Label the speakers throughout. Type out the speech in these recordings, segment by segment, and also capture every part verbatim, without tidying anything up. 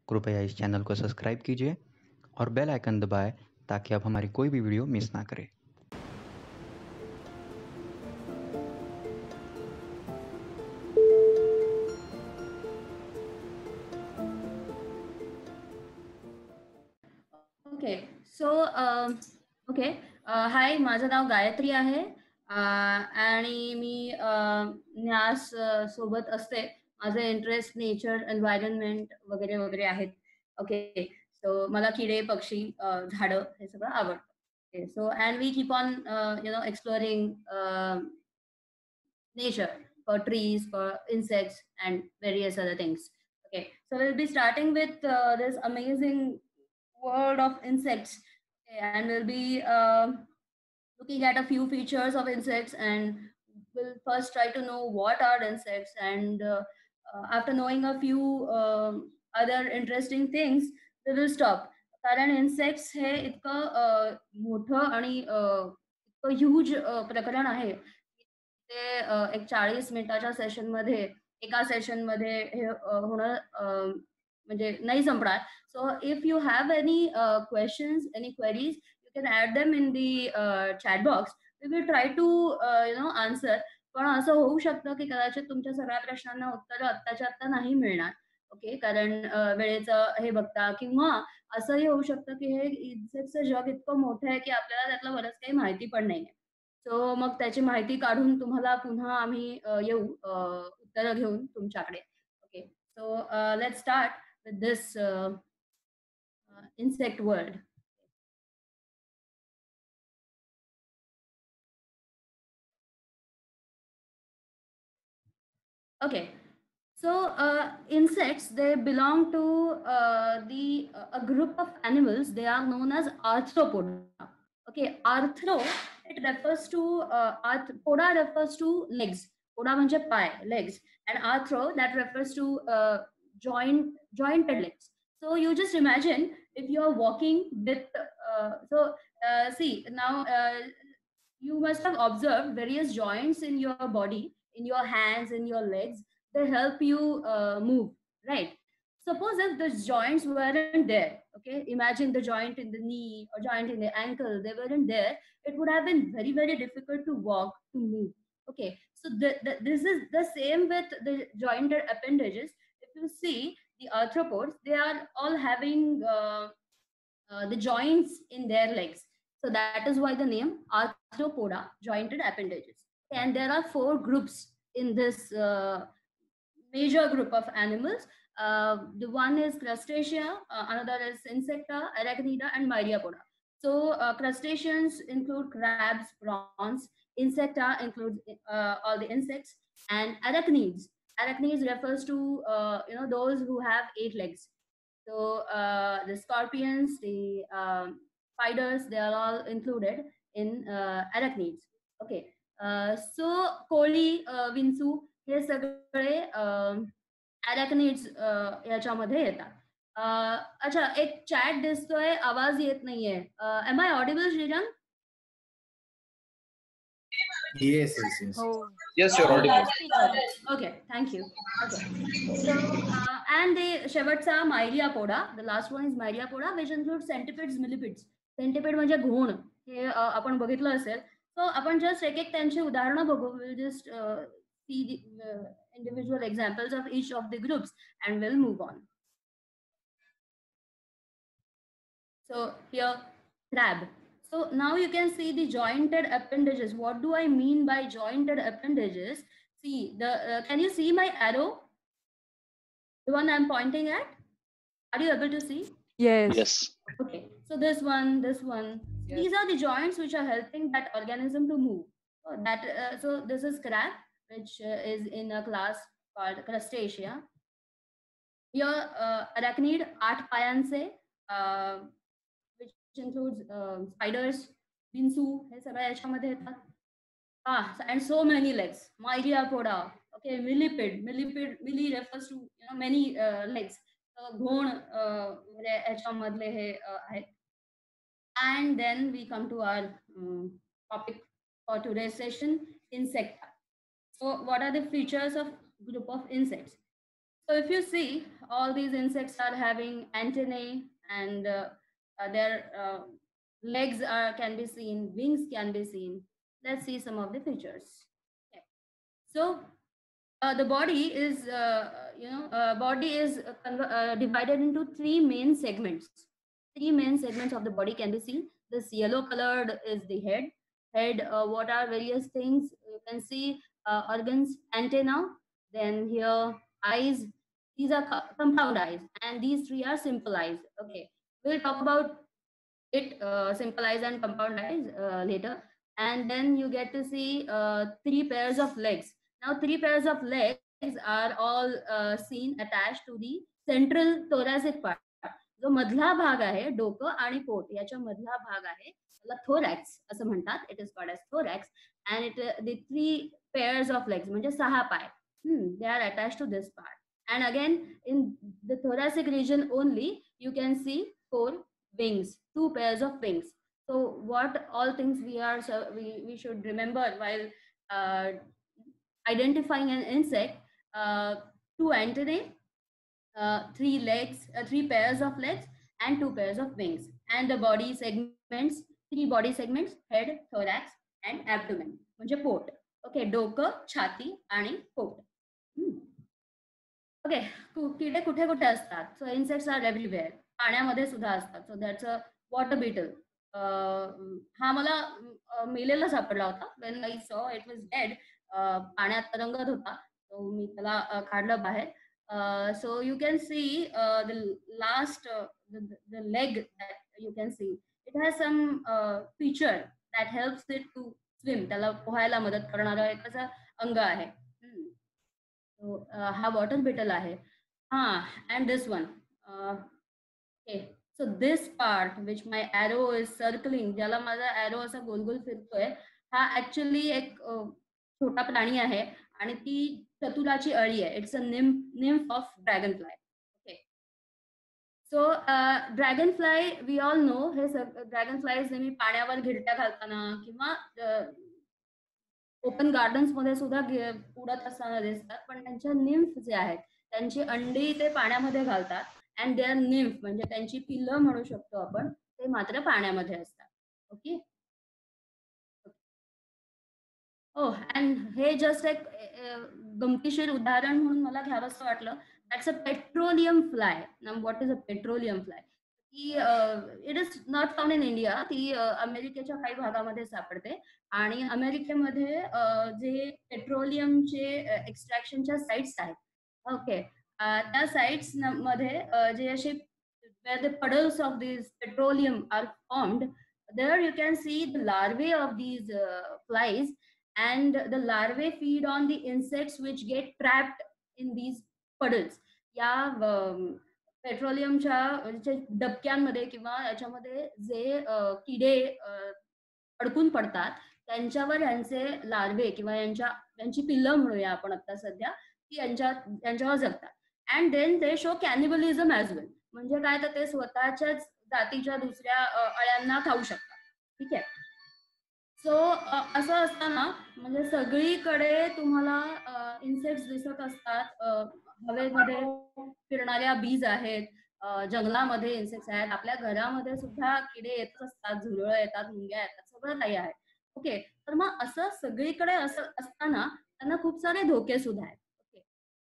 Speaker 1: कृपया इस चैनल को सब्सक्राइब कीजिए और बेल आइकन दबाएं ताकि आप हमारी कोई भी वीडियो मिस ना करें।
Speaker 2: ओके सो ओके हाय, माझं नाव गायत्री आहे आणि मी न्यास सोबत असते. माझे इंटरेस्ट नेचर एन्व्हायरमेंट वगैरे वगैरे आहेत. ओके सो मला किडे पक्षी झाडं हे सगळं आवडतं. So and we keep on you know exploring nature for trees, for insects, and various other things. Okay, so we'll be starting with uh, this amazing world of insects, okay, and we'll be uh, looking at a few features of insects, and we'll first try to know what are insects, and uh, uh, after knowing a few um other interesting things, we will stop. कारण insects हे इतकं अ, मोठं आणि अ, इतकं huge प्रकरण आहे. ते अ, एक चाळीस मिनिटाच्या सेशनमध्ये एका सेशनमध्ये हे अ, होणं अ, म्हणजे नाही संपणार. So if you have any questions, any queries, you can add them in the chat box. We will try to you know answer. पण असं होऊ शकतं की कदाचित तुमच्या सगळ्या प्रश्नांना उत्तरं आत्ताच्या आत्ता नाही मिळणार. ओके, कारण अ, वेळेचं हे बघता, किंवा असंही होऊ शकतं की हे इन्सेक्टचं जग इतकं मोठं आहे की आपल्याला त्यातलं बरंच काही माहिती पण नाहीये. सो मग त्याची माहिती काढून तुम्हाला पुन्हा आम्ही अ, येऊ अ, उत्तरं घेऊन तुमच्याकडे. Okay, so let's start with this insect world. Okay, so uh, insects, they belong to uh, the uh, a group of animals. They are known as arthropoda. Okay, arthro, it refers to uh, arth poda refers to legs. Poda म्हणजे पाय, legs, and arthro, that refers to uh, joint jointed legs. So you just imagine if you are walking with uh, so uh, see now uh, you must have observed various joints in your body, in your hands, in your legs. They help you uh, move, right? Suppose if the joints weren't there, okay, imagine the joint in the knee or joint in the ankle, they weren't there, it would have been very, very difficult to walk, to move. Okay, so the, the, this is the same with the jointed appendages. If you see the arthropods, they are all having uh, uh, the joints in their legs. So that is why the name arthropoda, jointed appendages. And there are four groups in this uh, major group of animals. Uh, the one is crustacea, uh, another is insecta, arachnida, and myriapoda. So uh, crustaceans include crabs, prawns. Insecta includes uh, all the insects, and arachnids. Arachnids refers to uh, you know those who have eight legs. So uh, the scorpions, the um, spiders, they are all included in uh, arachnids. Okay. Uh, so Koli, uh, विंचू हे सगळे अरॅकनिड्स याच्यामध्ये येतात. अ, अच्छा, एक chat दिसतोय, आवाज येत नाहीये. Am I audible, Shriram?
Speaker 3: Yes, yes, yes.
Speaker 4: Oh,
Speaker 5: Yes, you're audible.
Speaker 2: Okay, thank you. Okay. So, uh, and the शेवटचा myriapoda, the last one is myriapoda, which includes centipedes, millipedes. Centipede म्हणजे घोण, हे uh, आपण बघितलं असेल. So आपण just एक एक त्यांची उदाहरणं बघू. We'll just uh, see the uh, individual examples of each of the groups and we'll move on. So here, crab. So now you can see the jointed appendages. What do I mean by jointed appendages? See, the uh, can you see my arrow? The one I'm pointing at? Are you able to see?
Speaker 4: yes.
Speaker 5: Yes.
Speaker 2: Okay, so this one, this one.
Speaker 4: Yes.
Speaker 2: These are the joints which are helping that organism to move. So that uh, so this is crab, which uh, is in a class called crustacea. Here, uh, arachnid, आठ पायांचे, uh, which includes uh, spiders, विंचू, हे सगळं याच्यामध्ये येतात. Ah, and so many legs. Myriapoda. Okay, millipede. Millipede, milli refers to you know many uh, legs. So घोण याच्यामधले हे आहेत. And then we come to our um, topic for today's session, insecta. So what are the features of group of insects? So if you see, all these insects are having antennae, and uh, uh, their uh, legs are can be seen, wings can be seen. Let's see some of the features. Okay. So uh, the body is, uh, you know, uh, body is uh, conver- uh, divided into three main segments. Three main segments of the body can be seen. This yellow colored is the head. Head, uh, what are various things? You can see uh, organs, antenna, then here eyes. These are co- compound eyes, and these three are simple eyes. Okay, we'll talk about it, uh, simple eyes and compound eyes, uh, later. And then you get to see uh, three pairs of legs. Now three pairs of legs are all uh, seen attached to the central thoracic part. जो मधला भाग आहे डोकं आणि पोट याच्या मधला भाग आहे त्याला thorax असं म्हणतात. It is called as thorax, and it uh, the three pairs of legs म्हणजे सहा पाय, hmm, they are attached to this part. And again, in the thoracic region only, you can see four wings, two pairs of wings. So what all things we are, so we, we should remember while uh, identifying an insect: uh, two antennae, uh, three legs, uh, three pairs of legs, and two pairs of wings. And the body segments, three body segments: head, thorax, and abdomen. म्हणजे पोट. Okay, डोकं, छाती आणि पोट. Okay, किडे कुठे कुठे असतात? So insects are everywhere. पाण्यामध्ये सुद्धा असतात. So that's a water beetle. हा मला अ, मेलेला सापडला होता. When I saw it was dead. पाण्यात तरंगत होता. So मी त्याला अ, काढलं बाहेर. Uh, so you can see uh, the last uh, the, the leg that you can see, it has some uh, feature that helps it to swim. त्याला पोहायला मदत करणारं एक असं अंग आहे. हम्म. So uh, हा वॉटर बिटल आहे. हा, and this one. Uh, okay, so this part which my arrow is circling, ज्याला माझा arrow असा गोल गोल फिरतोय, हा actually एक uh, छोटा प्राणी आहे आणि ती चतुराची अळी आहे. It's a nymph nymph of dragonfly. Okay, so dragonfly we all know, हे ड्रॅगन फ्लायज नेहमी पाण्यावर घिरट्या घालताना किंवा ओपन गार्डन्स मध्ये सुद्धा गे- उडत असताना दिसतात. पण त्यांच्या निम्फ जे आहेत त्यांची अंडी ते पाण्यामध्ये घालतात. अँड देअर निम्फ म्हणजे त्यांची पिल्लं म्हणू शकतो आपण, ते मात्र पाण्यामध्ये असतात. ओके. हो, अँड हे जस्ट एक अ, गमतीशीर उदाहरण म्हणून मला घ्यावंसं वाटलं. That's a petroleum fly. Now what is a petroleum fly? ती it is not found in India. ती अ, अमेरिकेच्या काही भागामध्ये सापडते. आणि अमेरिकेमध्ये अ, जे पेट्रोलियमचे एक्स्ट्रॅक्शनच्या साइट्स आहेत, ओके, त्या साइट्स मध्ये अ, जे असे where the puddles of these petroleum are formed, there you can see the larvae of these uh, flies, and the larvae feed on the insects which get trapped in these puddles. या पेट्रोलियमच्या डबक्यांमध्ये किंवा याच्यामध्ये जे अ, किडे अ, अडकून पडतात त्यांच्यावर यांचे लार्वे किंवा यांच्या यांची पिल्लं म्हणूया आपण आता सध्या, ती यांच्या यांच्यावर जगतात. And then they show cannibalism as well. म्हणजे काय, तर ते स्वतःच्याच जातीच्या दुसऱ्या अ, अळ्यांना खाऊ शकतात. ठीक आहे. सो असं असताना म्हणजे सगळीकडे तुम्हाला इन्सेक्ट्स दिसत असतात. अ, हवेमध्ये फिरणाऱ्या बीज आहेत, अ, जंगलामध्ये इन्सेक्ट्स आहेत, आपल्या घरामध्ये सुद्धा किडे येतच असतात, झुरळं येतात, मुंग्या येतात, सगळं काही आहे. ओके, तर मग असं सगळीकडे असं असताना त्यांना खूप सारे धोके सुद्धा आहेत. Okay,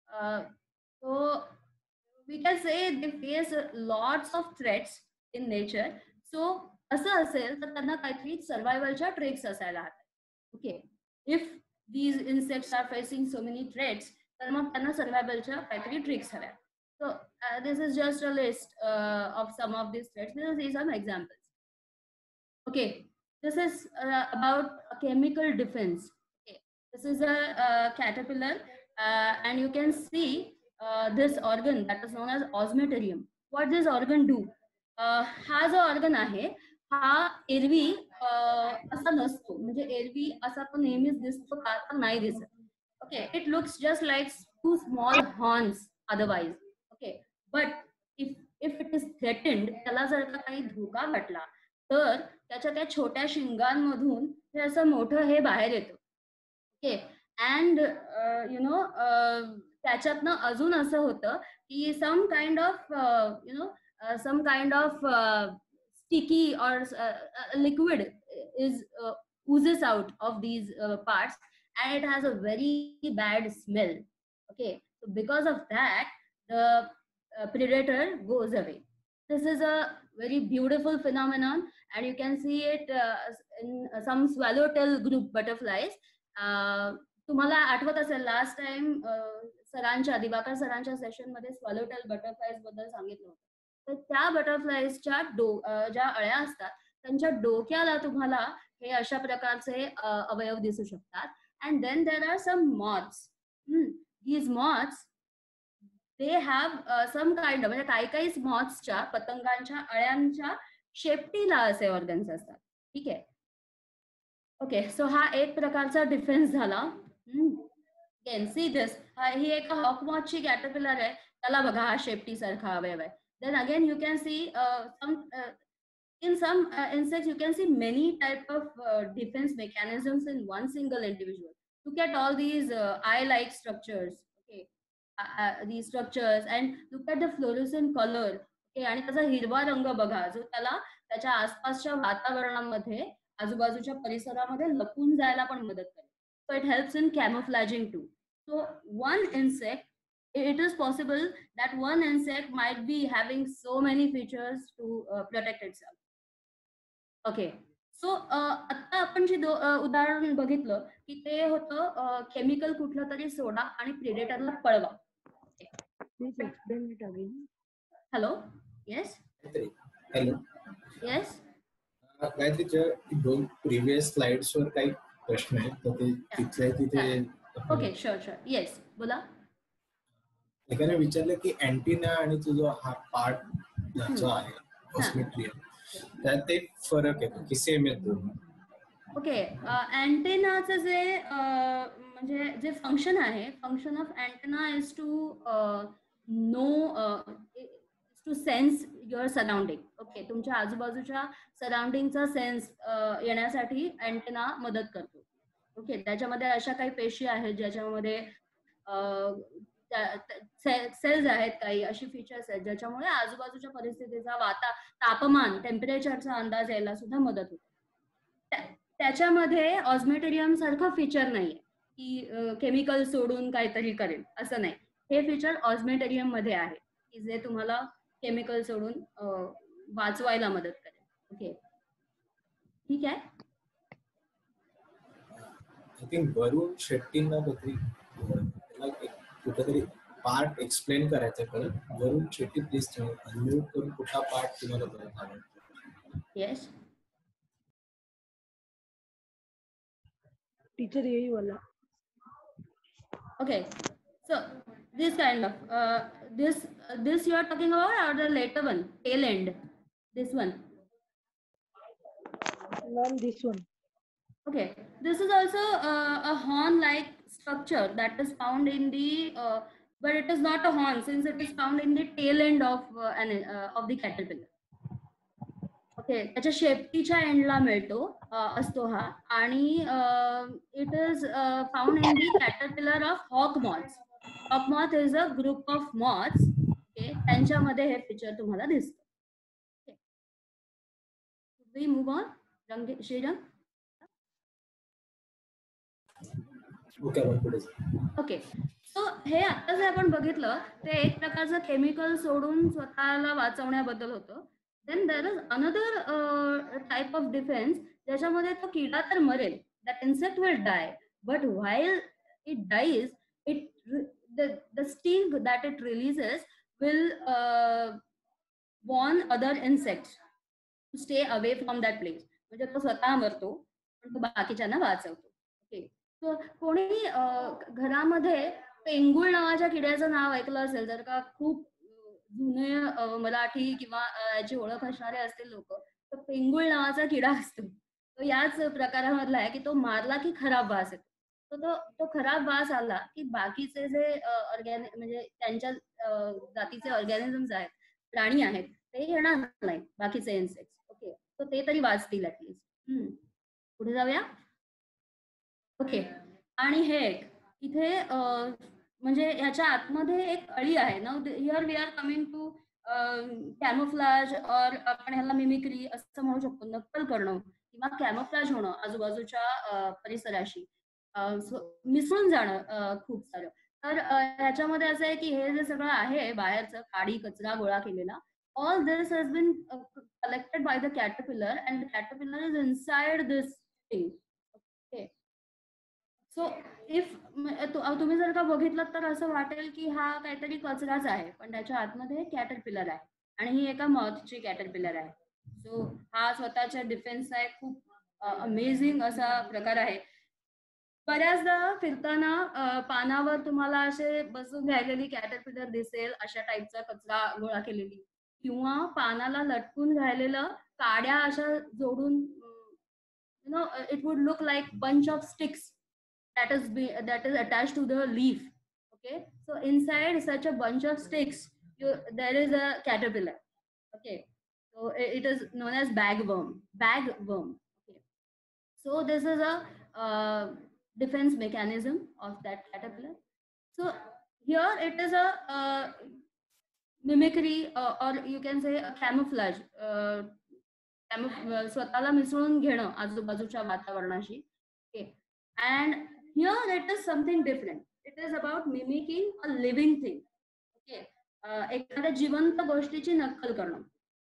Speaker 2: so we can say they face lots of threats in nature. So असं असेल तर त्यांना काहीतरी सर्वायवलच्या ट्रिक्स असायला हव्यात. Okay, if these insects are facing so many threats, तर मग त्यांना सर्वायवलच्या काहीतरी ट्रिक्स हव्या. So this is just a list of some of these threats. This is some examples. Okay, this is uh, about a chemical defense. Okay, this is a uh, caterpillar, uh, and you can see uh, this organ that is known as osmeterium. What this organ do? Uh, हा जो organ आहे हा एरवी uh, असा नसतो. म्हणजे एरवी असा तो नेहमीच दिसतो का, तर नाही दिसत. Okay, it looks just like two small horns otherwise. Okay, but if if it is threatened, त्याला जर का काही धोका वाटला तर त्याच्या त्या छोट्या शिंगांमधून हे असं मोठं हे बाहेर येतं. ओके, अँड यु नो त्याच्यातनं अजून असं होतं की some kind of you know some kind of sticky or uh, uh, liquid is uh, oozes out of these uh, parts, and it has a very bad smell. Okay, so because of that, the uh, predator goes away. This is a very beautiful phenomenon, and you can see it uh, in uh, some swallowtail group butterflies. Uh, तुम्हाला आठवत असेल last time सरांच्या दिवाकर सरांच्या session मध्ये स्वॅलोटेल butterflies बद्दल सांगितलं होतं. तर त्या बटरफ्लाईजच्या डो ज्या अळ्या असतात त्यांच्या डोक्याला तुम्हाला हे अशा प्रकारचे अवयव दिसू शकतात. And then there are some moths. These moths they have some kind म्हणजे काही काही मॉथ्सच्या पतंगांच्या अळ्यांच्या शेपटीला असे ऑर्गन्स असतात. ठीक आहे. ओके, सो हा एक प्रकारचा डिफेन्स झाला. Can see this. ही एक हॉकमॉथची कॅटरपिलर आहे, त्याला बघा हा शेपटी सारखा अवयव आहे. Then again you can see uh, some uh, in some uh, insects you can see many type of uh, defense mechanisms in one single individual. Look at all these uh, eye-like structures. Okay, uh, uh, these structures, and look at the fluorescent color. Okay, आणि त्याचा हिरवा रंग बघा जो त्याला त्याच्या आसपासच्या वातावरणामध्ये आजूबाजूच्या परिसरामध्ये लपून जायला पण मदत करते. So it helps in camouflaging too. So one insect, it is possible that one insect might be having so many features to uh, protect itself. Okay, so uh, आता आपण जे uh, उदाहरण बघितलं की ते होतं केमिकल कुठलं तरी सोडा आणि प्रेडेटरला पळवा.
Speaker 4: Please explain it again.
Speaker 2: Hello. Yes.
Speaker 3: Hello.
Speaker 2: Yes.
Speaker 3: गायत्रीच्या दोन प्रिव्हियस स्लाइड्स वर काही प्रश्न आहेत तर ते तिथल्या तिथे.
Speaker 2: Okay, sure sure. येस, बोला.
Speaker 3: एकाने विचारलं की अँटिना आणि तुझा हा पार्ट जो आहे ऑस्मेट्रियम त्यात ते फरक येतो की सेम येतो.
Speaker 2: ओके, अँटेनाचं जे म्हणजे जे फंक्शन आहे, function of antenna is to know to sense your surrounding. Okay, तुमच्या आजूबाजूच्या सराउंडिंगचा सेन्स येण्यासाठी अँटेना मदत करतो. ओके, त्याच्यामध्ये अशा काही पेशी आहेत ज्याच्यामध्ये सेल्स आहेत, काही अशी फीचर्स आहेत ज्याच्यामुळे आजूबाजूच्या परिस्थितीचा वाता तापमान टेम्परेचरचा अंदाज यायला सुद्धा मदत होते. त्याच्यामध्ये ऑस्मेटेरियम सारखं फीचर नाहीये की केमिकल सोडून काहीतरी करेल, असं नाही. हे फीचर ऑस्मेटेरियम मध्ये आहे की जे तुम्हाला केमिकल सोडून वाचवायला मदत करेल. ओके, ठीक आहे.
Speaker 3: आय थिंक वरुण शेट्टींना काहीतरी कुठेतरी पार्ट एक्सप्लेन करायचं परत. वरुण शेट्टी प्लीज अनम्यूट करून कुठला पार्ट तुम्हाला परत आवडतो.
Speaker 2: येस
Speaker 4: टीचर यही वाला.
Speaker 2: Okay, so this kind of uh, this uh, this you are talking about or the later one, tail end, this one?
Speaker 4: Ma'am, this one.
Speaker 2: Okay, this is also uh, a horn like structure that is found in the uh, but it is not a horn since it is found in the tail end of uh, an uh, of the caterpillar. Okay, त्याच्या शेपटीच्या एंडला मिळतो असतो हा, आणि it is found in the caterpillar of hawk moths. Hawk moth is a group of moths. Okay, त्यांच्यामध्ये हे feature तुम्हाला दिसतं. We move on. रंग श्रीरंग. ओके, सो हे आता जे आपण बघितलं ते एक प्रकारचं केमिकल सोडून स्वतःला वाचवण्याबद्दल होतं. Then there is another uh, type of defense ज्याच्यामध्ये तो किडा तर मरेल, that insect will die, but while it dies, it the the sting that it releases will uh, warn other insects to stay away from that place. म्हणजे तो स्वतः मरतो पण तो बाकीच्यांना वाचवतो. ओके, सो कोणी घरामध्ये पेंगुळ नावाच्या किड्याचं नाव ऐकलं असेल जर का खूप जुने मराठी किंवा याची ओळख असणारे असतील लोक, तर पेंगुळ नावाचा किडा असतो तो याच प्रकारामधला आहे की तो मारला की खराब वास येतो. तर तो तो खराब वास आला की बाकीचे जे ऑर्गॅनि म्हणजे त्यांच्या जातीचे ऑर्गॅनिझम्स आहेत, प्राणी आहेत, ते येणार नाही बाकीचे इन्सेक्ट्स. ओके, तर ते तरी वाचतील ऍटलीस्ट. पुढे जाऊया. ओके, आणि हे एक इथे म्हणजे ह्याच्या आतमध्ये एक अळी आहे ना. Here we are coming to camouflage और आपण ह्याला मिमिक्री असं म्हणू शकतो, नक्कल करणं किंवा कॅमोफ्लाज होणं आजूबाजूच्या परिसराशी मिसळून जाणं खूप सारं. तर ह्याच्यामध्ये असं आहे की हे जे सगळं आहे बाहेरचं काडी कचरा गोळा केलेला, all this has been uh, collected by the caterpillar and the caterpillar is inside this thing. Okay. So if तुम्ही जर का बघितलं तर असं वाटेल की हा काहीतरी कचराच आहे, पण त्याच्या आतमध्ये कॅटरपिलर आहे आणि ही एका मॉथची कॅटरपिलर आहे. सो हा स्वतःच्या डिफेन्सचा एक खूप अमेझिंग असा प्रकार आहे. बऱ्याचदा फिरताना पानावर तुम्हाला असे बसून राहिलेली कॅटरपिलर दिसेल, अशा टाईपचा कचरा गोळा केलेली, किंवा पानाला लटकून राहिलेलं काड्या अशा जोडून, you know it would look like bunch of sticks that is be, that is attached to the leaf. Okay, so inside such a bunch of sticks you, there is a caterpillar. Okay, so it is known as bagworm. Bagworm. Okay, so this is a uh, defense mechanism of that caterpillar. So here it is a uh, mimicry uh, or you can say a camouflage. uh, स्वतःला मिसळून घेणं आजूबाजूच्या वातावरणाशी. Okay, and here it is something different. It is about mimicking a living thing. Okay, एखाद्या जिवंत गोष्टीची नक्कल करणं.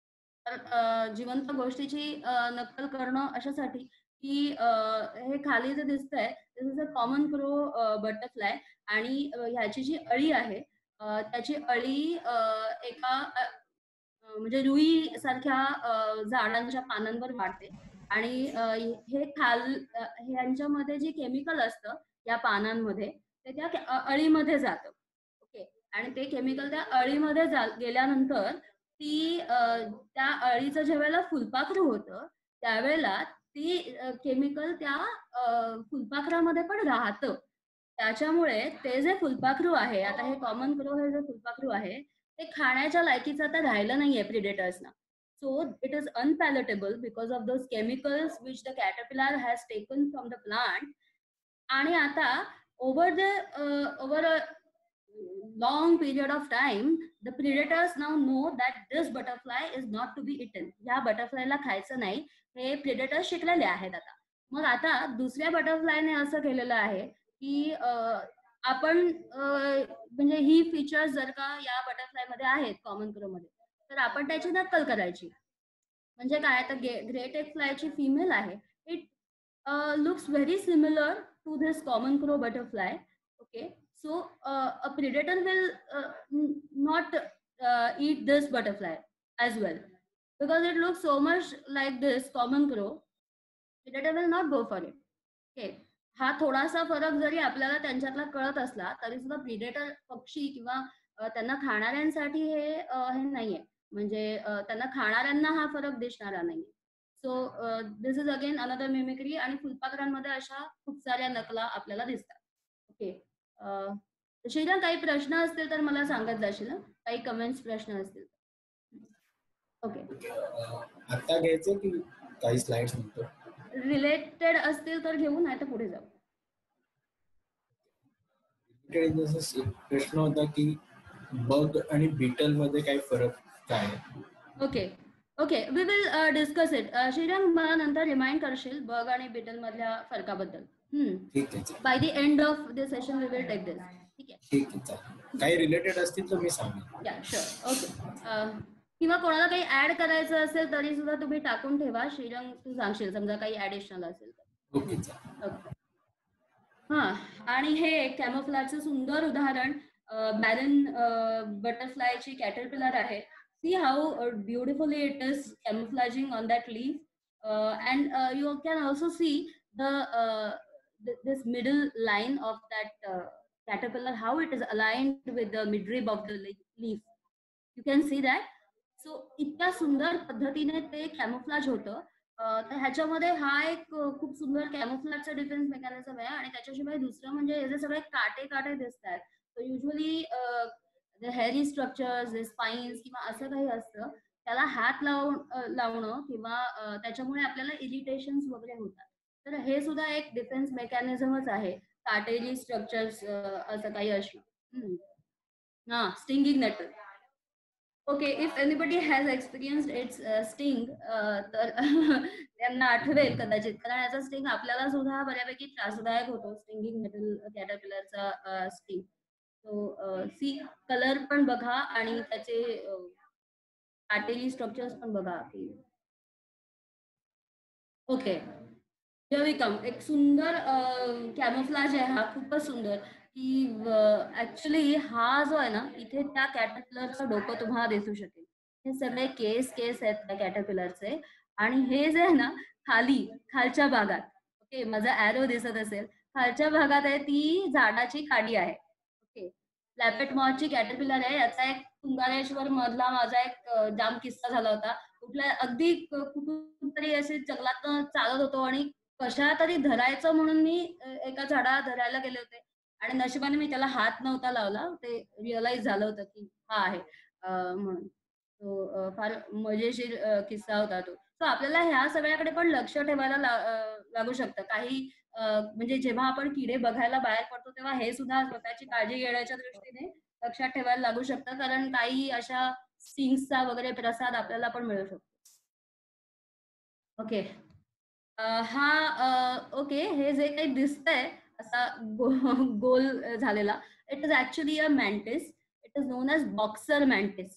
Speaker 2: तर जिवंत गोष्टीची नक्कल करणं अशासाठी की हे खाली जे दिसतंय this is a common crow butterfly, आणि ह्याची जी अळी आहे त्याची अळी एका म्हणजे रुई सारख्या झाडांच्या पानांवर वाढते, आणि हे खाल ह्यांच्यामध्ये जे केमिकल असतं या पानांमध्ये ते त्या अळीमध्ये जातं. ओके, आणि ते केमिकल त्या अळीमध्ये गेल्यानंतर ती त्या अळीचं ज्या वेळेला फुलपाखरू होतं त्यावेळेला ती केमिकल त्या फुलपाखरामध्ये पण राहतं. त्याच्यामुळे ते जे फुलपाखरू आहे, आता हे कॉमन क्रो हे जे फुलपाखरू आहे ते खाण्याच्या लायकीचं आता राहिलं नाहीये प्रिडेटर्सना. So it is unpalatable because of those chemicals which the caterpillar has taken from the plant. आणि आता over the uh, over a long period of time the predators now know that this butterfly is not to be eaten. या बटरफ्लायला खायचं नाही हे predators शिकलेले आहेत आता. मग आता दुसऱ्या बटरफ्लायने असं केलेलं आहे की आपण म्हणजे ही फीचर्स जर का या बटरफ्लाय मध्ये आहेत कॉमन क्रो मध्ये, तर आपण त्याची नक्कल करायची. म्हणजे काय, तर ग्रेट एग फ्लायची फिमेल आहे, it looks very similar to this common crow butterfly. Okay, so a predator will not eat this butterfly as well because it looks so much like this common crow. Predator will not go for it. Okay, हा थोडासा फरक जरी आपल्याला त्यांच्यातला कळत असला तरी सुद्धा प्रिडेटर पक्षी किंवा त्यांना खाणाऱ्यांसाठी हे हे नाहीये, म्हणजे त्यांना खाणाऱ्यांना हा फरक दिसणारा नाहीये. So this is again another mimicry, आणि फुलपाखरांमध्ये अशा खूप साऱ्या नकला आपल्याला दिसतात. ओके, श्रीराम काही प्रश्न असतील तर मला सांगत जाशील, काही कमेंट्स प्रश्न असतील. ओके,
Speaker 3: आता घ्यायचं की काही स्लाइड्स नंतर
Speaker 2: रिलेटेड असतील तर घेऊ, नाही तर पुढे जाऊ.
Speaker 3: प्रश्न होता की बग आणि बीटल मध्ये काय फरक काय?
Speaker 2: Okay okay we will discuss it. Shriram मला नंतर रिमाइंड करशील बग आणि बीटल मधल्या फरकाबद्दल.
Speaker 3: ठीक आहे,
Speaker 2: by the end of the session we will take this. ठीक आहे,
Speaker 3: ठीक आहे, काही रिलेटेड असतील तर मी सांगेन.
Speaker 2: या शुअर. ओके, किंवा कोणाला काही ऍड करायचं असेल तरी सुद्धा तुम्ही टाकून ठेवा. श्रीरंग तू सांगशील समजा काही ऍडिशनल असेल तर.
Speaker 3: Okay,
Speaker 2: okay. हा, आणि हे कॅमोफ्लाजचं सुंदर उदाहरण बॅरन बटरफ्लायची कॅटरपिलर आहे. See how uh, beautifully it is camouflaging on that leaf, uh, and uh, you can also see the, uh, th this middle line of that uh, caterpillar, how it is aligned with the midrib of the leaf. You can see that. So इतक्या सुंदर पद्धतीने ते camouflage होतं. तर ह्याच्यामध्ये हा एक खूप सुंदर कॅमोफ्लाजचा डिफेन्स मेकॅनिझम आहे. आणि त्याच्याशिवाय दुसरं म्हणजे हे जे सगळे काटे काटे दिसतात, तर युजली हेअरी स्ट्रक्चर्स, स्पाइन्स किंवा असं काही असतं, त्याला हात लावून लावणं किंवा त्याच्यामुळे आपल्याला इरिटेशन्स वगैरे होतात. तर हे सुद्धा एक डिफेन्स मेकॅनिझमच आहे, काटेरी स्ट्रक्चर्स असं काही असणं. हा stinging nettle. Okay, if anybody has experienced its sting तर त्यांना आठवेल कदाचित, कारण याचा स्टिंग आपल्याला सुद्धा बऱ्यापैकी त्रासदायक होतो, स्टिंगिंग मेटल कॅटरपिलरचा स्टिंग. सो सी कलर पण बघा आणि त्याचे काटेरी स्ट्रक्चर्स पण बघा. ओके, कम एक सुंदर कॅमोफ्लाज आहे हा, खूपच सुंदर, की ऍक्च्युली हा जो आहे ना, इथे त्या कॅटरपिलरचं डोकं तुम्हाला दिसू शकेल. हे सगळे केस केस आहेत त्या कॅटरपिलरचे, आणि हे जे आहे ना खाली खालच्या भागात, ओके माझा ॲरो दिसत असेल, खालच्या भागात आहे ती झाडाची काडी आहे. ओके, लॅपेटमॉची कॅटरपिलर आहे. याचा एक तुंगारेश्वर मधला माझा एक जाम किस्सा झाला होता. कुठल्या अगदी कुठून तरी असे जंगलात चालत होतो आणि कशा तरी धरायचं म्हणून मी एका झाडा धरायला गेले होते, आणि नशिबाने मी त्याला हात नव्हता लावला. ते रिअलाइज झालं होतं की हा आहे म्हणून. तो फार मजेशीर किस्सा होता तो. सो आपल्याला ह्या सगळ्याकडे पण लक्ष ठेवायला लागू शकतं. काही म्हणजे जेव्हा आपण किडे बघायला बाहेर पडतो तेव्हा हे सुद्धा स्वतःची काळजी घेण्याच्या दृष्टीने लक्षात ठेवायला लागू शकतं, कारण काही अशा स्टिंग्सचा वगैरे प्रसाद आपल्याला पण मिळू शकतो. ओके, हा ओके, हे जे काही दिसतंय असा गोल झालेला, it is actually a mantis. It is known as boxer mantis.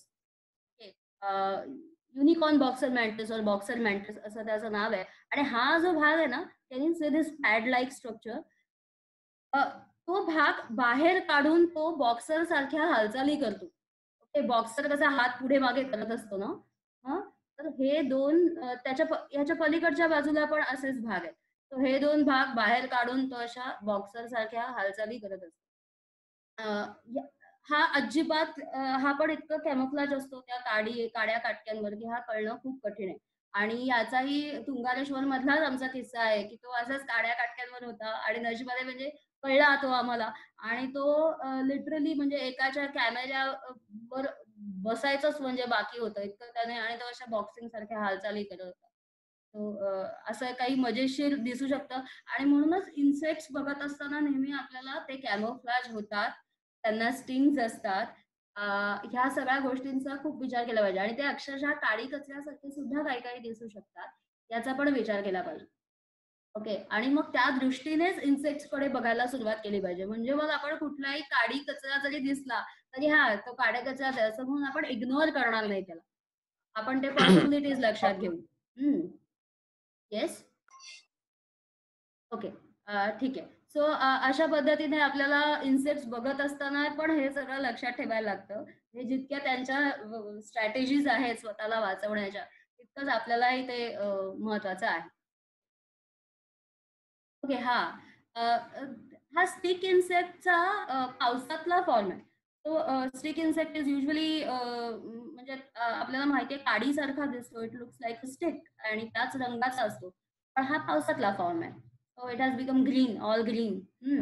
Speaker 2: Unicorn boxer mantis और बॉक्सर मॅन्टिस असं त्याचं नाव आहे. आणि हा जो भाग आहे ना, can you see this pad like structure, तो भाग बाहेर काढून तो बॉक्सर सारख्या हालचाली करतो. ओके, बॉक्सर कसा हात पुढे मागे करत असतो ना, हा तर हे दोन त्याच्या ह्याच्या पलीकडच्या बाजूला पण असेच भाग आहेत. तर हे दोन भाग बाहेर काढून तो अशा बॉक्सर सारख्या हालचाली करत असतो. हा अजिबात हा पण इतकं कॅमोफ्लाज असतो त्या काडी काड्या काटक्यांवर की हा कळणं खूप कठीण आहे. आणि याचाही तुंगारेश्वर मधलाच आमचा किस्सा आहे की तो असाच काड्या काटक्यांवर होता, आणि नशिबाने म्हणजे कळला तो आम्हाला, आणि तो लिटरली म्हणजे एकाच्या कॅमेऱ्यावर बसायचंच म्हणजे बाकी होतं इतकं त्याने, आणि तो अशा बॉक्सिंग सारख्या हालचाली करत होता. तो असं काही मजेशीर दिसू शकतं. आणि म्हणूनच इन्सेक्ट्स बघत असताना नेहमी आपल्याला ते कॅमोफ्लाज होतात, त्यांना स्टिंग्स असतात, ह्या सगळ्या गोष्टींचा खूप विचार केला पाहिजे. आणि ते अक्षरशः काडी कचऱ्यासारखे सुद्धा काही काही दिसू शकतात, याचा पण विचार केला पाहिजे. ओके, आणि मग त्या दृष्टीनेच इन्सेक्ट्स कडे बघायला सुरुवात केली पाहिजे. म्हणजे मग आपण कुठलाही काडी कचरा जरी दिसला तरी हा तो काड्या कचरा आहे असं म्हणून आपण इग्नोर करणार नाही त्याला, आपण ते पॉसिबिलिटीज लक्षात घेऊ. येस, ओके, ठीक आहे. सो अशा पद्धतीने आपल्याला इन्सेक्ट्स बघत असताना पण हे सगळं लक्षात ठेवायला लागतं. हे जितक्या त्यांच्या स्ट्रॅटेजीज आहेत स्वतःला वाचवण्याच्या, तितकंच आपल्यालाही ते महत्वाचं आहे. ओके, हा हा स्टिक इन्सेक्टचा पावसातला फॉर्म आहे. तो स्टिक इन्सेक्ट इज युजली म्हणजे आपल्याला माहिती आहे काडीसारखा दिसतो, it looks like a stick, आणि त्याच रंगाचा असतो, पण हा पावसातला फॉर्म आहे. So it has become green, all green.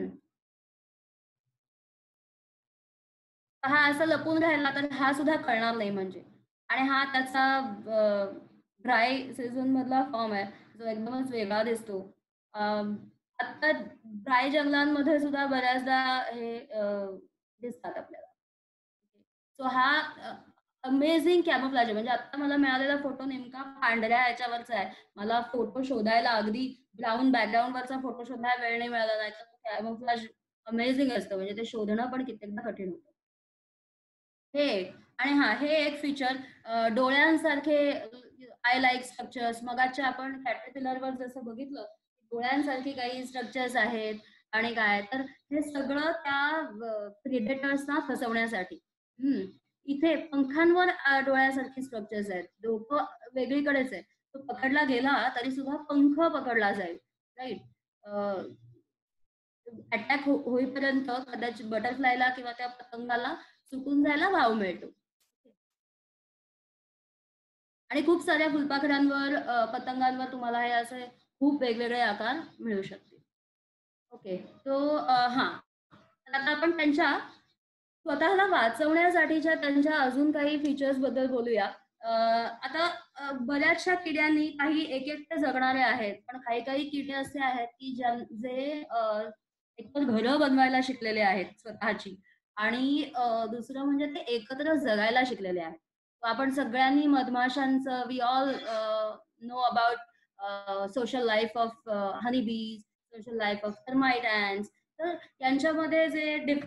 Speaker 2: हा असं लपून राहिला तर हा सुद्धा कळणार नाही म्हणजे. आणि हा त्याचा ड्राय सीझन मधला फॉर्म आहे जो एकदमच वेगळा दिसतो. आता ड्राय जंगलांमध्ये सुद्धा बऱ्याचदा हे दिसतात आपल्याला. सो हा अमेझिंग कॅमोफ्लाज आहे. म्हणजे आता मला मिळालेला फोटो नेमका पांढऱ्या ह्याच्यावरचा आहे. मला फोटो शोधायला अगदी ब्राऊन बॅकग्राऊंडवरचा फोटो शोधायला वेळ नाही मिळाला, नाही तर कॅमोफ्लाज अमेझिंग असतं, म्हणजे ते शोधणं पण कित्येकदा कठीण होतं. हे आणि हा हे एक फीचर, डोळ्यांसारखे आय लाईक स्ट्रक्चर्स, मगाच्या आपण कॅटरपिलरवर जसं बघितलं डोळ्यांसारखी काही स्ट्रक्चर्स आहेत, आणि काय तर हे सगळं त्या प्रेडेटर्सना फसवण्यासाठी. हम्म इथे पंखांवर डोळ्यासारखी स्ट्रक्चर्स आहेत, डोकं वेगळीकडेच आहे, तो पकडला गेला तरी सुद्धा पंख पकडला जाईल, राईट. अटॅक होईपर्यंत कदाचित बटरफ्लायला किंवा त्या पतंगाला सुकून जायला भाव मिळतो. आणि खूप साऱ्या फुलपाखरांवर पतंगांवर तुम्हाला हे असे खूप वेगवेगळे आकार मिळू शकतील. ओके, तो हा आता आपण त्यांच्या स्वतःला वाचवण्यासाठीच्या त्यांच्या अजून काही फीचर्स बद्दल बोलूया. आता बऱ्याचशा किड्यांनी काही एक एकटे जगणारे आहेत, पण काही काही किडे असे आहेत की जे एकतर घरं बनवायला शिकलेले आहेत स्वतःची, आणि दुसरं म्हणजे ते एकत्र जगायला शिकलेले आहेत. आपण सगळ्यांनी मधमाशांचं we all know about social life of honey bees, social life of termite ants. तर यांच्यामध्ये जे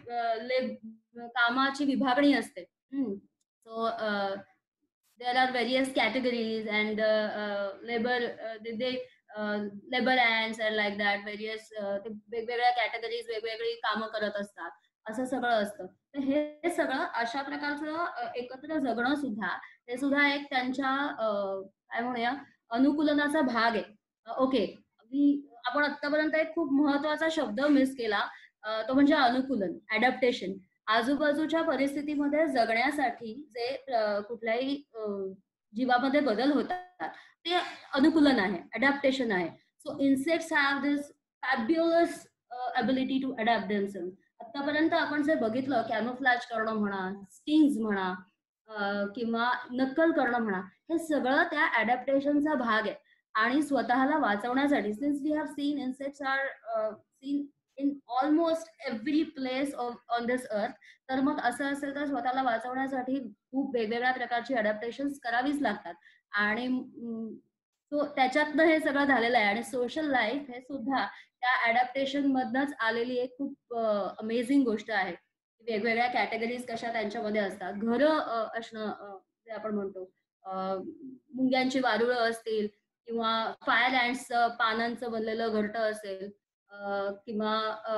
Speaker 2: कामाची विभागणी असते. So there are various categories and uh, uh, labor uh, they, they uh, labor ants and like that various वेगवेगळ्या categories वेगवेगळी कामं करत असतात, असं सगळं असतं. तर हे सगळं अशा प्रकारचं एकत्र जगणं सुद्धा हे सुद्धा एक त्यांच्या काय म्हणूया अनुकूलनाचा भाग आहे. ओके, आपण आतापर्यंत एक खूप महत्वाचा शब्द मिस केला, तो म्हणजे अनुकूलन, अडॅप्टेशन. आजूबाजूच्या परिस्थितीमध्ये जगण्यासाठी जे कुठल्याही जीवामध्ये बदल होतात ते अनुकूलन आहे, अडॅप्टेशन आहे. So insects have this fabulous ability to adapt themself. आतापर्यंत आपण जे बघितलं, कॅमोफ्लॅज करणं म्हणा, स्टिंग्स म्हणा किंवा नक्कल करणं म्हणा, हे सगळं त्या अडॅप्टेशनचा भाग आहे. आणि स्वतःला वाचवण्यासाठी, since we have seen insects are seen in almost every place on this earth, तर मग असं असेल तर स्वतःला वाचवण्यासाठी खूप वेगवेगळ्या प्रकारची अडॅप्टेशन करावीच लागतात. आणि तो त्याच्यातनं हे सगळं झालेलं आहे. आणि सोशल लाईफ हे सुद्धा त्या अडॅप्टेशन मधनच आलेली एक खूप अमेझिंग गोष्ट आहे. वेगवेगळ्या कॅटेगरीज कशा त्यांच्यामध्ये असतात. घरं असणं जे आपण म्हणतो, मुंग्यांची वारुळं असतील किंवा फायर अँड्सचं पानांचं बनलेलं घरटं असेल किंवा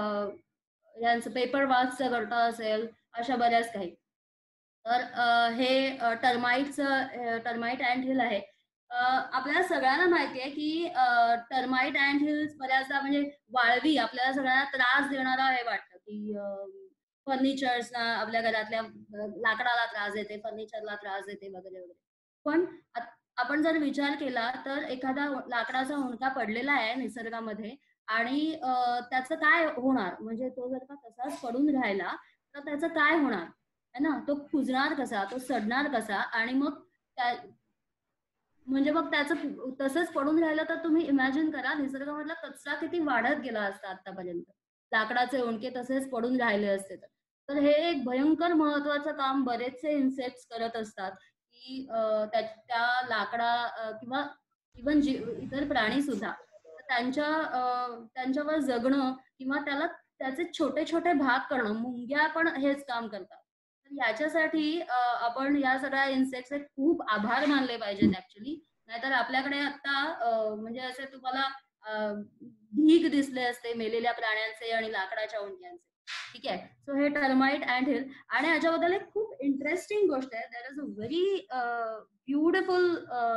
Speaker 2: यांचं पेपर वाल्सचं घरटं असेल, अशा बऱ्याच काही. तर हे टर्माइटचं टर्माइट अँड हिल आहे. आपल्याला सगळ्यांना माहिती आहे की टर्माइट अँड हिल्स बऱ्याचदा म्हणजे वाळवी आपल्याला सगळ्यांना त्रास देणारा हे वाटतं की फर्निचर्सना, आपल्या घरातल्या लाकडाला त्रास देते, फर्निचरला त्रास देते वगैरे वगैरे. पण आपण जर विचार केला तर एखादा लाकडाचा हुंडका पडलेला आहे निसर्गामध्ये आणि त्याचं काय होणार, म्हणजे तो जर का तसाच पडून राहिला तर त्याचं काय होणार है ना, तो कुजणार कसा, तो सडणार कसा. आणि मग त्या म्हणजे मग त्याचं तसंच पडून राहिलं तर तुम्ही इमॅजिन करा निसर्गामधला कचरा किती वाढत गेला असता आतापर्यंत, लाकडाचे ओंडके तसेच पडून राहिले असते तर. तर हे एक भयंकर महत्वाचं काम बरेचसे इन्सेक्ट्स करत असतात की त्या लाकडा किंवा इव्हन जी इतर प्राणी सुद्धा त्यांच्या त्यांच्यावर जगणं किंवा त्याला त्याचे छोटे छोटे भाग करणं, मुंग्या पण हेच काम करतात. तर याच्यासाठी आपण या सगळ्या इन्सेक्ट्सचे खूप आभार मानले पाहिजेत ऍक्च्युली. नाहीतर आपल्याकडे आता म्हणजे असे तुम्हाला ढीग दिसले असते मेलेल्या प्राण्यांचे आणि लाकडाच्या ओंडक्यांचे. ठीक आहे. सो हे टर्माइट अँड हिल. आणि याच्याबद्दल एक खूप इंटरेस्टिंग गोष्ट आहे. There is a very beautiful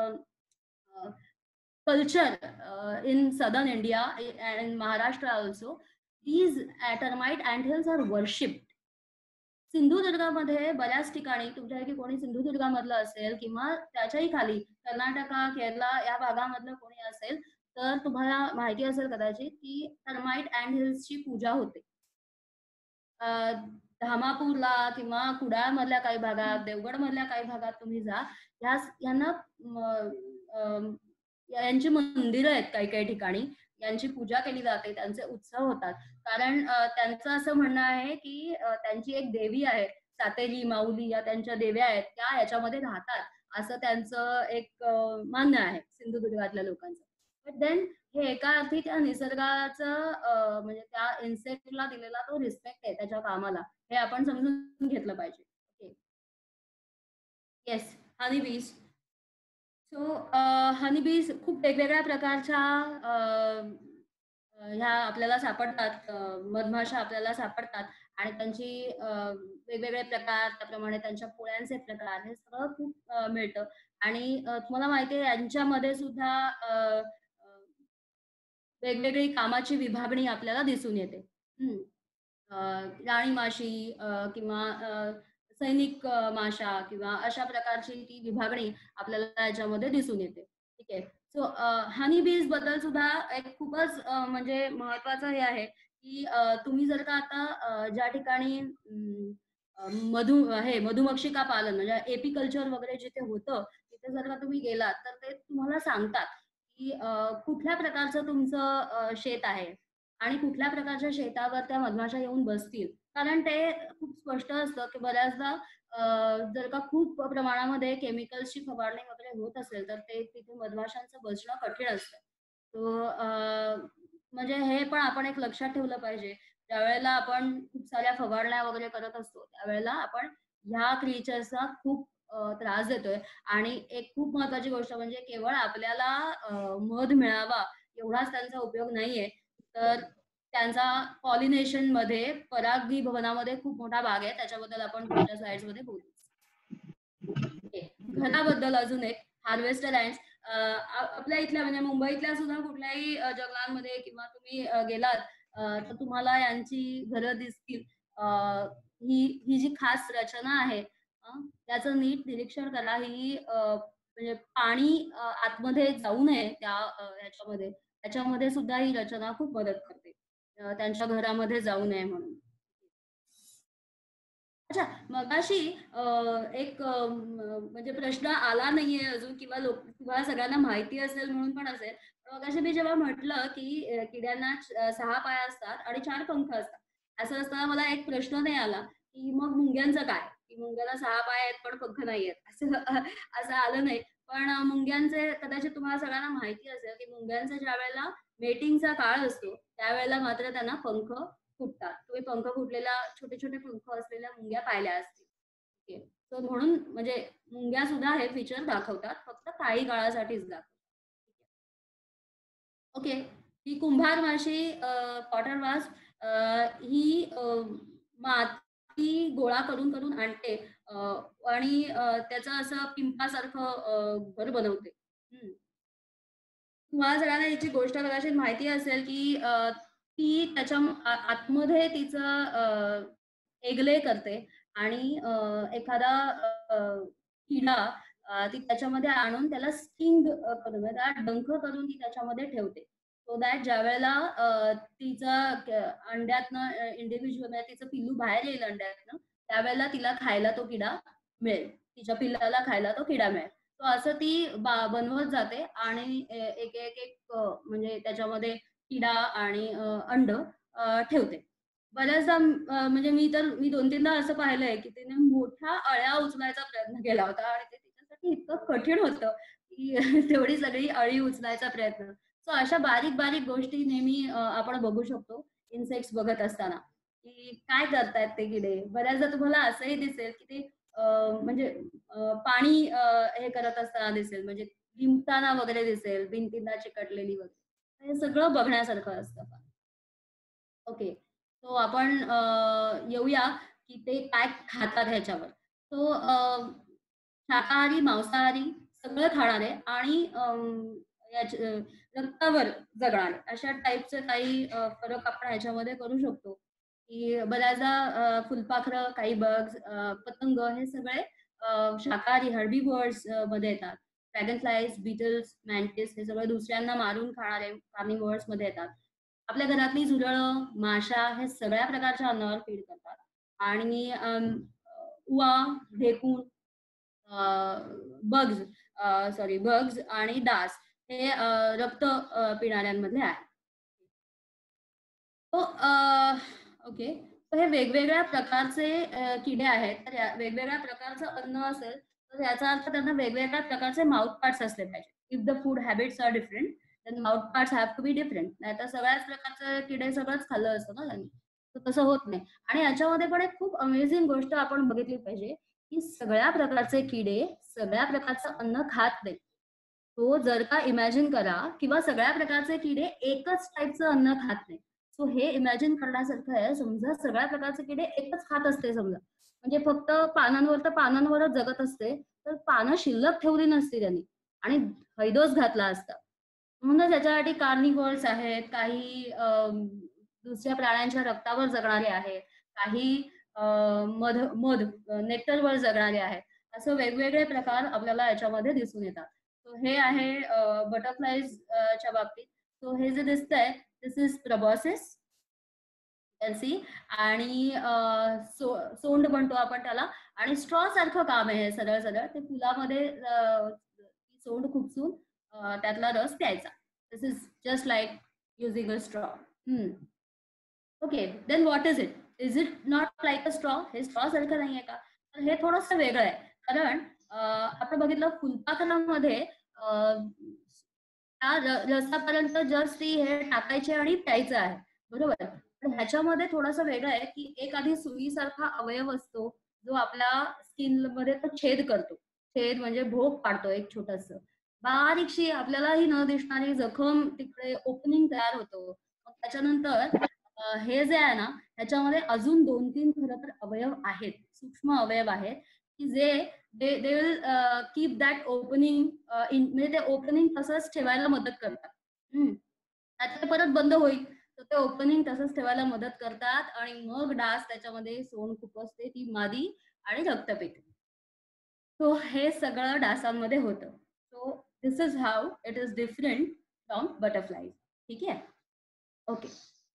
Speaker 2: culture uh, in southern India and in Maharashtra also. These uh, termite anthills are worshipped. सिंधुदुर्गामध्ये बऱ्याच ठिकाणी, तुमच्यापैकी कोणी सिंधुदुर्गामधलं असेल किंवा त्याच्याही खाली कर्नाटका, केरला या भागामधलं कोणी असेल तर तुम्हाला माहिती असेल कदाचित की टर्माइट अँथिल्सची पूजा होते. धामापूरला किंवा कुडाळ मधल्या काही भागात, देवगड मधल्या काही भागात तुम्ही जा, ह्या यांना यांची मंदिरं आहेत काही काही ठिकाणी, यांची पूजा केली जाते, त्यांचे उत्सव होतात. कारण त्यांचं असं म्हणणं आहे की त्यांची एक देवी आहे, सातेरी माऊली या त्यांच्या देव्या आहेत, त्या याच्यामध्ये राहतात असं त्यांचं एक मान्य आहे सिंधुदुर्गातल्या लोकांचं. बट देन हे एका अर्थी त्या निसर्गाचं म्हणजे त्या इन्सेक्टला दिलेला तो रिस्पेक्ट आहे त्याच्या कामाला, हे आपण समजून घेतलं पाहिजे. Okay, yes. हनी बीज. सो हनी बीज खूप वेगवेगळ्या प्रकारच्या ह्या आपल्याला सापडतात, मधमाशा आपल्याला सापडतात आणि त्यांची वेगवेगळे प्रकार, त्याप्रमाणे त्यांच्या पोळ्यांचे प्रकार, हे सगळं खूप मिळतं. आणि तुम्हाला माहिती आहे यांच्यामध्ये सुद्धा वेगवेगळी कामाची विभागणी आपल्याला दिसून येते. राणी माशी किंवा सैनिक माशा किंवा अशा प्रकारची ती विभागणी आपल्याला याच्यामध्ये दिसून येते. ठीक आहे. सो हनी बीज बद्दल सुद्धा एक खूपच म्हणजे महत्वाचं हे आहे की तुम्ही जर का आता ज्या ठिकाणी मधु हे मधुमक्षिका पालन म्हणजे एपिकल्चर वगैरे जिथे होतं तिथे जर का तुम्ही गेलात तर ते तुम्हाला सांगतात की कुठल्या प्रकारचं तुमचं शेत आहे आणि कुठल्या प्रकारच्या शेतावर त्या मधमाशा येऊन बसतील कारण ते खूप स्पष्ट असतं की बऱ्याचदा जर का खूप प्रमाणामध्ये केमिकल्सची फवारणी वगैरे होत असेल तर ते तिथे मधमाशांचं बसणं कठीण असतं. तो म्हणजे हे पण आपण एक लक्षात ठेवलं पाहिजे. ज्यावेळेला आपण खूप साऱ्या फवारण्या वगैरे करत असतो त्यावेळेला आपण ह्या क्रिएचर्सना खूप त्रास देतोय. आणि एक खूप महत्त्वाची गोष्ट म्हणजे केवळ आपल्याला मध मिळावा एवढाच त्यांचा उपयोग नाहीये, तर त्यांचा पॉलिनेशनमध्ये, परागीभवनामध्ये खूप मोठा भाग आहे. त्याच्याबद्दल आपण पुढच्या स्लाइड्समध्ये बोलू. घराबद्दल अजून एक हार्वेस्टर अँड्स आपल्या इथल्या म्हणजे मुंबईतल्या सुद्धा कुठल्याही जंगलांमध्ये किंवा तुम्ही गेलात तर तुम्हाला यांची घरं दिसतील. ही ही जी खास रचना आहे त्याचं नीट निरीक्षण करा. ही म्हणजे पाणी आतमध्ये जाऊ नये त्या ह्याच्यामध्ये त्याच्यामध्ये सुद्धा ही रचना खूप मदत करते त्यांच्या घरामध्ये जाऊ नये म्हणून. अच्छा, मगाशी एक म्हणजे प्रश्न आला नाहीये अजून किंवा लोक तुम्हाला सगळ्यांना माहिती असेल म्हणून पण असेल. मगाशी मी जेव्हा म्हटलं की किड्यांना सहा पाय असतात आणि चार पंख असतात, असं असताना मला एक प्रश्न नाही आला की मग मुंग्यांचं काय? की मुंग्याला सहा पाय आहेत पण पंख नाही आहेत असं असं आलं नाही. पण मुंग्यांचे कदाचित तुम्हाला सगळ्यांना माहिती असेल की मुंग्यांचा ज्या वेळेला मेटिंगचा काळ असतो त्यावेळेला मात्र त्यांना पंख फुटतात. तुम्ही पंख फुटलेला छोटे छोटे पंख असलेल्या मुंग्या पाहिल्या असतील. सो म्हणून म्हणजे मुंग्या सुद्धा हे फीचर दाखवतात, फक्त काही काळासाठीच दाखवतात. ओके, ही कुंभार माशी कॉटन वास्प ही माती गोळा करून करून आणते आणि त्याचं असं पिंपासारखं घर बनवते. तुम्हाला सगळ्यांना याची गोष्ट कदाचित माहिती असेल की ती त्याच्या आतमध्ये तिचं एगले करते आणि एखादा किडा ती त्याच्यामध्ये आणून त्याला स्टिंग करून त्याला डंख करून ती त्याच्यामध्ये ठेवते. सो दॅट ज्या वेळेला तिचा अंड्यातनं इंडिव्हिज्युअल म्हणजे तिचं पिल्लू बाहेर येईल अंड्यातनं त्यावेळेला तिला खायला तो किडा मिळेल. तिच्या पिल्लाला खायला तो किडा मिळेल. तो असं ती बनवत जाते आणि एक एक एक म्हणजे त्याच्यामध्ये किडा आणि अंड ठेवते. बऱ्याचदा म्हणजे मी तर मी दोन तीनदा असं पाहिलंय की तिने मोठ्या अळ्या उचलायचा प्रयत्न केला होता आणि ते तिच्यासाठी इतकं कठीण होतं की तेवढी सगळी अळी उचलायचा प्रयत्न. सो अशा बारीक बारीक गोष्टी नेहमी आपण बघू शकतो इन्सेक्ट्स बघत असताना की काय करतायत ते किडे. बऱ्याचदा तुम्हाला असंही दिसेल की ते म्हणजे पाणी हे करत असताना दिसेल, म्हणजे लिंबताना वगैरे दिसेल, भिंतींना चिकटलेली वगैरे. हे सगळं बघण्यासारखं असतं. ओके, सो आपण येऊया की ते काय खातात ह्याच्यावर. सो शाकाहारी, मांसाहारी सगळं खाणारे आणि रक्तावर जगणारे अशा टाईपचे काही फरक आपण ह्याच्यामध्ये करू शकतो. की बऱ्याचदा फुलपाखरं, काही बग्स, पतंग हे सगळे शाकाहारी हर्बीवर्ड्स मध्ये येतात. ड्रॅगन फ्लाईज, बीटल्स, मॅन्टिस हे सगळे दुसऱ्यांना मारून खाणारे कार्निव्हर्स मध्ये येतात. आपल्या घरातली झुरळं, माशा हे सगळ्या प्रकारच्या अन्नावर फीड करतात. आणि उवा, ढेकूण, बग्स सॉरी बग्स आणि डास हे रक्त पिणाऱ्यांमध्ये आहे. ओके, तर हे वेगवेगळ्या प्रकारचे किडे आहेत. तर वेगवेगळ्या प्रकारचं अन्न असेल तर याचा अर्थ त्यांना वेगवेगळ्या प्रकारचे माउथ पार्ट्स असले पाहिजे. If the food habits are different then mouth parts have to be different. नाहीतर सगळ्याच प्रकारचे किडे सगळंच खाल्लं असतं ना त्यांनी, तर तसं होत नाही. आणि याच्यामध्ये पण एक खूप अमेझिंग गोष्ट आपण बघितली पाहिजे की सगळ्या प्रकारचे किडे सगळ्या प्रकारचं अन्न खात नाही. तो जर का इमॅजिन करा किंवा सगळ्या प्रकारचे किडे एकच टाईपचं अन्न खात नाही. सो हे इमॅजिन करण्यासारखं आहे. समजा सगळ्या प्रकारचे किडे एकच खात असते समजा, म्हणजे फक्त पानांवर तर पानांवरच जगत असते, तर पानं शिल्लक ठेवली नसती त्यांनी आणि हैदोस घातला असता. म्हणून त्याच्यासाठी कार्निव्हर्स आहेत, काही दुसऱ्या प्राण्यांच्या रक्तावर जगणारे आहेत, काही मध मध नेक्टरवर जगणारे आहेत. असं वेगवेगळे प्रकार आपल्याला याच्यामध्ये दिसून येतात. सो हे आहे बटरफ्लाईजच्या बाबतीत. सो हे जे दिसतंय दिस इज प्रबॉसिस सी आणि सो सोंड म्हणतो आपण त्याला आणि स्ट्रॉ सारखं काम आहे सरळ सरळ. ते फुलामध्ये सोंड खुपसून त्यातला रस प्यायचा. This is just like using a straw. Okay, then what is it? Is it not like a straw? हे स्ट्रॉ सारखं नाहीये का? तर हे थोडंसं वेगळं आहे. कारण आपण बघितलं फुलपाखरामध्ये त्या रसापर्यंत जस्ट ती हे टाकायचे आणि प्यायचं आहे, बरोबर. पण ह्याच्यामध्ये थोडंसं वेगळं आहे की एक आधी सुईसारखा अवयव असतो जो आपल्या स्किन मध्ये तो छेद करतो. छेद म्हणजे भोग पाडतो एक छोटस, बारीकशी आपल्यालाही न दिसणारी जखम तिकडे ओपनिंग तयार होतो. मग त्याच्यानंतर हे जे आहे ना ह्याच्यामध्ये अजून दोन तीन खरं तर अवयव आहेत, सूक्ष्म अवयव आहेत की जे they they will keep that opening in, म्हणजे ते ओपनिंग तसंच ठेवायला मदत करतात. आता ते परत बंद होईल तर ते ओपनिंग तसंच ठेवायला मदत करतात आणि मग डास त्याच्यामध्ये सोंड खुपसते, ती मादी आणि रक्त पिते. सो हे सगळं डासांमध्ये होतं. So this is how it is different from butterflies. ठीक आहे, okay.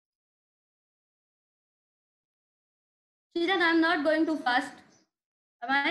Speaker 2: Shrirang, I am not going too fast. Am I?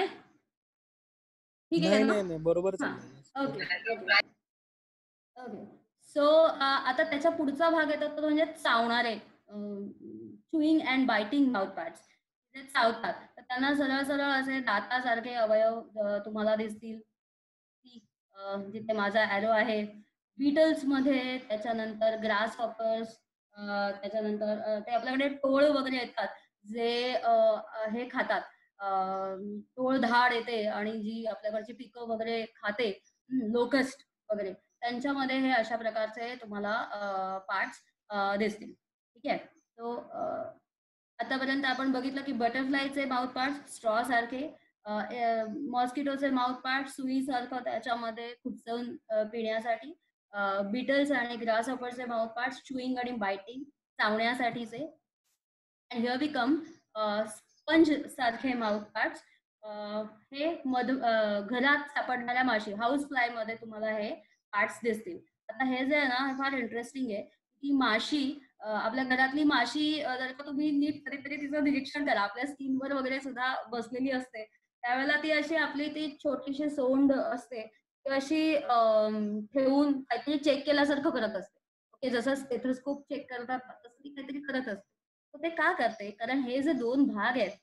Speaker 2: ठीक आहे
Speaker 5: नाही
Speaker 2: ना?
Speaker 5: नाही नाही बरोबर
Speaker 2: हां,
Speaker 5: चाललंय.
Speaker 2: Okay okay okay. सो आता त्याच्या पुढचा भाग येतो तो म्हणजे चावणारे, chewing and biting mouth parts. जे चावतात तर त्यांना सरळ सरळ असे दातासारखे अवयव अ, तुम्हाला दिसतील. की अ, जिथे माझा ॲरो आहे. बीटल्स मध्ये, त्याच्यानंतर ग्रास हॉपर्स, त्याच्यानंतर अ, ते आपल्याकडे टोळ वगैरे येतात जे अ, अ, हे खातात. अ, टोळधाड येते आणि जी आपल्याकडची पिकं वगैरे खाते, लोकस्ट वगैरे, त्यांच्यामध्ये हे अशा प्रकारचे तुम्हाला पार्ट्स दिसतील. ठीक आहे. सो आतापर्यंत आपण बघितलं की बटरफ्लायचे माउथ पार्ट्स स्ट्रॉ सारखे, मॉस्किटोचे माउथ पार्ट सुई सारखं त्याच्यामध्ये खुपसून पिण्यासाठी, बीटल्स आणि ग्रास हॉपर्सचे माउथ पार्ट्स चुईंग आणि बायटिंग, चावण्यासाठीचे. And here we come sponge सारखे माउथ पार्ट्स. हे मध घरात सापडणाऱ्या माशी, हाऊस फ्लाय मध्ये तुम्हाला हे पार्ट्स दिसतील. आता हे जे आहे ना हे फार इंटरेस्टिंग आहे की माशी, आपल्या घरातली माशी जर का तुम्ही नीट कधीतरी तिचं निरीक्षण करा, आपल्या स्किनवर वगैरे सुद्धा बसलेली असते, त्यावेळेला ती अशी आपली ती छोटीशी सोंड असते ती अशी ठेवून काहीतरी चेक केल्यासारखं करत असते. ओके, जसं स्टेथोस्कोप चेक करतात तसं ती काहीतरी करत असते. तर ते का करते? कारण हे जे दोन भाग आहेत,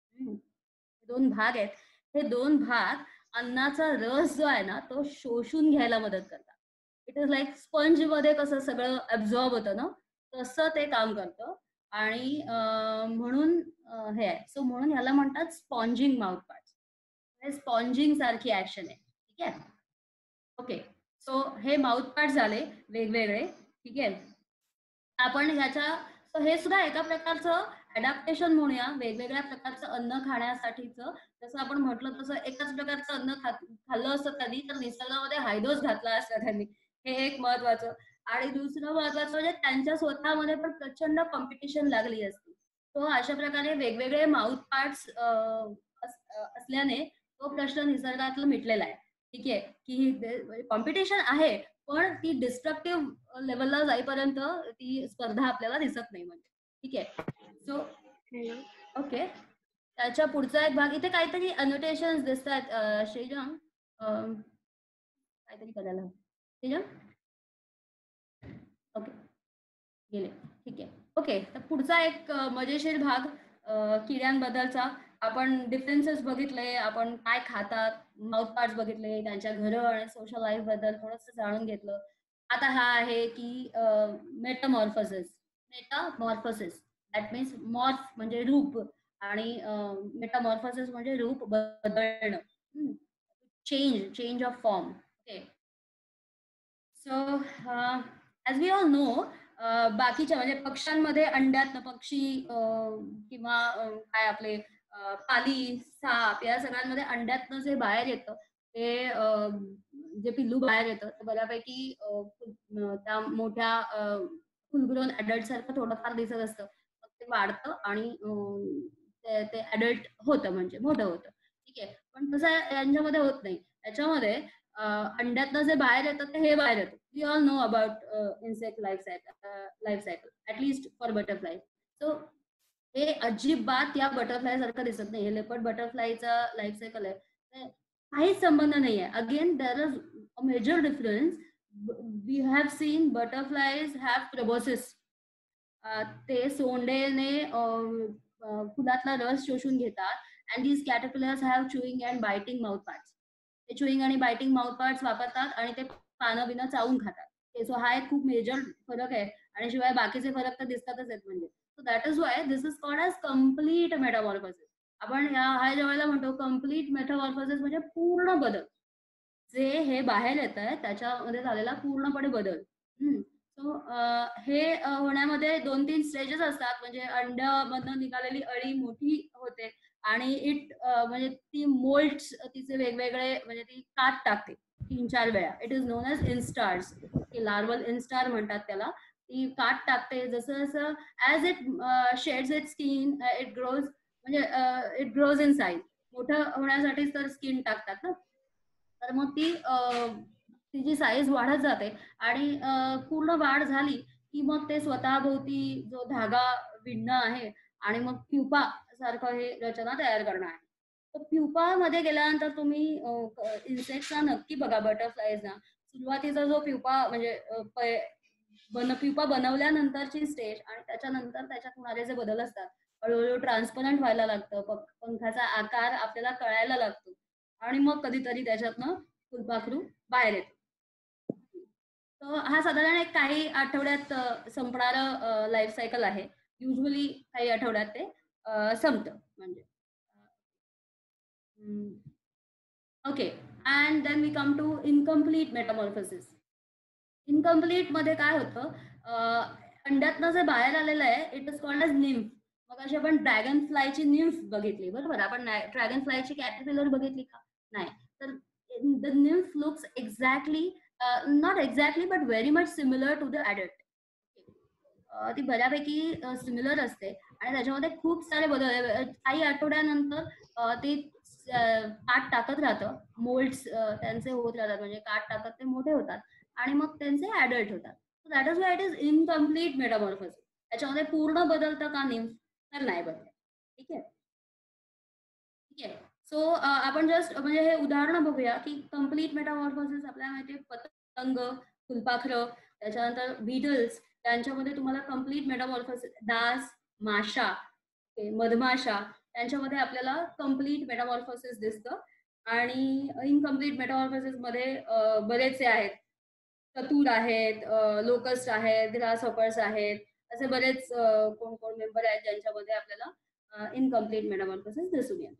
Speaker 2: दोन भाग आहेत, हे दोन भाग अन्नाचा रस जो आहे ना तो शोषून घ्यायला मदत करतात. इट इज लाईक स्पंज मध्ये कसं सगळं ऍब्झॉर्ब होतं ना, तसं ते काम करतं. आणि म्हणून हे आहे. सो म्हणून ह्याला म्हणतात स्पॉन्जिंग माउथ पार्ट्स. हे स्पॉन्जिंग सारखी ऍक्शन आहे. ठीक आहे, ओके. सो हे माउथ पार्ट झाले वेगवेगळे. ठीक आहे, आपण ह्याच्या हे सुद्धा एका प्रकारचं अडॅप्टेशन म्हणूया, वेगवेगळ्या प्रकारचं अन्न खाण्यासाठीचं. जसं आपण म्हटलं तसं एकाच प्रकारचं अन्न खात खाल्लं असतं त्यांनी तर निसर्गामध्ये हायदोस घातला असता त्यांनी, हे एक महत्वाचं. आणि दुसरं महत्वाचं म्हणजे त्यांच्या स्वतःमध्ये पण प्रचंड कॉम्पिटिशन लागली असती. तो अशा प्रकारे वेगवेगळे माउथ पार्ट्स असल्याने तो प्रश्न निसर्गातला मिटलेला आहे. ठीक आहे, की कॉम्पिटिशन आहे पण ती डिस्ट्रक्टिव्ह लेवलला जाईपर्यंत ती स्पर्धा आपल्याला दिसत नाही. म्हणजे ठीक आहे. सो ओके, त्याच्या पुढचा एक भाग, इथे काहीतरी अनोटेशन्स दिसतात. श्रीजम काहीतरी करायला. श्रीजम ओके गेले. ठीक आहे, ओके. तर पुढचा एक मजेशीर भाग किड्यांबद्दलचा. आपण डिफरन्सेस बघितले, आपण काय खातात, माउथ पार्ट्स बघितले, त्यांच्या घरं आणि सोशल लाईफ बद्दल थोडंसं जाणून घेतलं. आता हा आहे की metamorphosis. Metamorphosis that means morph म्हणजे रूप आणि मेटामॉर्फोसिस म्हणजे रूप बदलणं, change change of form. Okay. So as we all know, बाकीच्या म्हणजे पक्ष्यांमध्ये अंड्यातनं पक्षी किंवा काय आपले पाली, साप या सगळ्यांमध्ये अंड्यातनं जे बाहेर येतं ते जे पिल्लू बाहेर येतं ते बऱ्यापैकी त्या मोठ्या फुल ग्रोन ॲडल्ट सारखं थोडंफार दिसत असतं. ते वाढतं आणि ते ॲडल्ट होतं म्हणजे मोठं होतं. ठीक आहे, पण तसं यांच्यामध्ये होत नाही. याच्यामध्ये अंड्यातनं जे बाहेर येतं ते हे बाहेर येतं. We all know about insect life cycle life cycle at least for butterfly. So हे अजिबात या बटरफ्लाय सारखं दिसत नाही. हे लेपर्ड बटरफ्लायचा लाईफ सायकल आहे, काहीच संबंध नाही आहे. Again there is a major difference. We have seen butterflies have proboscis. ते सोंडेने फुलातला रस शोषून घेतात and these caterpillars have chewing and biting mouth parts. ते चुईंग आणि बायटिंग माउथ पार्ट्स वापरतात आणि ते पानं बिनं चावून खातात. सो हा एक खूप मेजर फरक आहे आणि शिवाय बाकीचे फरक तर दिसतातच आहेत म्हणजे. So that is why this is called as complete metamorphosis. आपण या हा जेव्हा म्हणतो कम्प्लीट मेटामॉर्फोसिस म्हणजे पूर्ण बदल. जे हे बाहेर येत आहे त्याच्यामध्ये झालेला पूर्णपणे बदल. सो हे होण्यामध्ये दोन तीन स्टेजेस असतात. म्हणजे अंड्यामधनं निघालेली अळी मोठी होते आणि इट म्हणजे ती मोल्ड्स तिचे वेगवेगळे म्हणजे ती कात टाकते तीन चार वेळा. It is known as instars. Larval instar म्हणतात त्याला. ती कात टाकते. जसं जसं as it sheds it skin it grows म्हणजे इट ग्रोज इन साईज. मोठं होण्यासाठीच तर स्किन टाकतात ना. तर मग ती तिची साईज वाढत जाते आणि पूर्ण वाढ झाली की मग ते स्वतःभोवती जो धागा विणणं आहे आणि मग प्युपा सारखं हे रचना तयार करणं आहे. तर प्युपामध्ये गेल्यानंतर तुम्ही इन्सेक्टचा नक्की बघा, बटरफ्लायजना सुरुवातीचा जो प्युपा म्हणजे बन प्युपा बनवल्यानंतरची स्टेज आणि त्याच्यानंतर त्याच्यात होणारे जे बदल असतात, हळूहळू ट्रान्सपरंट व्हायला लागतं, पंखाचा आकार आपल्याला कळायला लागतो आणि मग कधीतरी त्याच्यातनं फुलपाखरू बाहेर येतो. तर हा साधारण एक काही आठवड्यात संपणारं लाईफ सायकल आहे. युजली काही आठवड्यात ते संपतं म्हणजे. ओके, and then we come to incomplete metamorphosis. Incomplete मध्ये काय होतं, अंड्यातनं जे बाहेर आलेलं आहे it is called as nymph. मग अशी आपण ड्रॅगन फ्लायची निम्फ बघितली बरोबर. आपण ड्रॅगन फ्लायची कॅटरपिलर बघितली का? नाही. तर the nymph looks exactly not exactly but very much similar to the adult. ती बऱ्यापैकी सिमिलर असते आणि त्याच्यामध्ये खूप सारे बदल. काही आठवड्यानंतर ते काठ टाकत राहतं, मोल्ड्स त्यांचे होत राहतात म्हणजे काठ टाकत ते मोठे होतात आणि मग त्यांचे ॲडल्ट होतात. So that is why it is incomplete metamorphosis. त्याच्यामध्ये पूर्ण बदलतं का निम्फ? तर नाही बदलत. ठीक आहे ठीक आहे. सो आपण जस्ट म्हणजे हे उदाहरण बघूया की कम्प्लीट मेटामॉर्फोसिस आपल्याला माहिती पतंग, फुलपाखरं, त्याच्यानंतर बीटल्स, त्यांच्यामध्ये तुम्हाला कम्प्लीट मेटामॉर्फोसिस, डास, माशा, मधमाशा, त्यांच्यामध्ये आपल्याला कम्प्लीट मेटामॉर्फोसिस दिसतं. आणि इनकम्प्लीट मेटामॉर्फोसिस मध्ये बरेचसे आहेत. चतुर आहेत, लोकस्ट आहेत, ग्रासहॉपर्स आहेत, असे बरेच कोण कोण मेंबर आहेत ज्यांच्यामध्ये आपल्याला इनकम्प्लीट मेटामॉर्फोसिस दिसून येतं.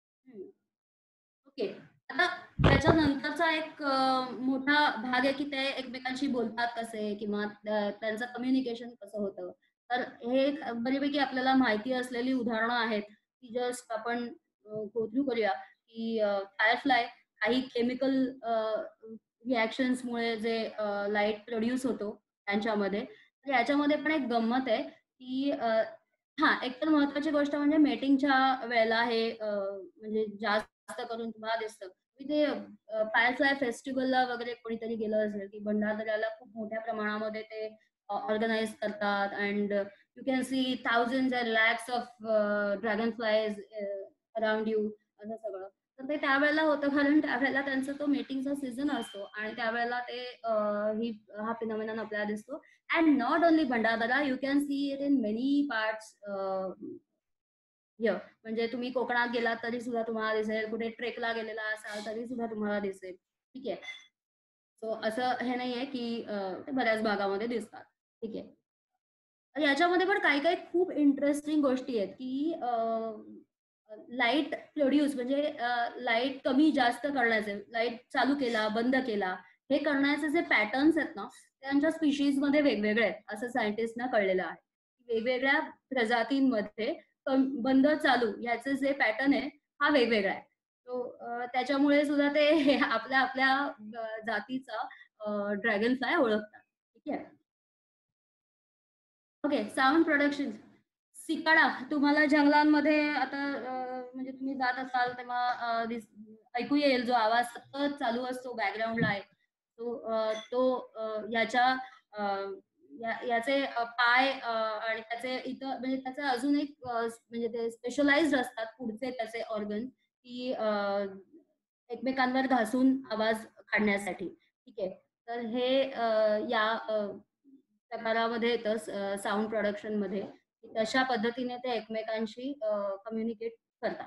Speaker 2: ओके, आता त्याच्यानंतरचा एक मोठा भाग आहे की ते एकमेकांशी बोलतात कसे किंवा त्यांचं कम्युनिकेशन कसं होतं. तर हे बऱ्यापैकी आपल्याला माहिती असलेली उदाहरणं आहेत की जस्ट आपण गो थ्रू करूया. की फायरफ्लाय काही केमिकल रिॲक्शन्समुळे जे लाईट प्रोड्यूस होतो त्यांच्यामध्ये. तर याच्यामध्ये पण एक गंमत आहे की हां, एक तर महत्त्वाची गोष्ट म्हणजे मेटिंगच्या वेळेला हे म्हणजे जास्त करून तुम्हाला दिसतं. ते फायरफ्लाय फेस्टिवलला वगैरे कोणीतरी गेलं असेल की भंडारदऱ्याला खूप मोठ्या प्रमाणामध्ये ते ऑर्गनाइज करतात and you can see thousands and lakhs of dragonflies around you, असं सगळं. तर ते त्यावेळेला होतं कारण त्यावेळेला त्यांचा तो मीटिंगचा सीझन असतो आणि त्यावेळेला ते ही हा फिनॉमिनन आपल्याला दिसतो. And not only Bhandardara, you can see it in many parts. म्हणजे तुम्ही कोकणात गेलात तरी सुद्धा तुम्हाला दिसेल, कुठे ट्रेकला गेलेला असाल तरी सुद्धा तुम्हाला दिसेल. ठीक आहे. सो असं हे नाहीये की ते बऱ्याच भागामध्ये दिसतात. ठीक आहे. याच्यामध्ये पण काही काही खूप इंटरेस्टिंग गोष्टी आहेत की लाईट प्रोड्यूस म्हणजे लाईट कमी जास्त करण्याचे, लाईट चालू केला बंद केला हे करण्याचे जे पॅटर्न्स आहेत ना, त्यांच्या स्पीशीजमध्ये वेगवेगळे आहेत असं सायंटिस्टना कळलेलं आहे. वेगवेगळ्या प्रजातींमध्ये बंद चालू याचे जे पॅटर्न आहे हा वेगवेगळा आहे. तो त्याच्यामुळे सुद्धा ते आपल्या आपल्या जातीचा ड्रॅगन फ्लाय ओळखतात. ठीक आहे. Okay, sound production. सिकाडा तुम्हाला जंगलांमध्ये आता म्हणजे तुम्ही जात असाल तेव्हा ऐकू येईल जो आवाज सतत चालू असतो बॅकग्राऊंडला आहे तो तो याच्या याचे पाय आणि त्याचे इतर म्हणजे त्याचे अजून एक म्हणजे ते स्पेशलाइज्ड असतात पुढचे त्याचे ऑर्गन की एकमेकांवर घासून आवाज काढण्यासाठी. ठीक आहे. तर हे या प्रकारामध्ये येतं साऊंड प्रोडक्शन मध्ये. तशा पद्धतीने ते एकमेकांशी कम्युनिकेट करतात.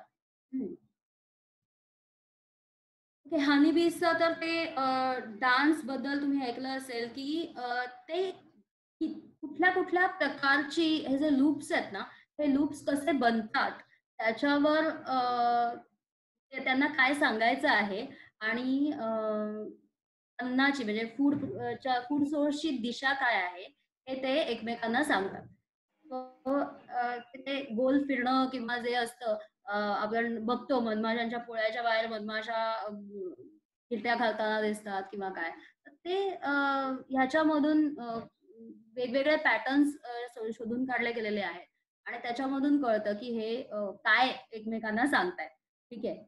Speaker 2: ओके, हनी बीजचं तर ते डान्स बद्दल तुम्ही ऐकलं असेल की ते कुठल्या कुठल्या प्रकारची हे जे लूप्स आहेत ना, हे लूप्स कसे बनतात त्याच्यावर त्यांना काय सांगायचं आहे आणि अन्नाची म्हणजे फूड फूड सोर्सची दिशा काय आहे हे ते एकमेकांना सांगतात. ते गोल फिरणं किंवा जे असतं आपण बघतो मधमाशांच्या पोळ्याच्या बाहेर मधमाशा किट्या घालताना दिसतात किंवा काय, ते ह्याच्यामधून वेगवेगळे पॅटर्न्स शोधून काढले गेलेले आहेत आणि त्याच्यामधून कळतं की हे काय एकमेकांना सांगतायत. ठीक आहे.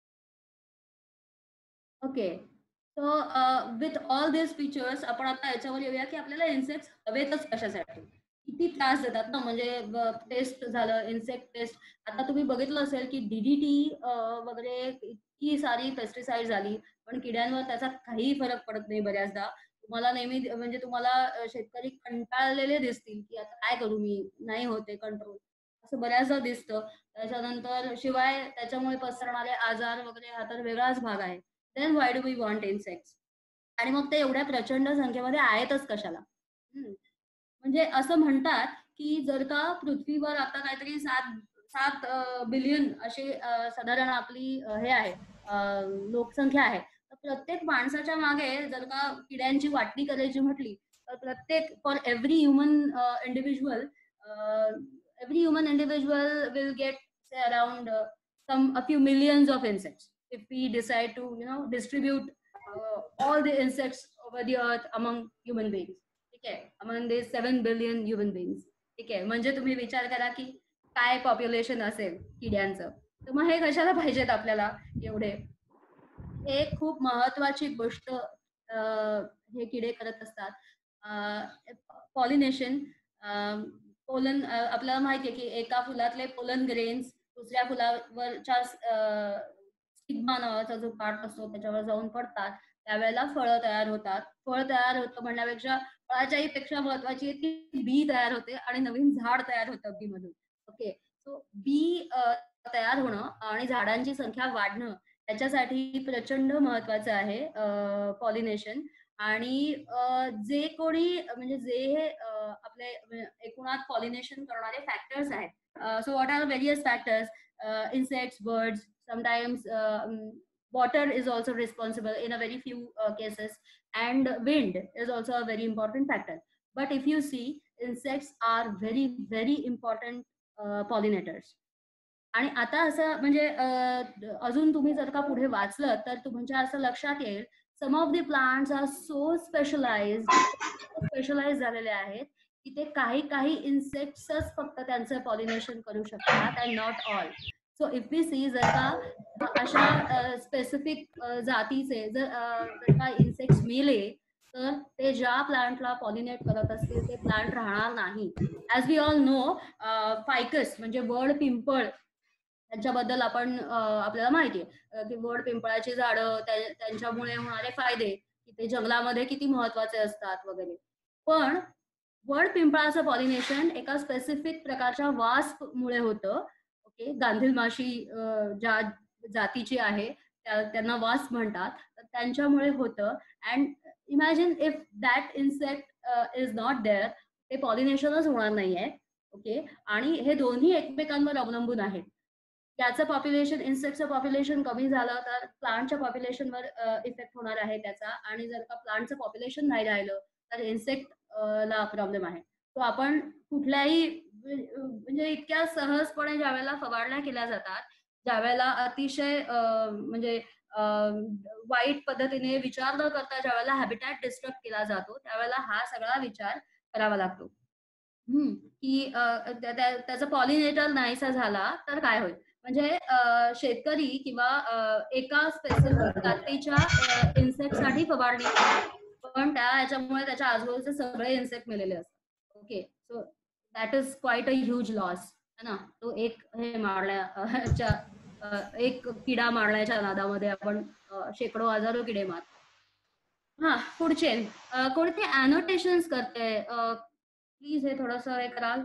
Speaker 2: Okay, so with all this features आपण आता याच्यावर येऊया की आपल्याला इन्सेक्ट्स हवेतच कशासाठी, किती त्रास देतात ना. म्हणजे टेस्ट झालं, इन्सेक्ट टेस्ट. आता तुम्ही बघितलं असेल की डीडीटी वगैरे इतकी सारी पेस्टिसाइड झाली, पण किड्यांवर त्याचा काही फरक पडत नाही बऱ्याचदा. तुम्हाला नेहमी म्हणजे तुम्हाला शेतकरी कंटाळलेले दिसतील की आता काय करू मी, नाही होते कंट्रोल, असं बऱ्याचदा दिसतं. त्याच्यानंतर शिवाय त्याच्यामुळे पसरणारे आजार वगैरे हा तर वेगळाच भाग आहे. Then why do we want insects? आणि मग ते एवढ्या प्रचंड संख्येमध्ये आहेतच कशाला? म्हणजे असं म्हणतात की जर का पृथ्वीवर आता काहीतरी सात सात बिलियन अशी साधारण आपली हे आहे लोकसंख्या आहे, तर प्रत्येक माणसाच्या मागे जर का किड्यांची वाटणी करायची म्हटली तर प्रत्येक for every human individual every human individual will get say around some a few millions of insects if we decide to you know distribute uh, all the insects over the earth among human beings. ठीक आहे, among the seven billion human beings. ठीक आहे, म्हणजे तुम्ही विचार करा की काय पॉप्युलेशन असेल किड्यांचं, तर मग हे कशाला पाहिजेत आपल्याला एवढे. हे खूप महत्वाची गोष्ट हे किडे करत असतात. पॉलिनेशन, पोलन, आपल्याला माहिती आहे की एका फुलातले पोलन ग्रेन्स दुसऱ्या फुलावरच्या स्टिग्मा नावाचा जो पार्ट असतो त्याच्यावर जाऊन पडतात, त्यावेळेला फळं तयार होतात. फळ तयार होतं म्हणण्यापेक्षा फळाच्याही पेक्षा महत्वाची आहे की बी तयार होते आणि नवीन झाड तयार होतं बी मधून. ओके, सो बी तयार होणं आणि झाडांची संख्या वाढणं त्याच्यासाठी प्रचंड महत्वाचं आहे पॉलिनेशन. आणि जे कोणी म्हणजे जे आपले एकूणात पॉलिनेशन करणारे फॅक्टर्स आहेत, so what are various factors? Uh, insects, birds, sometimes uh, water is also responsible in a very few uh, cases, and wind is also a very important factor. But if you see, insects are very very important uh, pollinators. आणि आता असं म्हणजे अजून तुम्ही जर का पुढे वाचलं तर तुमच्या असं लक्षात येईल, some of the plants are so specialized specialize झालेले आहेत की ते काही काही इन्सेक्ट्सच फक्त त्यांचं पॉलिनेशन करू शकतात and not all. So if we see, जर का अशा स्पेसिफिक जातीचे जर का इन्सेक्ट्स मेले तर ते ज्या प्लांटला पॉलिनेट करत असतील ते प्लांट राहणार नाही. As we all know, ficus म्हणजे वड पिंपळ, त्यांच्याबद्दल आपण आपल्याला माहिती आहे की वड पिंपळाची झाडं त्यांच्यामुळे होणारे फायदे की ते जंगलामध्ये किती महत्वाचे असतात वगैरे. पण वड पिंपळाचं पॉलिनेशन एका स्पेसिफिक प्रकारच्या वास्प मुळे होतं. ओके, गांधील माशी ज्या जातीची आहे त्यांना वास्प म्हणतात, त्यांच्यामुळे होतं. And imagine if that insect is not there, ते पॉलिनेशनच होणार नाहीये. ओके, आणि हे दोन्ही एकमेकांवर अवलंबून आहेत. त्याचं पॉप्युलेशन, इन्सेक्टचं पॉप्युलेशन कमी झालं तर प्लांटच्या पॉप्युलेशनवर इफेक्ट होणार आहे त्याचा, आणि जर का प्लांटचं पॉप्युलेशन नाही राहिलं तर इन्सेक्ट ला प्रॉब्लेम आहे. तो आपण कुठल्याही म्हणजे इतक्या सहजपणे ज्या वेळेला फवारण्या केल्या जातात, ज्या वेळेला अतिशय म्हणजे वाईट पद्धतीने विचार न करता ज्या वेळेला हॅबिटॅट डिस्ट्रक्ट केला जातो, त्यावेळेला हा सगळा विचार करावा लागतो. हम्म की त्याचा पॉलिनेटर नाहीसा झाला तर काय होईल. म्हणजे शेतकरी किंवा एका स्पेसिफिक जातीच्या इन्सेक्ट साठी फवारणी, पण त्या याच्यामुळे त्याच्या आजूबाजूचे सगळे इन्सेक्ट मेलेले असतात. Okay, so that is quite a huge loss है ना. तो एक हे मारण्याच्या एक किडा मारण्याच्या नादामध्ये आपण शेकडो हजारो किडे मार. हा, पुढचे कोणते अॅनोटेशन्स करते प्लीज, हे थोडंसं हे कराल.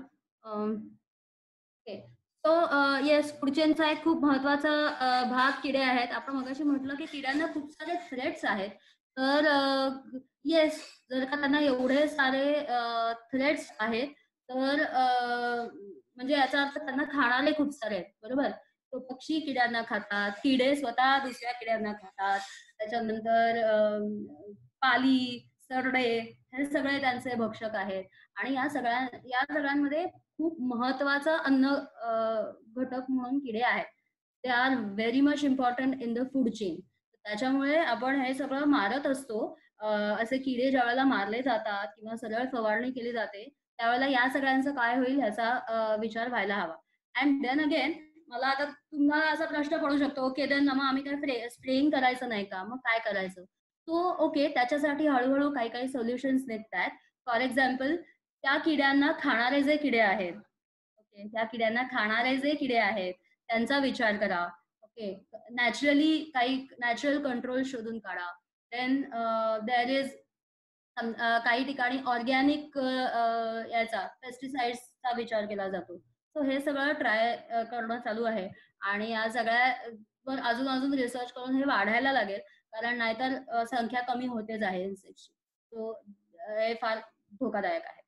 Speaker 2: ओके. सो येस, पुढच्यांचा एक खूप महत्वाचा अ, भाग किडे आहेत. आपण मगाशी म्हटलं की किड्यांना खूप सारे थ्रेट्स आहेत. तर येस, जर का त्यांना एवढे सारे थ्रेट्स आहेत, तर अ, म्हणजे याचा अर्थ त्यांना खाणारे खूप सारे आहेत, बरोबर? तो पक्षी किड्यांना खातात, किडे स्वतः दुसऱ्या किड्यांना खातात. त्याच्यानंतर अ, पाली, सरडे हे सगळे त्यांचे भक्षक आहेत. आणि या सगळ्या या सगळ्यांमध्ये खूप महत्वाचा अन्न अ, घटक म्हणून किडे आहेत. They are very much important in the food chain. त्याच्यामुळे आपण हे सगळं मारत असतो. अ, असे किडे ज्यावेळेला मारले जातात किंवा सरळ फवारणी केली जाते, त्यावेळेला या सगळ्यांचं काय होईल ह्याचा अ, विचार व्हायला हवा. अँड देन अगेन मला आता तुम्हाला असा प्रश्न पडू शकतो, ओके देन मग आम्ही काय स्प्रेइंग करायचं नाही का? मग काय करायचं? सो ओके, त्याच्यासाठी हळू काही काही सोल्युशन्स निघतायत. फॉर एक्झाम्पल, त्या किड्यांना खाणारे जे किडे आहेत, ओके, त्या किड्यांना खाणारे जे किडे आहेत, त्यांचा विचार करा. ओके, नॅचरली काही नॅचरल कंट्रोल शोधून काढा. देन देअर इज काही ठिकाणी ऑर्गॅनिक याचा पेस्टिसाइड्सचा विचार केला जातो. सो हे सगळं ट्राय करणं चालू आहे आणि या सगळ्यावर अजून अजून रिसर्च करून हे वाढायला लागेल, कारण नाहीतर अ, संख्या कमी होतेच आहे इन्सेक्टची. सो हे फार धोकादायक आहे.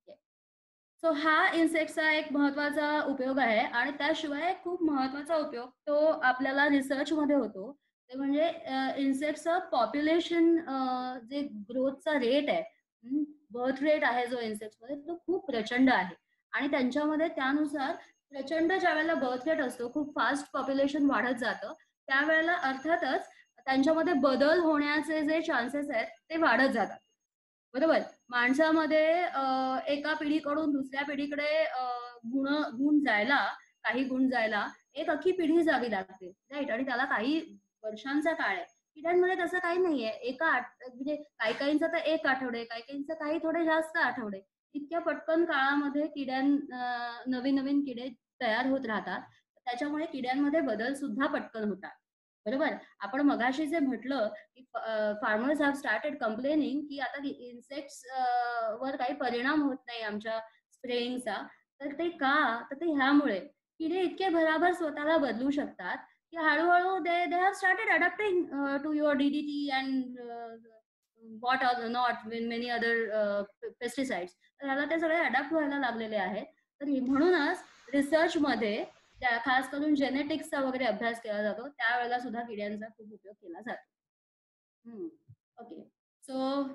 Speaker 2: सो हा इन्सेक्टचा एक महत्वाचा उपयोग आहे आणि त्याशिवाय खूप महत्वाचा उपयोग तो आपल्याला रिसर्चमध्ये होतो. ते म्हणजे इन्सेक्टचं पॉप्युलेशन, जे ग्रोथचा रेट आहे, बर्थ रेट आहे जो इन्सेक्टमध्ये, तो खूप प्रचंड आहे. आणि त्यांच्यामध्ये त्यानुसार प्रचंड ज्यावेळेला बर्थ रेट असतो, खूप फास्ट पॉप्युलेशन वाढत जातं, त्यावेळेला अर्थातच त्यांच्यामध्ये बदल होण्याचे जे चान्सेस आहेत ते वाढत जातात. बरोबर? माणसामध्ये अ, एका पिढीकडून दुसऱ्या पिढीकडे अ, गुण गुण जायला, काही गुण जायला एक अख्खी पिढी जावी लागते, राईट? आणि त्याला काही वर्षांचा काळ आहे. पिढ्यांमध्ये तसं काही नाहीये. एका आठ म्हणजे काही काहींचं तर एक आठवडे, काही काहींचं काही थोडे जास्त आठवडे. इतक्या पटकन काळामध्ये किड्यां अ, नवीन-नवीन किडे तयार होत राहतात. त्याच्यामुळे किड्यांमध्ये बदल सुद्धा पटकन होतात. बरोबर? आपण मगाशी जे म्हटलं, की फार्मर्स हॅव स्टार्टेड कंप्लेनिंग की आता इन्सेक्ट्स वर काही परिणाम होत नाही आमच्या स्प्रेइंगचा. तर ते का? तर ते ह्यामुळे किडे इतके भराभर स्वतःला बदलू शकतात, की हळू-हळू they they have started adapting to your DDT and what are not many other pesticides. तर ह्याला ते सगळे अडॅप्ट व्हायला लागलेले आहेत. तर म्हणूनच रिसर्चमध्ये त्या खास करून जेनेटिक्सचा वगैरे अभ्यास केला जातो. त्यावेळेला सुद्धा किड्यांचा खूप उपयोग केला जातो. हं. ओके. सो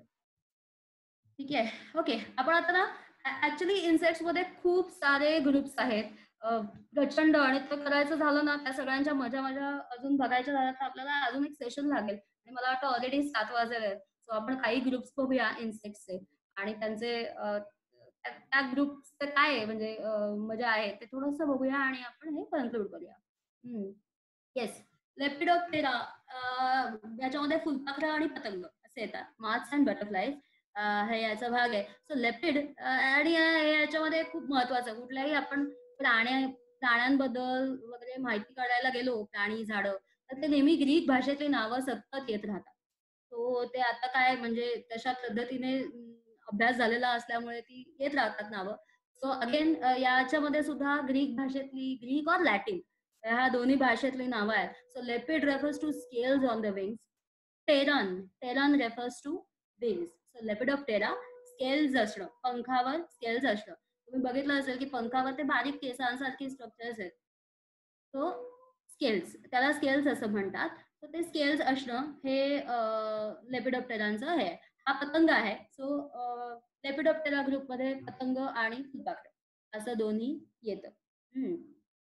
Speaker 2: ठीक आहे. ओके. आपण आता ना ॲक्चुअली इन्सेक्ट्समध्ये खूप सारे ग्रुप्स आहेत. अ, प्रचंड, आणि ते करायचं झालं ना, त्या सगळ्यांच्या मजा-मजा अजून बघायच्या झाल्या तर आपल्याला अजून एक सेशन लागेल आणि मला वाटतं ऑलरेडी सात वाजले आहेत. सो आपण काही ग्रुप्स बघूया इन्सेक्ट्सचे आणि त्यांचे अ, त्या त्या ग्रुप्सचं काय आहे म्हणजे अ, मजा आहे ते थोडंसं बघूया आणि आपण हे कन्क्लूड करूया. हं. येस. लेपिडोप्टेरा याच्यामध्ये फुलपाखरं आणि पतंग असे येतात. माथ्स अँड बटरफ्लायज हे याचा भाग आहे. सो लेपिड आणि या- हे याच्यामध्ये खूप महत्वाचं, कुठल्याही आपण प्राण्या प्राण्यांबद्दल वगैरे माहिती काढायला गेलो, प्राणी, झाडं, तर ते नेहमी ग्रीक भाषेतली नावं सतत येत राहतात. सो ते आता काय म्हणजे तशा पद्धतीने अं, अभ्यास झालेला असल्यामुळे ती येत राहतात नावं. सो अगेन याच्यामध्ये सुद्धा ग्रीक भाषेतली, ग्रीक और लॅटिन ह्या दोन्ही भाषेतली नावं आहेत. So lepid refers to scales on the wings. Pteron pteron refers to wings. So lepidoptera scales असणं, पंखावर स्केल्स असणं. तुम्ही बघितलं असेल की पंखावर ते बारीक केसांसारखी स्ट्रक्चर्स आहेत. सो स्केल्स, त्याला स्केल्स असं म्हणतात. तर ते स्केल्स असणं हे लेपिडोप्टेरांचं आहे. हा पतंग आहे. सो लेपिडोप्टेरा ग्रुपमध्ये पतंग आणि फुलपाखरं असं दोन्ही येतं. Hmm.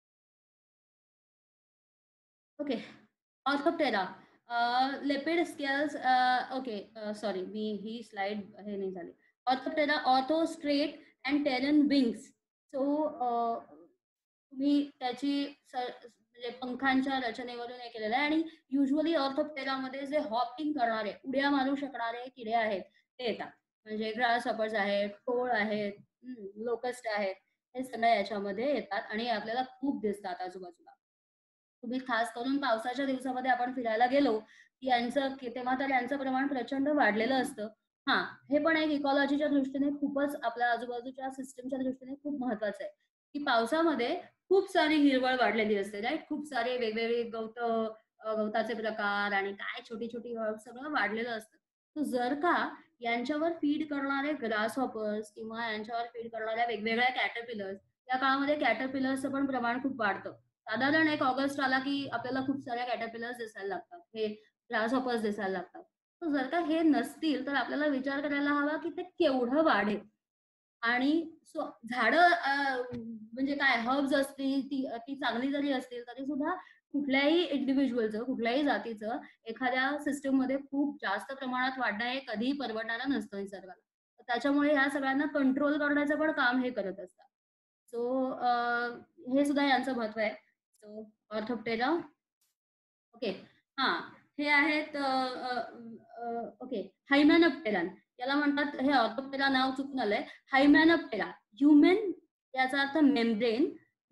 Speaker 2: Okay. Orthoptera lepid scales. Okay, sorry, मी ही स्लाइड हे नाही झाली. Orthoptera ortho straight and pteron wings. So तुम्ही त्याची स म्हणजे पंखांच्या रचनेवरून हे केलेलं आहे आणि युजुअली ऑर्थोप्टेरामध्ये जे हॉपिंग करणारे, उड्या मारू शकणारे किडे आहेत ते येतात. म्हणजे ग्रासहॉपर्स आहेत, टोळ आहेत, लोकस्ट आहेत, हे सगळे याच्यामध्ये येतात आणि आपल्याला खूप दिसतात आजूबाजूला. तुम्ही खास करून पावसाच्या दिवसामध्ये आपण फिरायला गेलो, की यांचं की तेव्हा तर यांचं प्रमाण प्रचंड वाढलेलं असतं. हा हे पण एक इकॉलॉजीच्या दृष्टीने खूपच आपल्या आजूबाजूच्या सिस्टमच्या दृष्टीने खूप महत्वाचं आहे की पावसामध्ये खूप सारी हिरवळ वाढलेली असते, राईट. खूप सारे वेगवेगळे गवत गवताचे प्रकार आणि काय छोटी छोटी सगळं वाढलेलं असतं. तर जर का यांच्यावर फीड करणारे ग्रास हॉपर्स किंवा यांच्यावर फीड करणाऱ्या वेगवेगळ्या कॅटरपिलर्स, या काळामध्ये कॅटरपिलर्सचं पण प्रमाण खूप वाढतं. साधारण एक ऑगस्ट आला की आपल्याला खूप साऱ्या कॅटरपिलर्स दिसायला लागतात, हे ग्रास हॉपर्स दिसायला लागतात. तर जर का हे नसतील तर आपल्याला विचार करायला हवा की ते केवढं वाढेल. आणि सो झाडं म्हणजे काय हर्ब्स असतील ती ती चांगली जरी असतील तरी सुद्धा कुठल्याही इंडिव्हिज्युअलचं कुठल्याही जातीचं एखाद्या सिस्टम मध्ये खूप जास्त प्रमाणात वाढणं हे कधीही परवडणारं नसतं निसर्गाला. त्याच्यामुळे ह्या सगळ्यांना कंट्रोल करण्याचं पण काम हे करत असतात. सो हे सुद्धा यांचं महत्व आहे. So orthoptera. ओके. हा हे आहेत ओके हायमॅनोप्टेरन याला म्हणतात. हे ऑर्थोप्टेरा नाव चुकून आलंय. हायमॅनोप्टेरा ह्युमन याचा अर्थ मेम्ब्रेन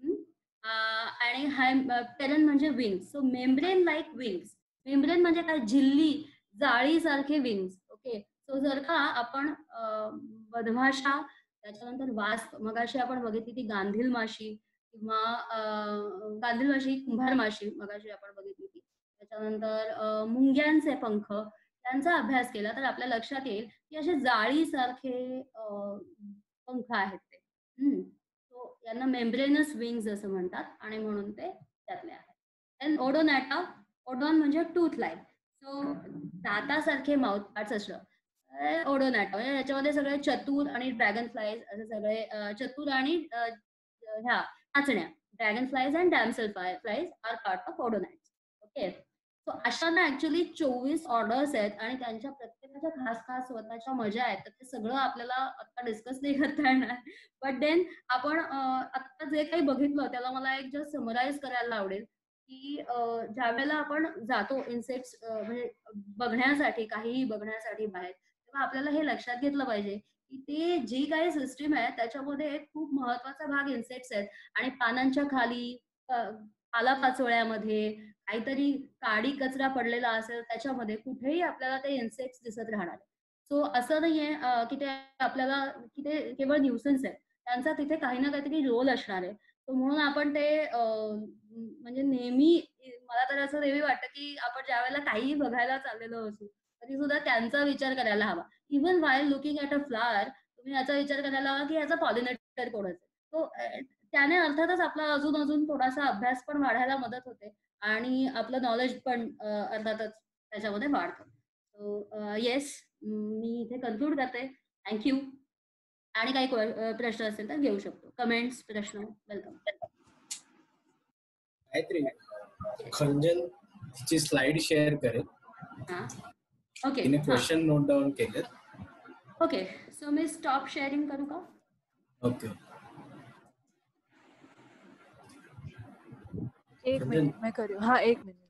Speaker 2: आणि हायपेरन म्हणजे wings. So membrane like wings. Membrane म्हणजे काय, झिल्ली जाळी सारखे विंग्स. ओके. सो जर का आपण मधमाशा त्याच्यानंतर वास्प मगाशी आपण बघितली ती गांधील माशी किंवा गांधील माशी कुंभार माशी मगाशी आपण बघितली ती, त्याच्यानंतर मुंग्यांचे पंख त्यांचा अभ्यास केला तर आपल्या लक्षात येईल की असे जाळीसारखे पंख आहेत ते. सो यांना मेम्ब्रेनस विंग्स असं म्हणतात आणि म्हणून ते त्यातले आहेत. Then odonata. ओडॉन म्हणजे टूथ लाईक. सो दातासारखे माउथ पार्ट्स असणं ओडोनॅटा. म्हणजे याच्यामध्ये सगळे चतुर आणि ड्रॅगन फ्लाईज असे सगळे चतुर आणि ह्या नाचण्या dragon flies and damsel flies are part of odonates. Okay. So अशा ना ऍक्च्युली चोवीस ऑर्डर्स आहेत आणि त्यांच्या प्रत्येकाच्या खास खास स्वतःच्या मजा आहेत. तर ते सगळं आपल्याला आता डिस्कस नाही करता येणार. बट देन आपण आता जे काही बघितलं त्याला मला एक जस्ट समराईज करायला आवडेल की ज्या वेळेला आपण जातो इन्सेक्ट्स म्हणजे बघण्यासाठी काहीही बघण्यासाठी बाहेर, तेव्हा आपल्याला हे लक्षात घेतलं पाहिजे की ते जी काही सिस्टीम आहे त्याच्यामध्ये एक खूप महत्वाचा भाग इन्सेक्ट्स आहेत आणि पानांच्या खाली पालापाचोळ्यामध्ये काहीतरी काडी कचरा पडलेला असेल त्याच्यामध्ये कुठेही आपल्याला ते इन्सेक्ट्स दिसत राहणार. सो असं नाहीये की ते आपल्याला की ते केवळ न्यूसन्स आहे, त्यांचा तिथे काही ना काहीतरी रोल असणार आहे. तो म्हणून आपण ते म्हणजे नेहमी मला तर असं नेहमी वाटतं की आपण ज्या वेळेला काहीही बघायला चाललेलो असू तरी सुद्धा त्यांचा विचार करायला हवा. Even while looking at a flower तुम्ही याचा विचार करायला हवा की याचा पॉलिनेटर कोण असेल. तो त्याने अर्थातच आपला अजून अजून थोडासा अभ्यास पण वाढायला मदत होते आणि आपलं नॉलेज पण अर्थातच त्याच्यामध्ये वाढतं. सो येस मी इथे कन्क्लूड करते. थँक्यू. आणि काही प्रश्न असेल तर घेऊ शकतो. कमेंट्स प्रश्न वेलकम.
Speaker 3: काहीतरी खंजन ची स्लाइड शेअर करेल.
Speaker 2: ओके.
Speaker 3: तिने क्वेश्चन नोट डाऊन केले.
Speaker 2: ओके. सो मी स्टॉप शेअरिंग करू का?
Speaker 3: ओके.
Speaker 5: एक मिनिट मैं कर रही हूँ. हाँ एक minute.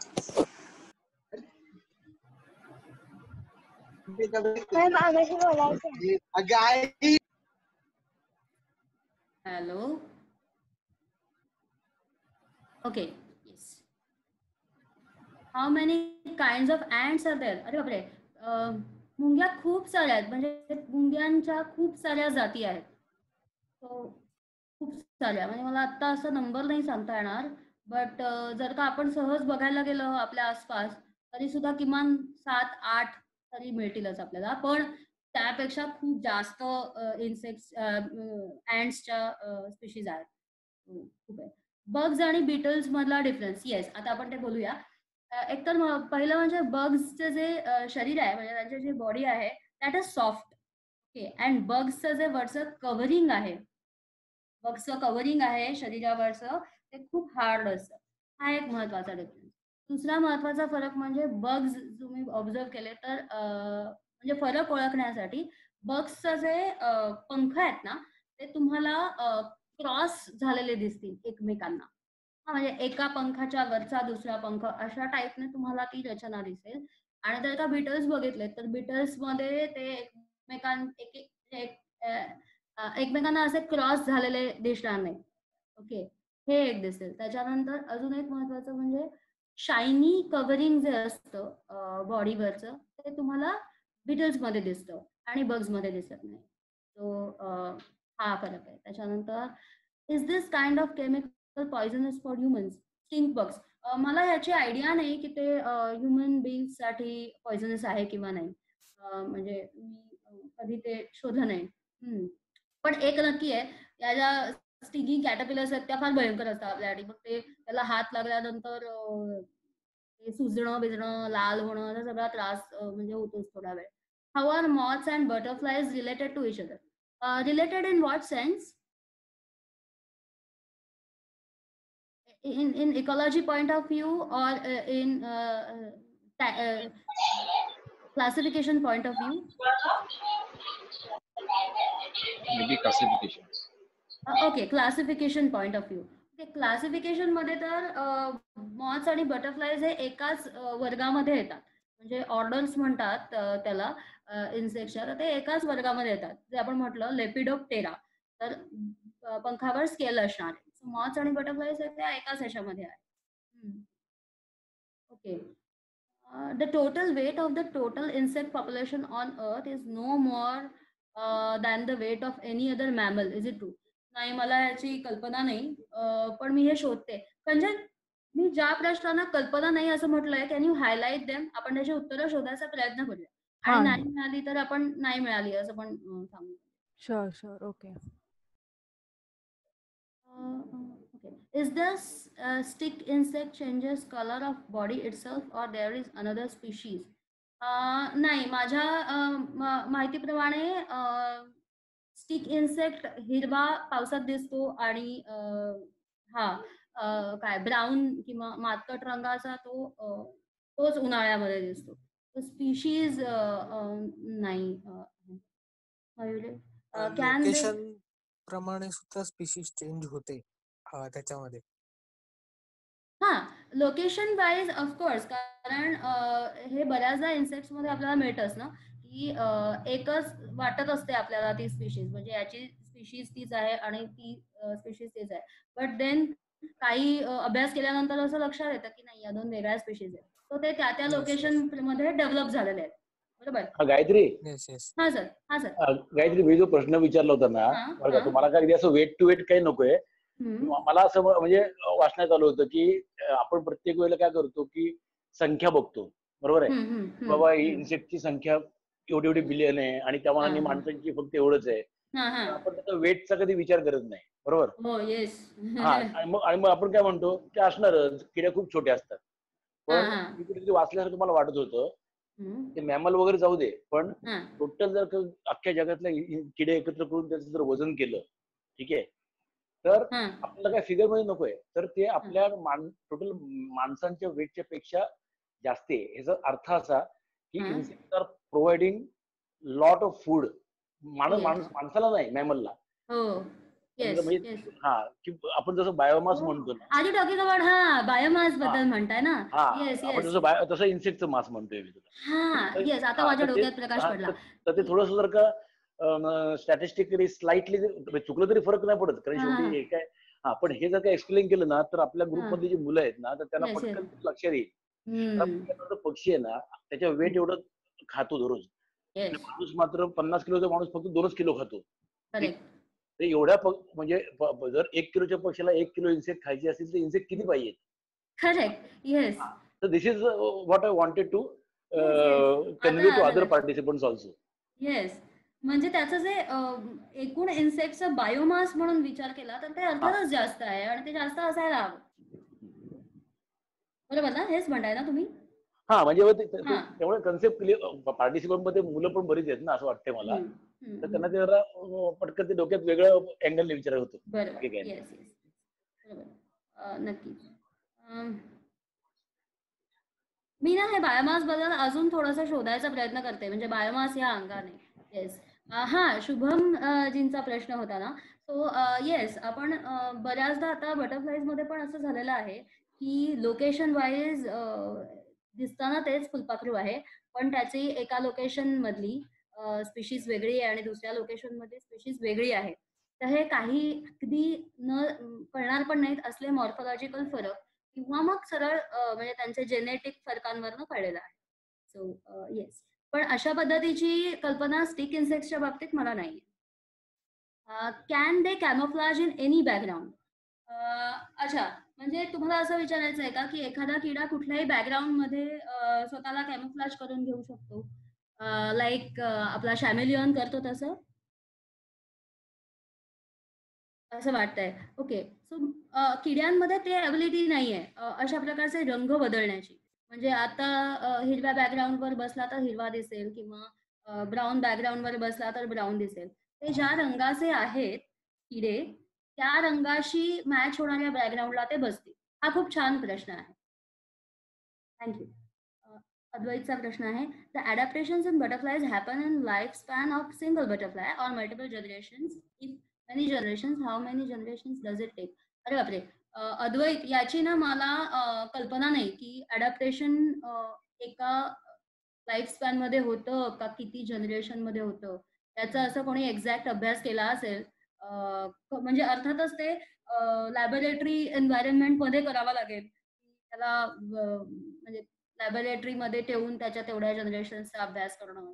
Speaker 2: Hello. Okay. Yes. How many kinds of ants are there? अरे बापरे. मुंग्या खूप साऱ्या आहेत, म्हणजे मुंग्यांच्या खूप साऱ्या जाती आहेत. सो खूप साऱ्या म्हणजे मला आता असं नंबर नाही सांगता येणार. बट जर का आपण सहज बघायला गेलो आपल्या आसपास तरी सुद्धा किमान सात आठ तरी मिळतीलच आपल्याला. पण त्यापेक्षा खूप जास्त इन्सेक्ट्स ॲन्ट्सच्या स्पीशीज आहेत. खूप आहे. बग्स आणि बीटल्स मधला डिफरन्स. येस आता आपण ते बोलूया. एकतर पहिलं म्हणजे बग्सचं जे शरीर आहे म्हणजे त्यांची जी बॉडी आहे that is soft. Okay. And बग्सचं जे वरचं कव्हरिंग आहे बग्सचं कव्हरिंग आहे शरीरावरचं ते खूप हार्ड असतं. हा एक महत्वाचा डिफरन्स. दुसरा महत्वाचा फरक म्हणजे बग्स तुम्ही ऑब्झर्व केले तर म्हणजे फरक ओळखण्यासाठी बग्सचं जे पंख आहेत ना ते तुम्हाला क्रॉस झालेले दिसतील एकमेकांना. हा म्हणजे एका पंखाच्या वरचा दुसरा पंख अशा टाईपने तुम्हाला ती रचना दिसेल. आणि जर का बीटल्स बघितले तर बीटल्स मध्ये ते एकमेकां एकमेकांना असे क्रॉस झालेले दिसणार नाही. ओके. हे एक दिसेल. त्याच्यानंतर अजून एक महत्वाचं म्हणजे शायनी कव्हरिंग जे असतं बॉडीवरचं ते तुम्हाला बिटल्स मध्ये दिसतं आणि बग्स मध्ये दिसत नाही. सो हा फरक आहे. त्याच्यानंतर is this kind of chemical poisonous for humans? Stink bugs. मला याची आयडिया नाही की ते ह्युमन बीइंग साठी पॉइझनस आहे किंवा नाही. म्हणजे मी कधी ते शोधलं नाही. पण एक नक्की आहे, या ज्या स्टिंगिंग कॅटरपिलर्स आहेत त्या फार भयंकर असतात आपल्यासाठी. मग ते त्याला हात लागल्यानंतर ते सुजणं बिजणं लाल होणं असा सगळा त्रास म्हणजे होतोच थोडा वेळ. How are moths and butterflies related to each other? Related in what sense? in in ecology point of view or uh, in uh, uh, classification point of view?
Speaker 6: Maybe classification.
Speaker 2: Okay, classification point of view. Classification मध्ये तर moths आणि butterflies हे एकाच वर्गामध्ये येतात. म्हणजे orders म्हणतात त्याला इन्सेक्टच्या, तर ते एकाच वर्गामध्ये येतात. जे आपण म्हटलं लेपिडोप्टेरा, तर पंखावर स्केल असणार. मॉथ्स आणि बटरफ्लायज त्या एकाच ह्याच्यामध्ये आहे. Okay. The total weight of the total insect population on earth is no more than the weight of any other mammal. Is it true? नाही, मला याची कल्पना नाही, पण मी हे शोधते. म्हणजे मी ज्या प्रश्नांना कल्पना नाही असं म्हटलंय, कॅन यू हायलाइट देम? आपण त्याची उत्तरं शोधायचा प्रयत्न करूया. आणि नाही मिळाली तर आपण नाही मिळाली असं पण सांगू.
Speaker 5: Sure sure okay.
Speaker 2: Okay. Is this uh, stick insect changes color of body itself or there is another species? Uh, नाही, माझ्या uh, माहितीप्रमाणे स्टिक इन्सेक्ट हिरवा पावसात दिसतो आणि हा काय ब्राऊन किंवा मातकट रंगाचा तो तोच उन्हाळ्यामध्ये दिसतो. तो स्पीशीज नाही. कॅन दे
Speaker 7: प्रमाणे सुद्धा स्पीशीज चेंज होते त्याच्यामध्ये?
Speaker 2: हा, लोकेशन वाईज ऑफकोर्स, कारण हे बऱ्याचदा इन्सेक्ट्स मध्ये आपल्याला मिळतच ना की एकच वाटत असते आपल्याला ती स्पीशीज, म्हणजे याची स्पीशीज तीच आहे आणि ती स्पीशीज तीच आहे. बट देन काही अभ्यास केल्यानंतर असं लक्षात येतं की नाही, या दोन वेगळ्या स्पीशीज आहेत. तर ते त्या त्या लोकेशन मध्ये डेव्हलप झालेले आहेत. बरोबर
Speaker 6: गायत्री?
Speaker 2: हा सर. हा सर
Speaker 6: गायत्री, मी जो प्रश्न विचारला होता ना, बरं का, तुम्हाला काय असं वेट टू वेट काही नकोय. मला असं म्हणजे वाचण्यात आलं होतं की आपण प्रत्येक वेळेला काय करतो की संख्या बघतो. बरोबर आहे? बाबा ही इन्सेक्टची संख्या एवढी एवढी बिलियन आहे आणि त्या मानाने माणसांची फक्त एवढंच आहे. आपण त्याचा वेटचा कधी विचार करत नाही. बरोबर? हा, आणि मग आणि मग आपण काय म्हणतो की असणारच, किड्या खूप छोट्या असतात. पण मी कुठेतरी वाचल्यासारखं मला वाटत होतं ते मॅमल वगैरे जाऊ दे, पण टोटल जर अख्ख्या जगातल्या किडे एकत्र करून त्याचं जर वजन केलं, ठीक आहे, तर आपल्याला काय फिगर मध्ये नकोय, तर ते आपल्या टोटल माणसांच्या वेटच्या पेक्षा जास्त आहे. याचा अर्थ असा की insects are providing lot of food. माणूस माणसाला नाही, मॅमलला. हा, की आपण जसं बायोमास म्हणतो ना,
Speaker 2: आधी टॉकिंग अबाउट हा बायोमास बद्दल म्हणताय ना.
Speaker 6: येस येस, जसं तसं इन्सेक्टचं मास म्हणतोय मी तुला.
Speaker 2: हा येस, आता माझ्या डोक्यात प्रकाश पडला.
Speaker 6: तर ते थोडंसं जर का स्टॅटिस्टिकली स्लाइटली चुकलं तरी फरक नाही पडत, कारण शेवटी हे काय. हा, पण हे जर का एक्सप्लेन केलं ना तर आपल्या ग्रुपमधली जी मुलं आहेत ना, तर त्यांना पटकन लक्षात येईल. पक्षी आहे ना, त्याच्या वेट एवढं खातो दररोज. माणूस मात्र पन्नास किलोचा माणूस फक्त दोनच किलो खातो. ते एवढ्या म्हणजे जर एक किलोच्या पक्षीला एक किलो इन्सेक्ट खायचे असतील तर इन्सेक्ट किती पाहिजे?
Speaker 2: करेक्ट. येस.
Speaker 6: तर this is what I wanted to convey to other participants also.
Speaker 2: Yes, म्हणजे त्याचं जे एकूण इन्सेक्टचा बायोमास म्हणून विचार केला तर ते अर्थातच जास्त आहे आणि ते जास्त असायला हवं. बरोबर ना? हेच म्हणताय ना तुम्ही?
Speaker 6: हा, म्हणजे तेवढं कन्सेप्ट क्लिअर. पार्टिसिपंट मध्ये मुलं पण बरीच आहेत ना, असं वाटतंय मला. तर त्यांना ते जरा पटकन ते डोक्यात वेगळं अँगलने विचार होतो.
Speaker 2: नक्की. मी ना हे बायोमास बद्दल अजून थोडंसं शोधायचा प्रयत्न करते, म्हणजे बायोमास या अंगाने. येस. हा, शुभम जींचा प्रश्न होता ना. सो येस, आपण बऱ्याचदा आता बटरफ्लाईज मध्ये पण असं झालेलं आहे की लोकेशन वाईज दिसताना तेच फुलपाखरू आहे, पण त्याची एका लोकेशन मधली स्पीशीज वेगळी आहे आणि दुसऱ्या लोकेशन मध्ये स्पीशीज वेगळी आहे. तर हे काही अगदी न कळणार पण नाहीत असले मॉर्फॉलॉजिकल फरक किंवा मग सरळ म्हणजे त्यांचे जेनेटिक फरकांवरनं कळलेलं आहे. सो येस, पण अशा पद्धतीची कल्पना स्टिक इन्सेक्ट्सच्या बाबतीत मला नाही. Can they camouflage in any background? अच्छा, म्हणजे तुम्हाला असं विचारायचं आहे का की एखादा किडा कुठल्याही बॅकग्राऊंडमध्ये स्वतःला कॅमोफ्लाज करून घेऊ शकतो, लाईक आपला शॅमेलियन करतो तसं असं वाटतंय? ओके. सो किड्यांमध्ये ते ॲबिलिटी नाही आहे अशा प्रकारचे रंग बदलण्याची. म्हणजे आता हिरव्या बॅकग्राऊंडवर बसला तर हिरवा दिसेल किंवा ब्राऊन बॅकग्राऊंडवर बसला तर ब्राऊन दिसेल. ते ज्या रंगाचे आहेत किडे त्या रंगाशी मॅच होणाऱ्या बॅकग्राऊंडला ते बसतील. हा खूप छान प्रश्न आहे. थँक्यू. अद्वैतचा प्रश्न आहे, the adaptations in butterflies happen in life span of single butterfly or multiple generations? If many generations, how many generations does it take? अरे बापरे, अद्वैत याची ना मला कल्पना नाही की ॲडॅप्टेशन एका लाईफ स्पॅनमध्ये होतं का किती जनरेशनमध्ये होतं. त्याचा असं कोणी एक्झॅक्ट अभ्यास केला असेल म्हणजे अर्थातच ते लॅबोरेटरी एन्व्हायरमेंटमध्ये करावा लागेल. त्याला म्हणजे लॅबोरेटरीमध्ये ठेवून त्याच्या तेवढ्या जनरेशन्सचा अभ्यास करणं.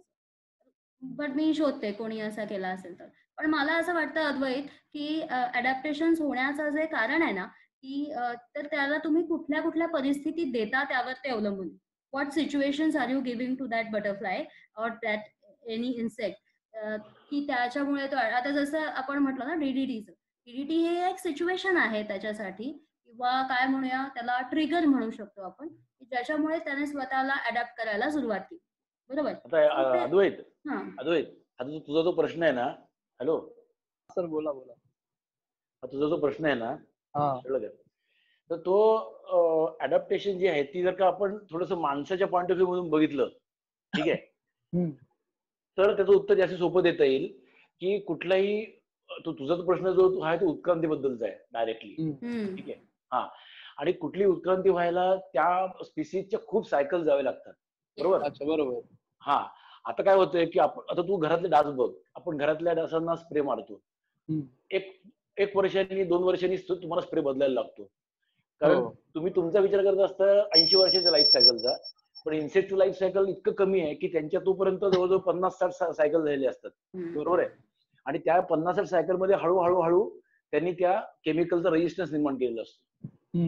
Speaker 2: बट मी शोधते कोणी असा केला असेल तर. पण मला असं वाटतं अद्वैत की ॲडॅप्टेशन्स होण्याचं जे कारण आहे ना की तर त्याला तुम्ही कुठल्या कुठल्या परिस्थितीत देता त्यावर ते अवलंबून. What situations are you giving to that butterfly or that any insect की त्याच्यामुळे तो आता जसं आपण म्हटलं ना डीडीटीचं, डीडीटी हे एक सिच्युएशन आहे त्याच्यासाठी किंवा काय म्हणूया त्याला ट्रिगर म्हणू शकतो आपण की ज्याच्यामुळे त्याने स्वतःला अडॅप्ट करायला सुरुवात केली. बरोबर?
Speaker 6: आता अद्वैत अद्वैत आता तुझा जो प्रश्न आहे ना, हॅलो
Speaker 7: सर बोला बोला.
Speaker 6: तुझा जो प्रश्न आहे ना
Speaker 7: हा
Speaker 6: तर तो अडॅप्टेशन जी आहे ती जर का आपण थोडस माणसाच्या पॉईंट ऑफ व्ह्यू मधून बघितलं, ठीक आहे, तर त्याचं उत्तर जास्त सोपं देता येईल की कुठलाही तुझा तो प्रश्न जो आहे तो उत्क्रांतीबद्दलचा आहे डायरेक्टली, ठीक आहे. हा, आणि कुठली उत्क्रांती व्हायला त्या स्पीसीजच्या खूप सायकल जावे लागतात. बरोबर?
Speaker 7: अच्छा बरोबर.
Speaker 6: हा, आता काय होतंय की आपण आता तू घरातले डास बघ, आपण घरातल्या डासांना स्प्रे मारतो, एक एक वर्षांनी दोन वर्षांनी तुम्हाला स्प्रे बदलायला लागतो. कारण तुम्ही तुमचा विचार करत असता ऐंशी वर्षाच्या लाईफ सायकलचा, पण इन्सेक्टचं लाईफ सायकल इतकं कमी आहे की त्यांच्या तोपर्यंत जवळजवळ पन्नास साठ सायकल झालेले असतात. बरोबर आहे? आणि त्या पन्नास साठ सायकल मध्ये हळूहळू हळू त्यांनी त्या केमिकलचा रेजिस्टन्स निर्माण केलेला असतो.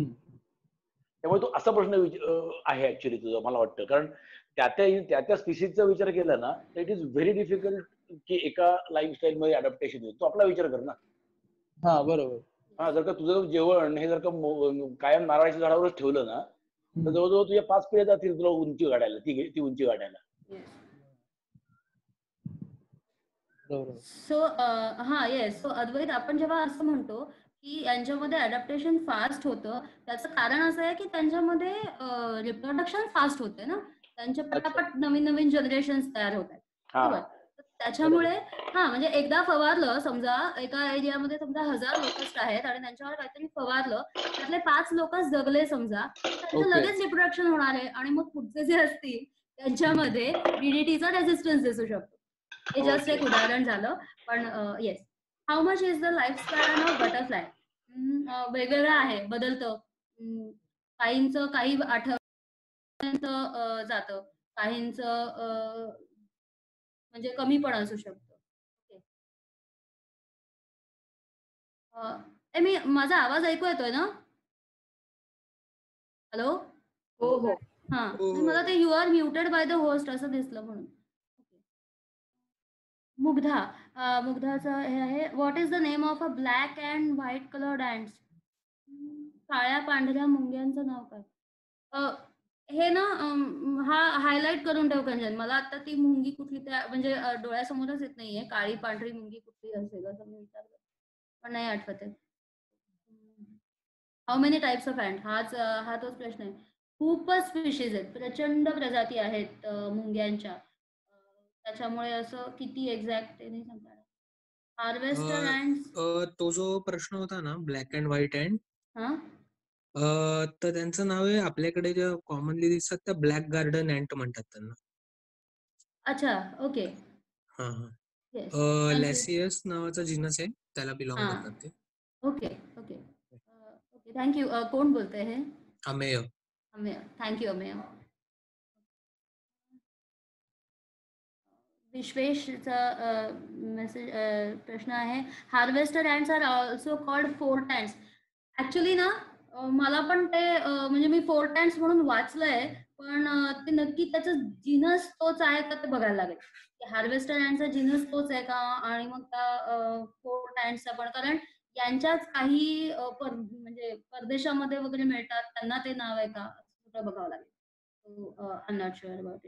Speaker 6: त्यामुळे तो असा प्रश्न आहे ऍक्च्युली तुझा, मला वाटतं. कारण त्या त्या त्या स्पीसीजचा विचार केला ना तर इट इज व्हेरी डिफिकल्ट की एका लाईफस्टाईल मध्ये अडॅप्टेशन होईल. तो आपला विचार कर ना.
Speaker 7: हा बरोबर.
Speaker 6: हा, जर का तुझं जेवण हे जर का कायम नारळाच्या झाडावरच ठेवलं ना तर जवळजवळ तुझ्या पाच पिढ्या जातील तुला उंची गाडायला, ती ती उंची गाडायला.
Speaker 2: सो हा येस, सो अद्वैत आपण जेव्हा असं म्हणतो की यांच्यामध्ये अडॅप्टेशन फास्ट होतं त्याचं कारण असं आहे की त्यांच्यामध्ये रिप्रोडक्शन फास्ट होते ना, त्यांचे पटापट नवीन नवीन जनरेशन्स तयार होत आहेत. बरोबर? त्याच्यामुळे हा, म्हणजे एकदा फवारलं समजा एका एरियामध्ये समजा हजार लोकस्ट आहेत आणि त्यांच्यावर काहीतरी फवारलं, त्यातले पाच लोक जगले समजा, त्यांचं लगेच रिप्रोडक्शन होणार आहे आणि मग पुढचे जे असतील त्यांच्यामध्ये डीडीटीचा रेझिस्टन्स दिसू शकतो. हे जस्ट एक उदाहरण झालं. पण yes, how much is the life span of butterfly? वेगवेगळं आहे, बदलतं. काहींचं काही आठवड्यापर्यंत जातं, काहींचं म्हणजे कमी पण असू शकतं. ओके, मी माझा आवाज ऐकू येतोय ना? हॅलो?
Speaker 5: हो हो.
Speaker 2: हा, मला ते you are muted by the host असं दिसलं म्हणून. मुग्धा, मुग्धाचं हे आहे, what is the name of a black and white coloured ants? काळ्या पांढऱ्या मुंग्यांचं नाव काय? हे ना हा हायलाइट करून ठेव कंजन, मला आता ती मुंगी कुठली त्या म्हणजे डोळ्यासमोरच येत नाहीये, काळी पांढरी मुंगी कुठली असेल असं मी विचार करते पण नाही आठवत आहे. How many types of ant? हाच हा तोच प्रश्न आहे. खूपच स्पीशीज आहेत, प्रचंड प्रजाती आहेत मुंग्यांच्या, त्याच्यामुळे असं किती एक्झॅक्ट ते नाही सांगता येणार. हार्वेस्टर ॲन्ट्स,
Speaker 7: तो जो प्रश्न होता ना ब्लॅक अँड व्हाईट अँड,
Speaker 2: हा
Speaker 7: तर त्यांचं नाव आहे आपल्याकडे जे कॉमनली दिसतात त्या ब्लॅक गार्डन अँट म्हणतात त्यांना.
Speaker 2: अच्छा, ओके.
Speaker 7: हा हा, लॅसियस नावाचा जिनस आहे, त्याला बिलॉंग करतात ते.
Speaker 2: Okay okay okay, thank you. कोण बोलतंय हे?
Speaker 7: अमेय.
Speaker 2: अमेय, थँक्यू अमेय. विश्वेशचा मेसेज प्रश्न आहे, harvester ants are also called fort ants. Actually ना मला पण ते म्हणजे मी फोर्ट अँड्स म्हणून वाचलंय, पण ते नक्की त्याचं जिनस तोच आहे का ते बघायला लागेल. हार्वेस्टर अँडचा जिनस तोच आहे का, आणि मग त्या फोर्ट अँड्सचा पण, कारण यांच्याच काही म्हणजे परदेशामध्ये वगैरे मिळतात, त्यांना ते नाव आहे का असं बघावं लागेल. I am not sure about it.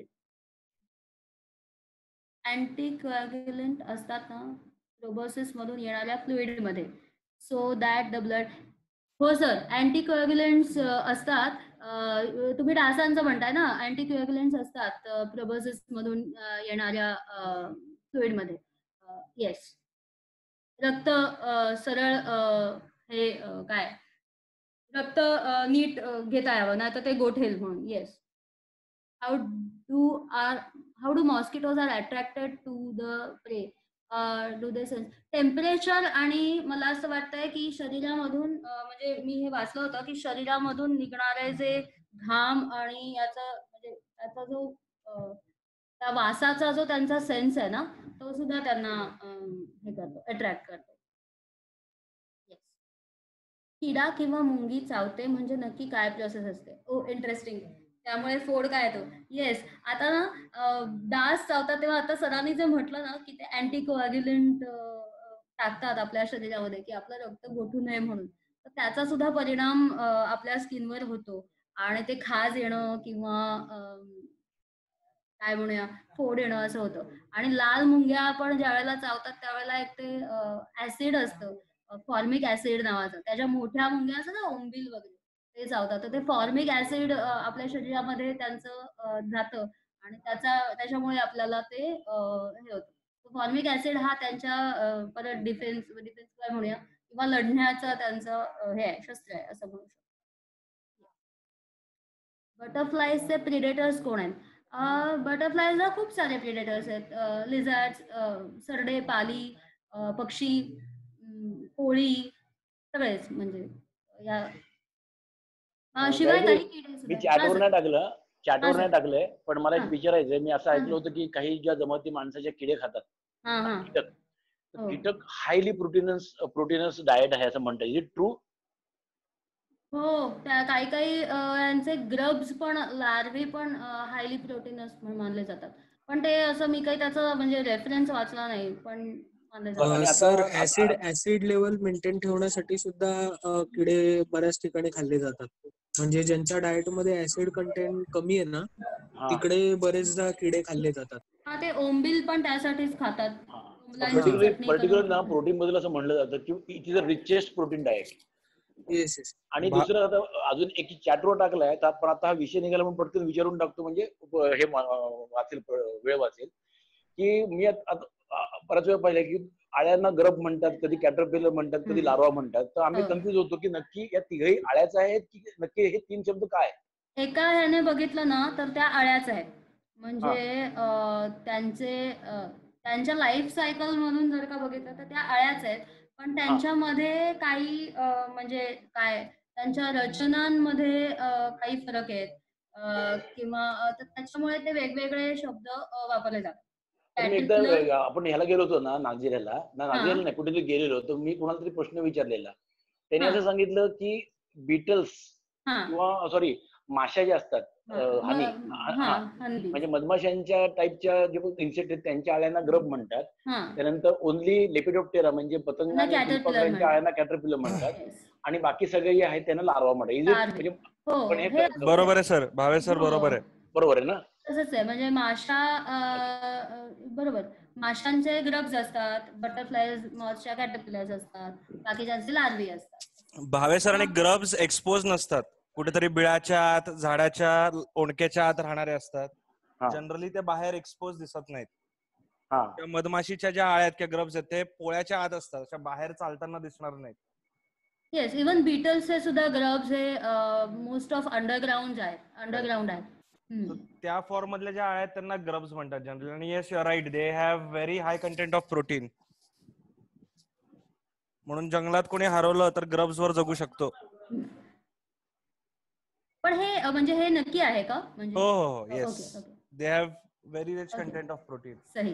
Speaker 2: Anticoagulant असतात ना प्रोबोसिस मधून येणाऱ्या फ्लुइड मध्ये, सो दॅट द ब्लड. हो सर, अँटीकोॲग्युलंट्स असतात. तुम्ही डासांचं म्हणताय ना, अँटीकोॲग्युलंट्स असतात प्रोबोसिस मधून येणाऱ्या फ्लुइड मध्ये. येस, रक्त सरळ हे काय रक्त नीट घेता यावं, नाही तर ते गोठेल म्हणून. Yes. How do are how do mosquitoes are attracted to the prey? Do they sense temperature, आणि मला असं वाटतंय की शरीरामधून म्हणजे मी हे वाचलं होतं की शरीरामधून निघणारे जे घाम आणि याचा म्हणजे त्याचा जो त्या वासाचा जो त्यांचा सेन्स आहे ना, तो सुद्धा त्यांना हे करतो, अट्रॅक्ट करतो. येस. किडा किंवा मुंगी चावते म्हणजे नक्की काय प्रोसेस असते? Oh interesting. त्यामुळे फोड काय येतो? येस. आता ना डास चावतात तेव्हा आता सरांनी जे म्हटलं ना की ते अँटीकोॲग्युलंट टाकतात आपल्या शरीरामध्ये की आपलं रक्त गोठू नये म्हणून, तर त्याचा सुद्धा परिणाम आपल्या स्किनवर होतो, आणि ते खाज येणं किंवा काय म्हणूया फोड येणं असं होतं. आणि लाल मुंग्या आपण ज्या वेळेला चावतात त्यावेळेला एक ते ऍसिड असतं, फॉर्मिक ऍसिड नावाचं, त्याच्या मोठ्या मुंग्या असतात ना ओंबिल वगैरे, ते चावतात. तर ते फॉर्मिक ऍसिड आपल्या शरीरामध्ये त्यांचं जातं, आणि त्याचा त्याच्यामुळे आपल्याला ते हे होतं. फॉर्मिक ऍसिड हा त्यांच्या परत डिफेन्स डिफेन्स काय म्हणूया किंवा लढण्याचं त्यांचं हे आहे, शस्त्र आहे असं म्हणू शकतो. बटरफ्लायचे प्रिडेटर्स कोण आहेत? बटरफ्लायला खूप सारे प्रिडेटर्स आहेत. लिझार्ड्स, सरडे, पाली, पक्षी, कोळी, सगळेच. म्हणजे या शिवाय काही किडे
Speaker 6: मी
Speaker 2: सुद्धा.
Speaker 6: चॅटवर नाही टाकलं चॅटवर
Speaker 2: सर.
Speaker 6: नाही टाकलंय पण मला एक
Speaker 2: हा.
Speaker 6: विचारायचंय. मी असं
Speaker 2: हा.
Speaker 6: ऐकलं होतं की काही ज्या जमाती माणसाचे किडे खातात,
Speaker 2: हा हा
Speaker 6: कीटक,
Speaker 2: हो.
Speaker 6: कीटक हायली प्रोटीनस प्रोटीनस डाएट आहे असं म्हणतात. Is it true?
Speaker 2: हो, त्या काही काही यांचे ग्रब्स पण, लार्वे पण हायली प्रोटीनस म्हणून मानले जातात. पण ते असं मी काही त्याचं म्हणजे रेफरन्स वाचला नाही, पण मानले
Speaker 6: आणि
Speaker 2: जातात.
Speaker 6: आता
Speaker 7: सर
Speaker 6: आता-
Speaker 7: ऍसिड ऍसिड लेवल मेंटेन ठेवण्यासाठी सुद्धा अ, किडे बऱ्याच ठिकाणी खाल्ले जातात. म्हणजे ज्यांच्या डाएट मध्ये ऍसिड कंटेंट कमी आहे ना,
Speaker 6: हा.
Speaker 7: तिकडे बरेचदा किडे खाल्ले जातात.
Speaker 2: हा, ते ओंबिल पण त्यासाठीच खातात. ओंबलांची
Speaker 6: पर्टिक्युलरली
Speaker 2: चटणी
Speaker 6: पर्टिक्युलर ना
Speaker 2: करून.
Speaker 6: प्रोटीन बद्दल असं म्हणलं जातं की it is a richest protein diet.
Speaker 7: Yes yes.
Speaker 6: आणि दुसरं आता अजून एक चॅटवर टाकलाय, तर पण आता हा विषय निघाला म्हणून पटकन विचारून टाकतो, म्हणजे हे वाचेल, वेळ वाचेल. की मी आता बराच वेळ पाहिलं की आळ्यांना ग्रब म्हणतात, कधी कॅटरपिलर म्हणतात, कधी लार्वा म्हणतात. तर आम्ही
Speaker 2: हो.
Speaker 6: कन्फ्युज होतो की नक्की या तिघही आळ्याच आहेत की नक्की हे तीन शब्द काय?
Speaker 2: एका ह्याने बघितलं ना तर त्या अळ्याच आहेत. म्हणजे अं, त्यांचे अं, त्यांच्या लाईफ सायकल म्हणून जर का बघितलं तर त्या अळ्याच आहेत. पण त्यांच्यामध्ये काही अं, म्हणजे काय त्यांच्या रचनांमध्ये अं, काही फरक आहेत, अं, किंवा अं, तर त्याच्यामुळे ते वेगवेगळे शब्द अं, वापरले जातात.
Speaker 6: तर मी
Speaker 2: Caterpillar-
Speaker 6: एकदा आपण ह्याला गेलो होतो ना, नागझिऱ्याला ना
Speaker 2: हा.
Speaker 6: नागझिऱ्याला नाही कुठेतरी गेलेलो होतो. मी कोणाला तरी प्रश्न विचारलेला, त्यांनी
Speaker 2: हा.
Speaker 6: असं सांगितलं की बीटल्स
Speaker 2: हा.
Speaker 6: किंवा सॉरी माश्या ज्या असतात,
Speaker 2: हा.
Speaker 6: हनी,
Speaker 2: म- हा, honeybees.
Speaker 6: म्हणजे मधमाशांच्या टाईपच्या जे इन्सेक्ट आहेत त्यांच्या आळ्यांना ग्रब म्हणतात.
Speaker 2: हा.
Speaker 6: त्यानंतर ओनली लेपिडोप्टेरा म्हणजे पतंग
Speaker 2: त्यांना
Speaker 6: आणि
Speaker 2: caterpillar
Speaker 6: फुलपाखरांच्या
Speaker 2: म्हणतात.
Speaker 6: आळ्यांना कॅटरपिलर म्हणतात.
Speaker 2: Yes.
Speaker 6: आणि बाकी सगळे जे आहेत त्यांना लार्वा म्हणतात. Is it-
Speaker 2: Larvae.
Speaker 6: म्हणजे
Speaker 2: हो,
Speaker 6: पण हे
Speaker 2: हे
Speaker 6: क-
Speaker 8: बरोबर आहे सर, भावे सर
Speaker 2: हो.
Speaker 8: बरोबर आहे.
Speaker 6: बरोबर आहे ना?
Speaker 2: तसंच आहे. म्हणजे माशा अं, बरोबर, माशांचे ग्रब्स असतात, बटरफ्लायज मॉथच्या कॅटरपिलर्स असतात, बाकीच्यांचे लार्वी असतात.
Speaker 8: भावे सर आणि ग्रब्स एक्सपोज नसतात, कुठेतरी बिळाच्या आत, झाडाच्या ओंडक्याच्या आत राहणारे असतात.
Speaker 6: हा.
Speaker 8: जनरली ते बाहेर एक्सपोज दिसत नाहीत.
Speaker 6: हा.
Speaker 8: त्या मधमाशीच्या ज्या आळ्यात किंवा ग्रब्स आहेत ते पोळ्याच्या आत असतात, अशा बाहेर चालताना दिसणार नाहीत.
Speaker 2: येस, इवन बीटल्स हे सुद्धा ग्रब्स हे मोस्ट ऑफ अंडरग्राऊंड आहेत, अंडरग्राऊंड आहेत.
Speaker 8: तर त्या फॉर्म मधल्या ज्या आळ्या आहेत त्यांना ग्रब्स म्हणतात जनरली. आणि yes you are right, they have very high content of protein. म्हणून जंगलात कोणी हरवलं तर ग्रब्स वर जगू शकतो.
Speaker 2: पण हे अं, म्हणजे हे नक्की आहे का? म्हणजे
Speaker 8: हो हो
Speaker 2: okay,
Speaker 8: yes,
Speaker 2: okay.
Speaker 8: They have very rich
Speaker 2: Okay.
Speaker 8: content of protein.
Speaker 2: सही.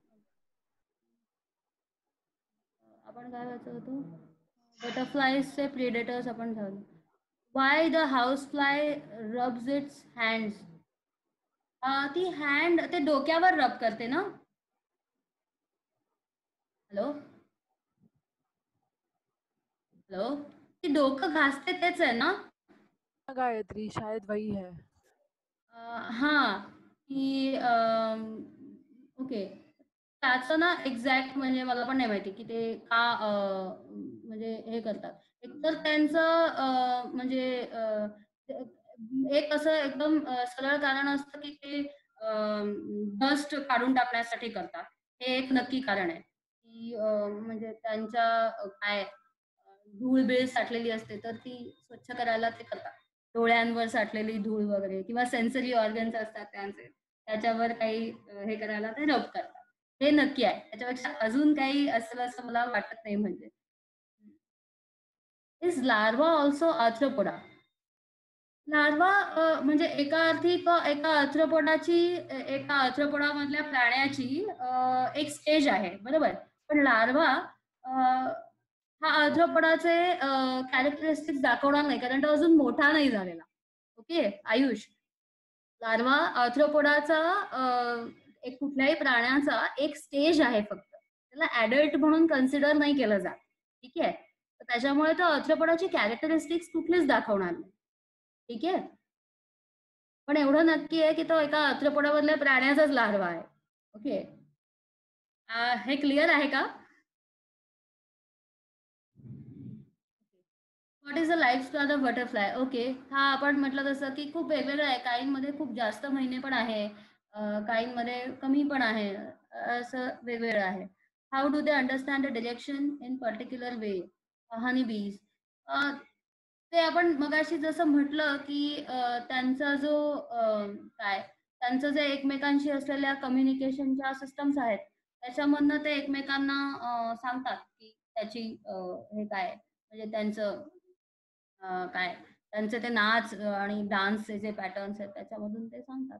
Speaker 2: आपण काय वाचत होतो? बटरफ्लायचे प्रेडेटर्स आपण झालो. Why the housefly rubs its hands? ती हँड ते डोक्यावर रब करते ना? हॅलो हॅलो ती डोकं घासते तेच आहे ना?
Speaker 5: गायत्री शायद वही है.
Speaker 2: हाँ की ओके त्याचं ना एक्झॅक्ट म्हणजे मला पण नाही माहिती की ते का म्हणजे हे करतात. एकतर त्यांचं म्हणजे एक असं एकदम सरळ कारण असतं की ते डस्ट काढून टाकण्यासाठी करतात. हे एक नक्की कारण आहे की म्हणजे त्यांच्या काय धूळ बीळ साठलेली असते तर ती स्वच्छ करायला ते करतात. डोळ्यांवर साठलेली धूळ वगैरे किंवा सेन्सरी ऑर्गन्स असतात त्यांचे त्याच्यावर काही हे करायला ते रब करतात. हे नक्की आहे. त्याच्यापेक्षा अजून काही असेल असं मला वाटत नाही. म्हणजे is larva also arthropoda? Larva म्हणजे एका अर्थी एका आर्थ्रोपोडाची एका आर्थ्रोपोडा मधल्या प्राण्याची एक स्टेज आहे बरोबर. पण लार्वा हा आर्थ्रोपोडाचे कॅरेक्टरिस्टिक्स दाखवणार नाही कारण तो अजून मोठा नाही झालेला. ओके आयुष, लार्वा आर्थ्रोपोडाचा एक कुठल्याही प्राण्याचा एक स्टेज आहे फक्त. त्याला ऍडल्ट म्हणून कन्सिडर नाही केलं जात. ठीक आहे. तर त्याच्यामुळे तो आर्थ्रोपोडाची कॅरेक्टरिस्टिक्स कुठलीच दाखवणार नाही. ठीक आहे. पण एवढं नक्की आहे की तो एका आर्थ्रोपोडामधल्या प्राण्याचाच लार्वा आहे. ओके हे क्लिअर आहे का? What is the life span of butterfly? Okay हा आपण म्हटलं तसं की खूप वेगवेगळं आहे. काहींमध्ये खूप जास्त महिने पण आहे, काहींमध्ये कमी पण आहे, असं वेगवेगळं आहे. How do they understand the direction in particular way? Honey bees ते आपण मगाशी जसं म्हटलं की त्यांचा जो काय त्यांचं जे एकमेकांशी असलेल्या कम्युनिकेशनच्या सिस्टम्स आहेत त्याच्यामधनं ते एकमेकांना सांगतात की त्याची हे काय म्हणजे त्यांचं काय त्यांचे ते नाच आणि डान्सचे जे पॅटर्न्स आहेत त्याच्यामधून ते सांगतात.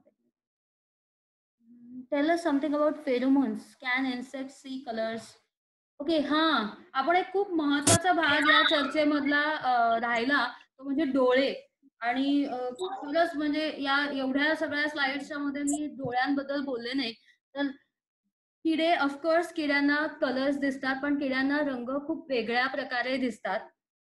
Speaker 2: Tell us something about pheromones. Can insect see colours? Okay हां आपण एक खूप महत्वाचा भाग या चर्चेमधला राहिला तो म्हणजे डोळे. आणि खरंच म्हणजे या एवढ्या सगळ्या स्लाइड्सच्या मध्ये मी डोळ्यांबद्दल बोलले नाही. तर किडे ऑफकोर्स किड्यांना कलर्स दिसतात पण किड्यांना रंग खूप वेगळ्या प्रकारे दिसतात.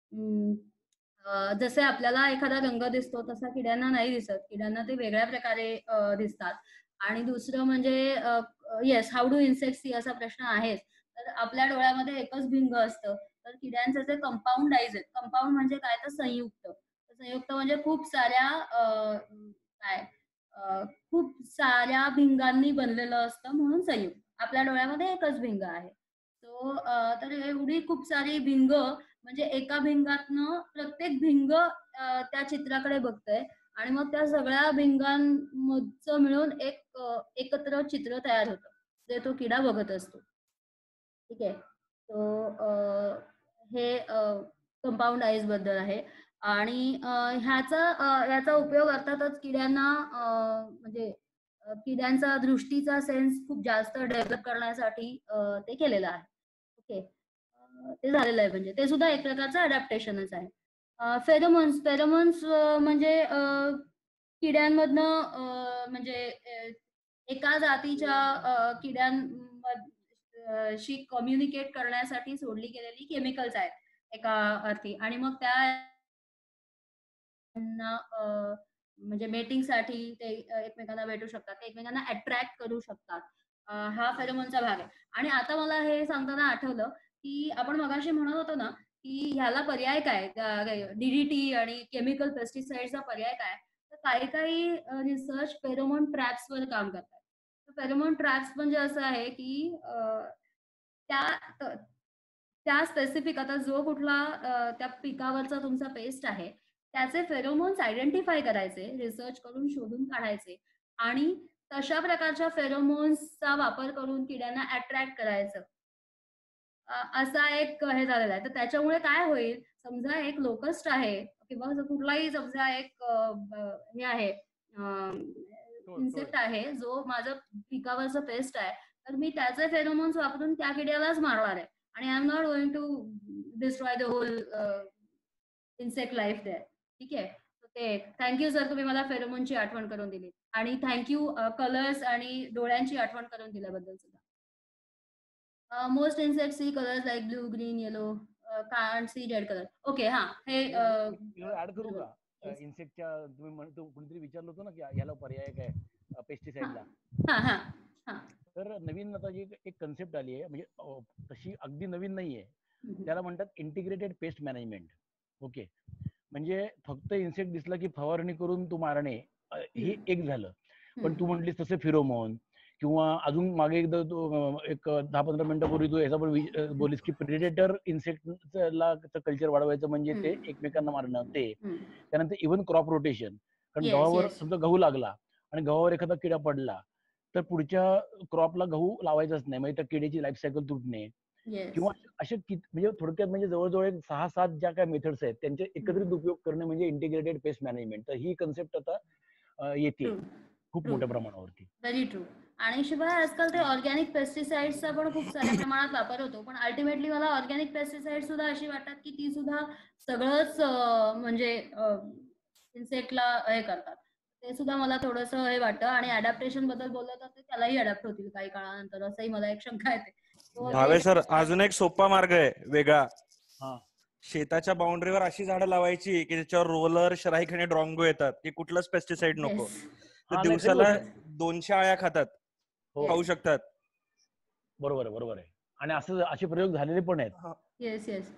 Speaker 2: जसे आपल्याला एखादा रंग दिसतो तसा किड्यांना नाही दिसत. किड्यांना ते वेगळ्या प्रकारे दिसतात. आणि दुसरं म्हणजे yes how do insect see असा प्रश्न आहेच. तर आपल्या डोळ्यामध्ये एकच भिंग असतं. तर किड्यांचे जे कंपाऊंड आईज आहेत, कंपाऊंड म्हणजे काय तर संयुक्त. संयुक्त म्हणजे खूप साऱ्या काय खूप साऱ्या भिंगांनी बनलेलं असतं म्हणून संयुक्त. आपल्या डोळ्यामध्ये एकच भिंग आहे. सो तर एवढी खूप सारी भिंग म्हणजे एका भिंगातनं प्रत्येक भिंग त्या चित्राकडे बघतंय आणि मग त्या सगळ्या भिंगांमधचं मिळून एक एकत्र चित्र तयार होतं जे तो किडा बघत असतो. ठीक आहे. सो हे कंपाऊंड आईज बद्दल आहे. आणि ह्याचा याचा उपयोग अर्थातच किड्यांना म्हणजे किड्यांचा दृष्टीचा सेन्स खूप जास्त डेव्हलप करण्यासाठी ते केलेलं आहे. ओके ते झालेलं आहे. म्हणजे ते सुद्धा एक प्रकारचं अडॅप्टेशनच आहे. फेरोमोन्स फेरोमोन्स म्हणजे किड्यांमधनं म्हणजे एका जातीच्या किड्यांशी कम्युनिकेट करण्यासाठी सोडली गेलेली केमिकल्स आहेत एका अर्थी. आणि मग त्या म्हणजे मेटिंगसाठी ते एकमेकांना भेटू शकतात, ते एकमेकांना अट्रॅक्ट करू शकतात. हा फेरोमोनचा भाग आहे. आणि आता मला हे सांगताना आठवलं की आपण मगाशी म्हणत होतो ना की ह्याला पर्याय काय, डीडीटी आणि केमिकल पेस्टिसाइडचा पर्याय काय. तर काही काही रिसर्च फेरोमोन ट्रॅप्स वर काम करतात. फेरोमोन ट्रॅप्स म्हणजे असं आहे की त्या त्या स्पेसिफिक आता जो कुठला त्या पिकावरचा तुमचा पेस्ट आहे त्याचे फेरोमोन्स आयडेंटिफाय करायचे, रिसर्च करून शोधून काढायचे आणि तशा प्रकारच्या फेरोमोन्सचा वापर करून किड्यांना अट्रॅक्ट करायचं. असा एक हे झालेला आहे. तर त्याच्यामुळे काय होईल, समजा एक लोकस्ट आहे किंवा कुठलाही समजा एक हे आहे इन्सेक्ट आहे जो माझं पिकावरचं पेस्ट आहे, तर मी त्याचे फेरोमोन्स वापरून त्या किड्यालाच मारणार आहे आणि I am not going to destroy the whole insect life there. ठीक आहे. ते थँक्यू सर, तुम्ही मला फेरोमोनची आठवण करून दिली आणि थँक्यू कलर्स आणि डोळ्यांची आठवण करून दिल्याबद्दल सुद्धा. Most insect see colours like blue, green, yellow, can't see red colour. Okay, हा हे
Speaker 6: ऍड करू का? इन्सेक्टच्या तुम्ही म्हणतो कुणीतरी विचारलं होतं ना की ह्याला पर्याय काय पेस्टिसाइडला.
Speaker 2: हा हा हा
Speaker 6: तर नवीन आता जी एक कन्सेप्ट आली आहे, म्हणजे तशी अगदी नवीन नाहीये, त्याला म्हणतात इंटिग्रेटेड पेस्ट मॅनेजमेंट. ओके, म्हणजे फक्त इन्सेक्ट दिसला की फवारणी करून तू मारणे हे एक झालं, पण तू म्हटलीस तसे फिरोमोन किंवा अजून मागे एकदा तू एक दहा पंधरा मिनिटापूर्वी तू याचा पण बोलीस की प्रेडेटर इन्सेक्टला कल्चर वाढवायचं म्हणजे ते एकमेकांना मारणं. ते त्यानंतर इव्हन क्रॉप रोटेशन, कारण गव्हावर समजा गहू लागला आणि गव्हावर एखादा किडा पडला तर पुढच्या क्रॉपला गहू लावायचाच नाही, म्हणजे त्या किड्याची लाईफ सायकल तुटणे किंवा असे म्हणजे थोडक्यात म्हणजे जवळजवळ एक सहा सात ज्या काही मेथड्स आहेत त्यांचे एकत्रित उपयोग करणे म्हणजे इंटिग्रेटेड पेस्ट मॅनेजमेंट. तर ही कन्सेप्ट आता येते खूप मोठ्या प्रमाणावरती.
Speaker 2: Very true. आणि शिवाय आजकाल ते ऑर्गॅनिक पेस्टिसाइड्सचा पण खूप साऱ्या प्रमाणात वापर होतो, पण अल्टिमेटली मला ऑर्गॅनिक पेस्टिसाइड सुद्धा अशी वाटतात की ती सुद्धा सगळंच म्हणजे इन्सेक्टला हे करतात. ते सुद्धा मला थोडंसं हे वाटतं. आणि अडॅप्टेशन बद्दल बोललं तर ते त्यालाही अडॅप्ट होतील काही काळानंतर, असंही मला एक शंका येते.
Speaker 8: भावे सर, अजून एक सोपा मार्ग आहे वेगळा. शेताच्या बाउंड्रीवर अशी झाडं लावायची की त्याच्यावर रोलर, शराईक आणि ड्रॉंगो येतात की कुठलंच पेस्टिसाइड नको. तर दिवसाला दोनशे आळ्या खातात, खाऊ शकतात.
Speaker 6: बरोबर आहे, बरोबर आहे. आणि असं असे प्रयोग झालेले पण आहेत.
Speaker 2: येस येस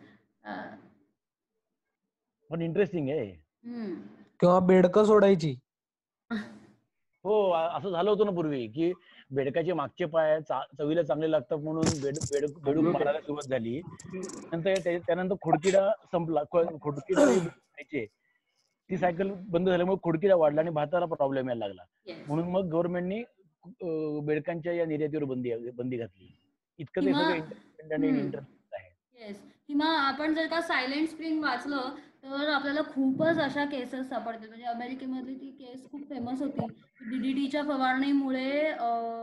Speaker 6: पण इंटरेस्टिंग आहे.
Speaker 7: किंवा बेडकं सोडायची.
Speaker 6: हो, असं झालं होतं ना पूर्वी की बेडकाचे मागचे पाय चवीला चांगले लागतात म्हणून बेड बेडूक मारायला सुरुवात झाली. नंतर त्यानंतर खोडकिडा संपला, खोडकिडा ती सायकल बंद झाल्यामुळे खोडकिडा वाढला आणि भाताला प्रॉब्लेम यायला लागला. म्हणून मग गव्हर्नमेंटनी बेडकांच्या या निर्यातीवर बंदी बंदी घातली. इतकं ते सगळं इंटरेस्ट आहे.
Speaker 2: किंवा आपण जर का सायलेंट स्प्रिंग वाचलं तर आपल्याला खूपच अशा केसेस सापडतील. म्हणजे अमेरिकेमधली ती केस खूप फेमस होती. डीडीटीच्या फवारणीमुळे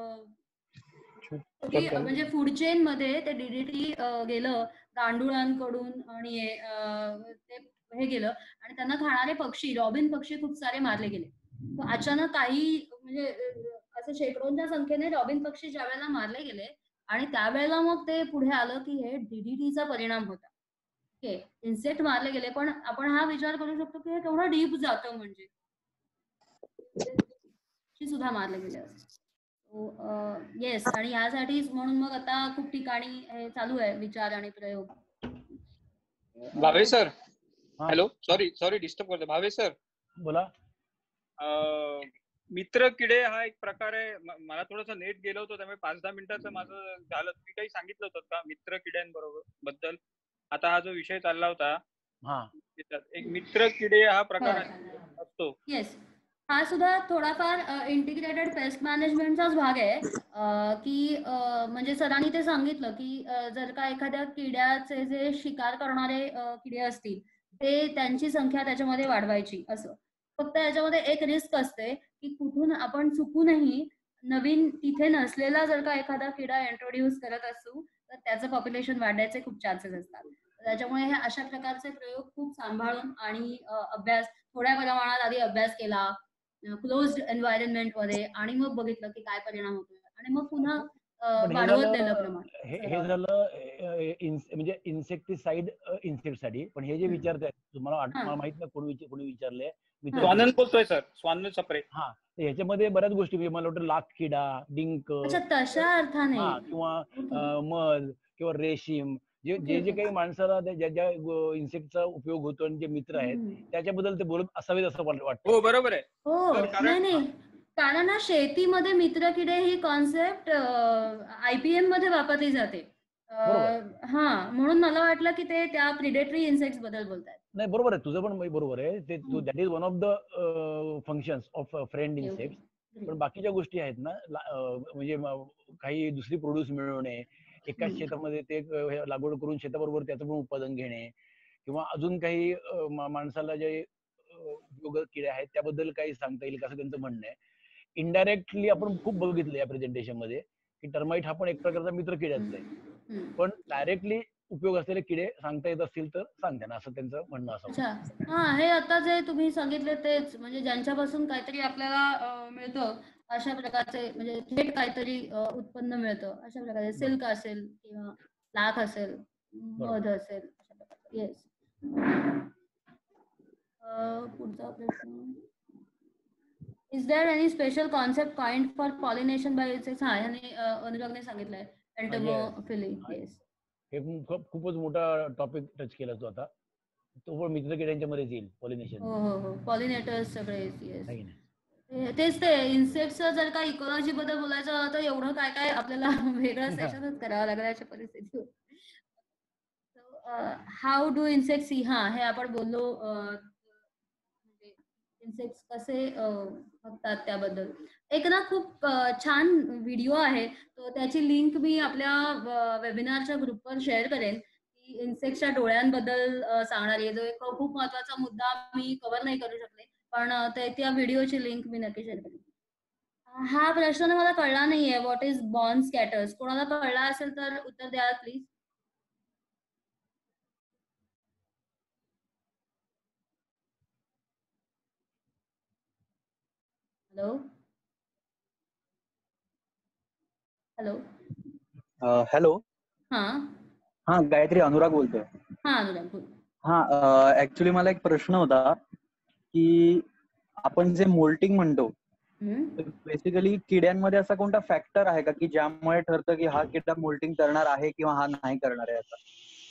Speaker 2: म्हणजे फूड चेन मध्ये ते डीडीटी गेलं गांडुळांकडून आणि ते हे गेलं आणि त्यांना खाणारे पक्षी, रॉबिन पक्षी खूप सारे मारले गेले. अचानक काही म्हणजे असं शेकडोंच्या संख्येने रॉबिन पक्षी ज्या वेळेला मारले गेले आणि त्यावेळेला मग ते पुढे आलं की हे डीडीटीचा परिणाम होता. ओके, इन्सेक्ट मारले गेले, पण आपण हा विचार करू शकतो की हे केवढं डीप जातं, म्हणजे सुद्धा मारले गेले असते. येस, आणि यासाठीच म्हणून मग आता खूप ठिकाणी हे चालू आहे विचार आणि प्रयोग.
Speaker 9: Bhave sir, hello, sorry sorry disturb करतो. भावे सर
Speaker 6: बोला.
Speaker 9: मित्र किडे हा एक प्रकार आहे. मला थोडंसं नेट गेलं होतं त्यामुळे पाच दहा मिनिटाचं माझं झालं. तुम्ही काही सांगितलं होतं का मित्र किड्यांबरोबर बद्दल? आता हा जो विषय चालला होता, एक मित्र किडे हा प्रकार असतो.
Speaker 2: येस, हा सुद्धा थोडाफार इंटिग्रेटेड पेस्ट मॅनेजमेंटचाच भाग आहे. की म्हणजे सरांनी ते सांगितलं की जर का एखाद्या किड्याचे जे शिकार करणारे किडे असतील ते त्यांची संख्या त्याच्यामध्ये वाढवायची. असं फक्त याच्यामध्ये एक रिस्क असते की कुठून आपण चुकूनही नवीन तिथे नसलेला जर का एखादा किडा इंट्रोड्यूस करत असू तर त्याचं पॉप्युलेशन वाढण्याचे खूप चान्सेस असतात. त्याच्यामुळे हे अशा प्रकारचे प्रयोग खूप सांभाळून आणि अभ्यास थोड्या प्रमाणात आधी अभ्यास केला क्लोज्ड एन्व्हायरमेंट मध्ये आणि मग बघितलं की काय परिणाम होतोय आणि मग पुन्हा वाढवत नेलं प्रमाण.
Speaker 6: हे झालं म्हणजे इन्सेक्टिसाइड इन्सेक्ट साठी. पण हे जे विचारताय तुम्हाला माहित नाही कोणी कोणी विचारलंय,
Speaker 9: स्वानंद बोलतोय सर, स्वानंद सप्रे.
Speaker 6: हा, ह्याच्यामध्ये बऱ्याच गोष्टी मला वाटतं लाख किडा, डिंक,
Speaker 2: तशा अर्थाने
Speaker 6: किंवा मध किंवा रेशीम, जे जे जे काही माणसाला ज्या ज्या इन्सेक्टचा उपयोग होतो आणि जे मित्र आहेत त्याच्याबद्दल ते बोलत असावेत असं वाटतं.
Speaker 9: हो, बरोबर आहे.
Speaker 2: हो, नाही नाही, कारण शेतीमध्ये मित्र किडे ही कॉन्सेप्ट आयपीएम मध्ये वापरली जाते. हा, म्हणून मला वाटलं की ते त्या प्रिडेटरी इन्सेक्ट्स बद्दल बोलतायत.
Speaker 6: नाही, बरोबर आहे, तुझं पण बरोबर आहे. ते that is one of the functions of friend insects. पण बाकीच्या गोष्टी आहेत ना, म्हणजे काही दुसरी प्रोड्यूस मिळवणे, एकाच शेतामध्ये ते लागवड करून शेताबरोबर त्याचं पण उत्पादन घेणे, किंवा अजून काही माणसाला जे उपयोग किडे आहेत त्याबद्दल काही सांगता येईल का असं त्यांचं म्हणणं आहे. इनडायरेक्टली आपण खूप बघितलं या प्रेझेंटेशन मध्ये की टर्माइट हा पण एक प्रकारचा मित्र किड्यातला आहे, पण डायरेक्टली उपयोग असलेले किडे सांगता येत असतील तर सांगते ना, असं त्यांचं म्हणणं असावं.
Speaker 2: हा, हे आता जे तुम्ही सांगितले तेच, म्हणजे ज्यांच्यापासून काहीतरी आपल्याला मिळतं अशा प्रकारचे, म्हणजे थेट काहीतरी उत्पन्न मिळतं अशा प्रकारे, सिल्क असेल किंवा लाख असेल, मध असेल, अशा प्रकारचे. येस. पुढचा प्रश्न, is there any special concept coined for pollination by insects? हा, याने अनुरागने सांगितलंय, एंटोमोफिली. येस,
Speaker 6: हे खूपच मोठा टॉपिक टच केला तो आता, तो पण मित्र किड्यांच्या मध्येच येईल, पॉलिनेशन.
Speaker 2: हो हो हो, पॉलिनेटर्स सगळे. येस, तेच ते इन्सेक्ट्सचं जर का इकॉलॉजी बद्दल बोलायचं तर एवढं काय काय आपल्याला वेगळं सेशनच करावं लागेल अशा परिस्थितीवर. हाऊ डू इन्सेक्ट सी, हा हे आपण बोललो, इन्सेक्ट्स कसे बघतात त्याबद्दल. एक ना खूप छान व्हिडिओ आहे, तो त्याची लिंक मी आपल्या वेबिनारच्या ग्रुपवर शेअर करेन, की इन्सेक्ट्सच्या डोळ्यांबद्दल सांगणारी, जो एक खूप महत्वाचा मुद्दा मी कव्हर नाही करू शकले, पण त्या व्हिडिओची लिंक मी नक्की शेअर करेन. हा प्रश्न मला कळला नाहीये, व्हॉट इज बॉर्न स्कॅटर्स? कोणाला कळला असेल तर उत्तर द्या प्लीज. Hello hello
Speaker 10: hello.
Speaker 2: हा
Speaker 10: हा, गायत्री, अनुराग बोलतोय.
Speaker 2: हा अनुराग बोल.
Speaker 10: हा, ऍक्च्युली मला एक प्रश्न होता की आपण जे मोल्टिंग म्हणतो, बेसिकली किड्यांमध्ये असा कोणता फॅक्टर आहे का की ज्यामुळे ठरतं की हा किडा मोल्टिंग करणार आहे किंवा हा नाही करणार आहे? असा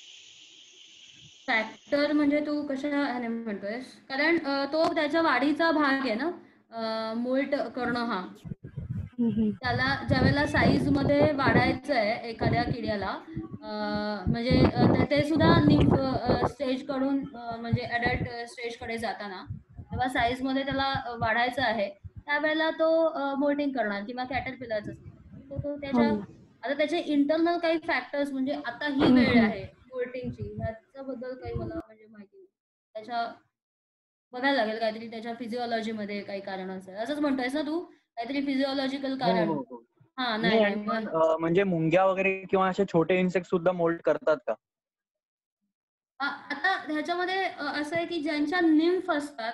Speaker 2: फॅक्टर म्हणजे तू कशा म्हणतोयस? कारण तो त्याच्या वाढीचा भाग आहे ना, मोल्ट करणं. हा, त्याला ज्यावेळेला साईज मध्ये वाढायचं आहे एखाद्या किड्याला, म्हणजे ते सुद्धा निम्फ स्टेज कडून, म्हणजे अडल्ट स्टेज कडे जाताना तेव्हा साईज मध्ये त्याला वाढायचं आहे, त्यावेळेला तो मोल्टिंग करणार किंवा कॅटरपिलरच असतो तो त्याच्या. आता त्याचे इंटरनल काही फॅक्टर्स, म्हणजे आता ही वेळ आहे मोल्टिंगची, ह्याच्याबद्दल काही मला म्हणजे माहिती नाही. त्याच्या बघायला लागेल काहीतरी त्याच्या फिजिओलॉजी मध्ये काही कारण असेल, असंच म्हणतोयस ना तू? काहीतरी फिजिओलॉजिकल कारण? हा, नाही नाही,
Speaker 10: म्हणजे मुंग्या वगैरे किंवा असे छोटे इन्सेक्ट सुद्धा मोल्ट करतात का?
Speaker 2: आता ह्याच्यामध्ये असं आहे की ज्यांच्या निम्फ असतात,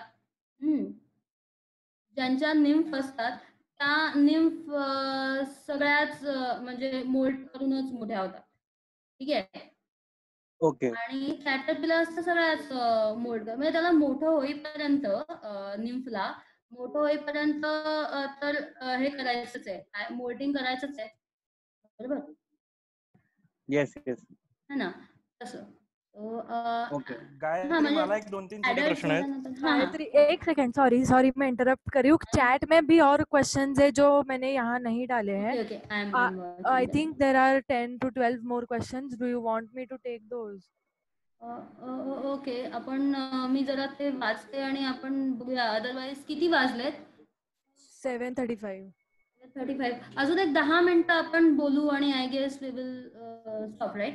Speaker 2: ज्यांच्या निम्फ असतात त्या निम्फ सगळ्याच म्हणजे मोल्ट करूनच मोठ्या होतात. ठीक आहे.
Speaker 10: ओके.
Speaker 2: आणि कॅटरपिलर्स तर सगळ्याच मोल्ट, म्हणजे त्याला मोठं होईपर्यंत, निम्फला मोठं होईपर्यंत तर हे करायचंच आहे, मोल्टिंग करायचंच आहे, बरोबर?
Speaker 10: येस येस,
Speaker 2: है ना, तसं.
Speaker 8: गायत्री, मला एक दोन तीन छोटे प्रश्न आहेत.
Speaker 5: गायत्री, एक सेकंड, सॉरी सॉरी मैं इंटरप्ट कर रही हूँ. चैट में भी और क्वेश्चंस है जो मैंने यहाँ नहीं डाले हैं. I think there are ten to twelve more questions. Do you want me to take those?
Speaker 2: Okay, आपण मी जरा ते वाचते आणि आपण बघूया. अदरवाइज किती वाजलेत?
Speaker 5: Seven thirty five.
Speaker 2: Thirty five. अजून एक दहा मिनिटं आपण बोलू आणि I guess we will stop, right?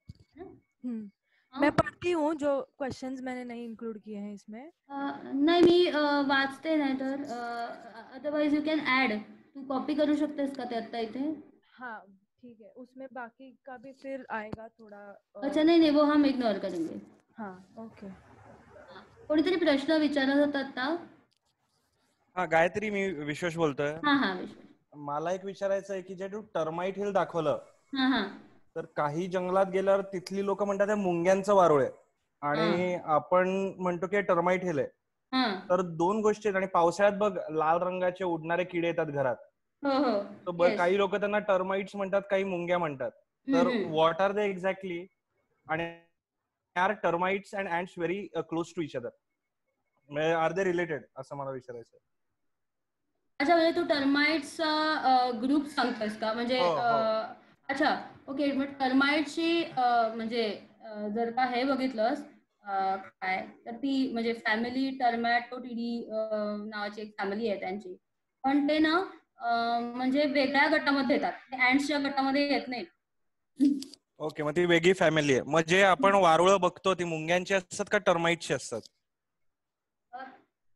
Speaker 5: मैं पढ़ती हूँ जो क्वेश्चंस मैंने नहीं इंक्लूड किए हैं इसमें.
Speaker 2: नाही, मी वाचते, नाही तर अदरवाइज यू कैन ऐड. तू कॉपी करू शकतेस का ते आता इथे?
Speaker 5: हाँ ठीक है, उसमें बाकी का भी फिर आएगा थोड़ा.
Speaker 2: अच्छा, नहीं नहीं, वो हम इग्नोर करेंगे.
Speaker 5: हाँ ओके.
Speaker 2: कोणीतरी प्रश्न विचारत होतात का?
Speaker 8: हा, गायत्री, मी विश्वेश बोलतोय.
Speaker 2: हा हा, विश्वेश.
Speaker 8: मला एक विचारायचं आहे की जे तू टर्माइट हिल दाखवलं,
Speaker 2: हा हा,
Speaker 8: तर काही जंगलात गेल्यावर तिथली लोक म्हणतात ते मुंग्यांचं वारुळ आहे आणि आपण म्हणतो की टर्माइट हिल आहे. तर दोन गोष्टी आहेत. आणि पावसाळ्यात बघ, लाल रंगाचे उडणारे किडे येतात घरात, तर काही लोक त्यांना टर्माइट्स म्हणतात, काही मुंग्या म्हणतात. तर व्हॉट आर दे एक्झॅक्टली? आणि are termites and ants very close to each other? Are they related, असं मला विचारायचं.
Speaker 2: अच्छा, म्हणजे तू टर्माइट्सचा ग्रुप सांगतोस का? म्हणजे अच्छा, ओके. मग टर्माइटची म्हणजे जर का हे बघितलंस काय, तर ती म्हणजे फॅमिली टर्मॅटोटिडी नावाची एक फॅमिली आहे त्यांची, पण ते ना म्हणजे वेगळ्या गटामध्ये येतात, ॲन्ट्सच्या गटामध्ये येत नाही.
Speaker 8: ओके, मग ती वेगळी फॅमिली आहे. मग जे आपण वारुळ बघतो ती मुंग्यांची असतात का टर्माइटची असतात?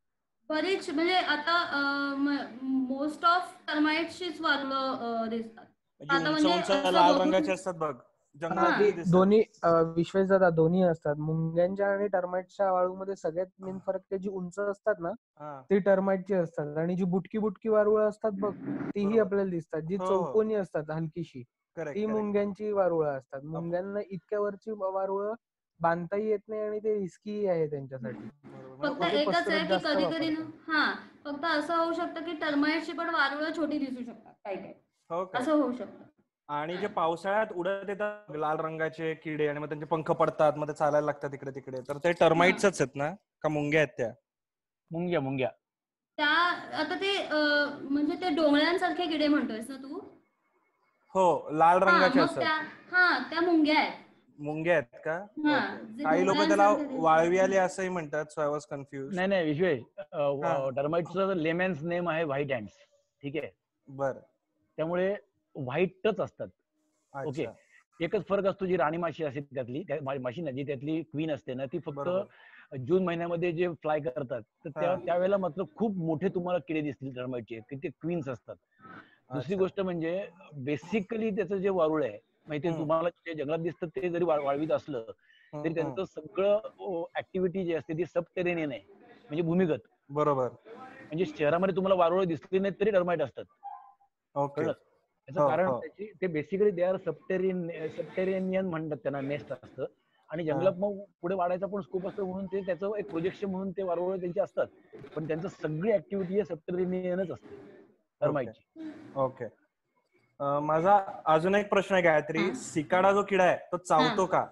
Speaker 2: बरीच म्हणजे आता मोस्ट ऑफ टर्माइट्सचीच वारुळं दिसतात. आता
Speaker 8: उंच
Speaker 2: म्हणजे
Speaker 8: उंच
Speaker 2: असं
Speaker 8: लाल
Speaker 2: बघून
Speaker 8: रंगाचे असतात बघ
Speaker 7: हा,
Speaker 8: जंगलात
Speaker 7: ती
Speaker 8: दिसतात.
Speaker 7: दोन्ही विश्वेश दादा दोन्ही असतात. मुंग्यांच्या आणि टर्माइटच्या वाळूमध्ये सगळ्यात मेन फरक ते जी उंच असतात ना ती टर्माइटची असतात आणि जी बुटकी बुटकी वारुळं असतात बघ तीही आपल्याला दिसतात. जी चौकोनी असतात हलकीशी ती मुंग्यांची वारुळं असतात. मुंग्यांना इतक्या वरची वारुळं बांधताही येत नाही आणि ते रिस्की आहे त्यांच्यासाठी.
Speaker 2: फक्त एकच आहे की कधी कधी हा फक्त असं होऊ शकतं की टर्माइटची पण वारुळं छोटी दिसू शकतात काही काही असं होऊ शकतं.
Speaker 8: आणि जे पावसाळ्यात उडत येतात लाल रंगाचे किडे आणि मग त्यांचे पंख पडतात मग ते चालायला लागतात इकडे तिकडे तर ते टर्माइट्सच आहेत ना का मुंग्या आहेत त्या?
Speaker 6: मुंग्या मुंग्या
Speaker 2: त्या आता ते म्हणजे ते डोंगळ्यांसारखे किडे म्हणतोयस ना तू?
Speaker 8: हो लाल रंगाचे असतात.
Speaker 2: हा त्या मुंग्या आहेत.
Speaker 8: मुंग्या आहेत का? काही लोक त्याला वाळवी आली असंही म्हणतात. So I was confuse.
Speaker 6: नाही नाही विश्वेश टर्माइट्सचं लेमन्स नेम आहे व्हाईट अँड्स. ठीक आहे
Speaker 8: बर
Speaker 6: त्यामुळे व्हाईटच असतात. ओके एकच फरक असतो जी राणी माशी असते त्यातली माशी ना जी त्यातली क्वीन असते ना ती फक्त जून महिन्यामध्ये जे फ्लाय करतात तर त्या त्यावेळेला मात्र खूप मोठे तुम्हाला किडे दिसतील टर्माइटचे की ते क्वीन्स असतात. दुसरी गोष्ट म्हणजे बेसिकली त्याचं जे वारुळ आहे माहितीये तुम्हाला जे जंगलात दिसतं ते जरी वाळवीत असलं तरी त्यांचं सगळं ऍक्टिव्हिटी जी असते ती सबटेरेनियन आहे म्हणजे भूमिगत.
Speaker 8: बरोबर.
Speaker 6: म्हणजे शहरामध्ये तुम्हाला वारुळ दिसली नाही तरी टर्माइट असतात.
Speaker 8: ओके.
Speaker 6: याचं कारण त्याची ते बेसिकली दे आर सबटेरियन सबटेरियनियन म्हणतात त्यांना नेस्ट असतं आणि जंगलात मग पुढे वाढायचा पण स्कोप असतो म्हणून ते त्याचं एक प्रोजेक्शन म्हणून ते वारुळ त्यांचे असतात पण त्यांचं सगळी ऍक्टिव्हिटी सबटेरियनियनच असते टर्माइटची.
Speaker 8: ओके माझा अजून एक प्रश्न आहे गायत्री. सिकाडा जो किडा आहे तो चावतो का?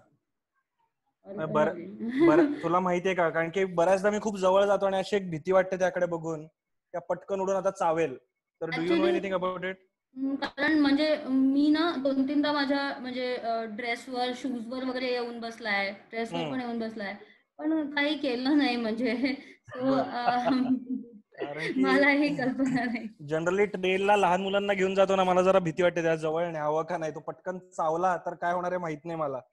Speaker 8: बरं तुला माहितीये का कारण की बऱ्याचदा मी खूप जवळ जातो आणि अशी एक भीती वाटते त्याकडे बघून त्या पटकन उडून आता चावेल तर do you know anything about it?
Speaker 2: कारण म्हणजे मी ना दोन तीनदा माझ्या म्हणजे ड्रेसवर शूजवर वगैरे येऊन बसलाय ड्रेसवर पण येऊन बसलाय पण काही केलं नाही म्हणजे मला ही कल्पना नाही.
Speaker 8: जनरली ट्रेनला लहान मुलांना घेऊन जातो ना मला जरा भीती वाटते त्या जवळ न्यावं का नाही तो पटकन चावला तर काय होणार आहे माहित नाही मला.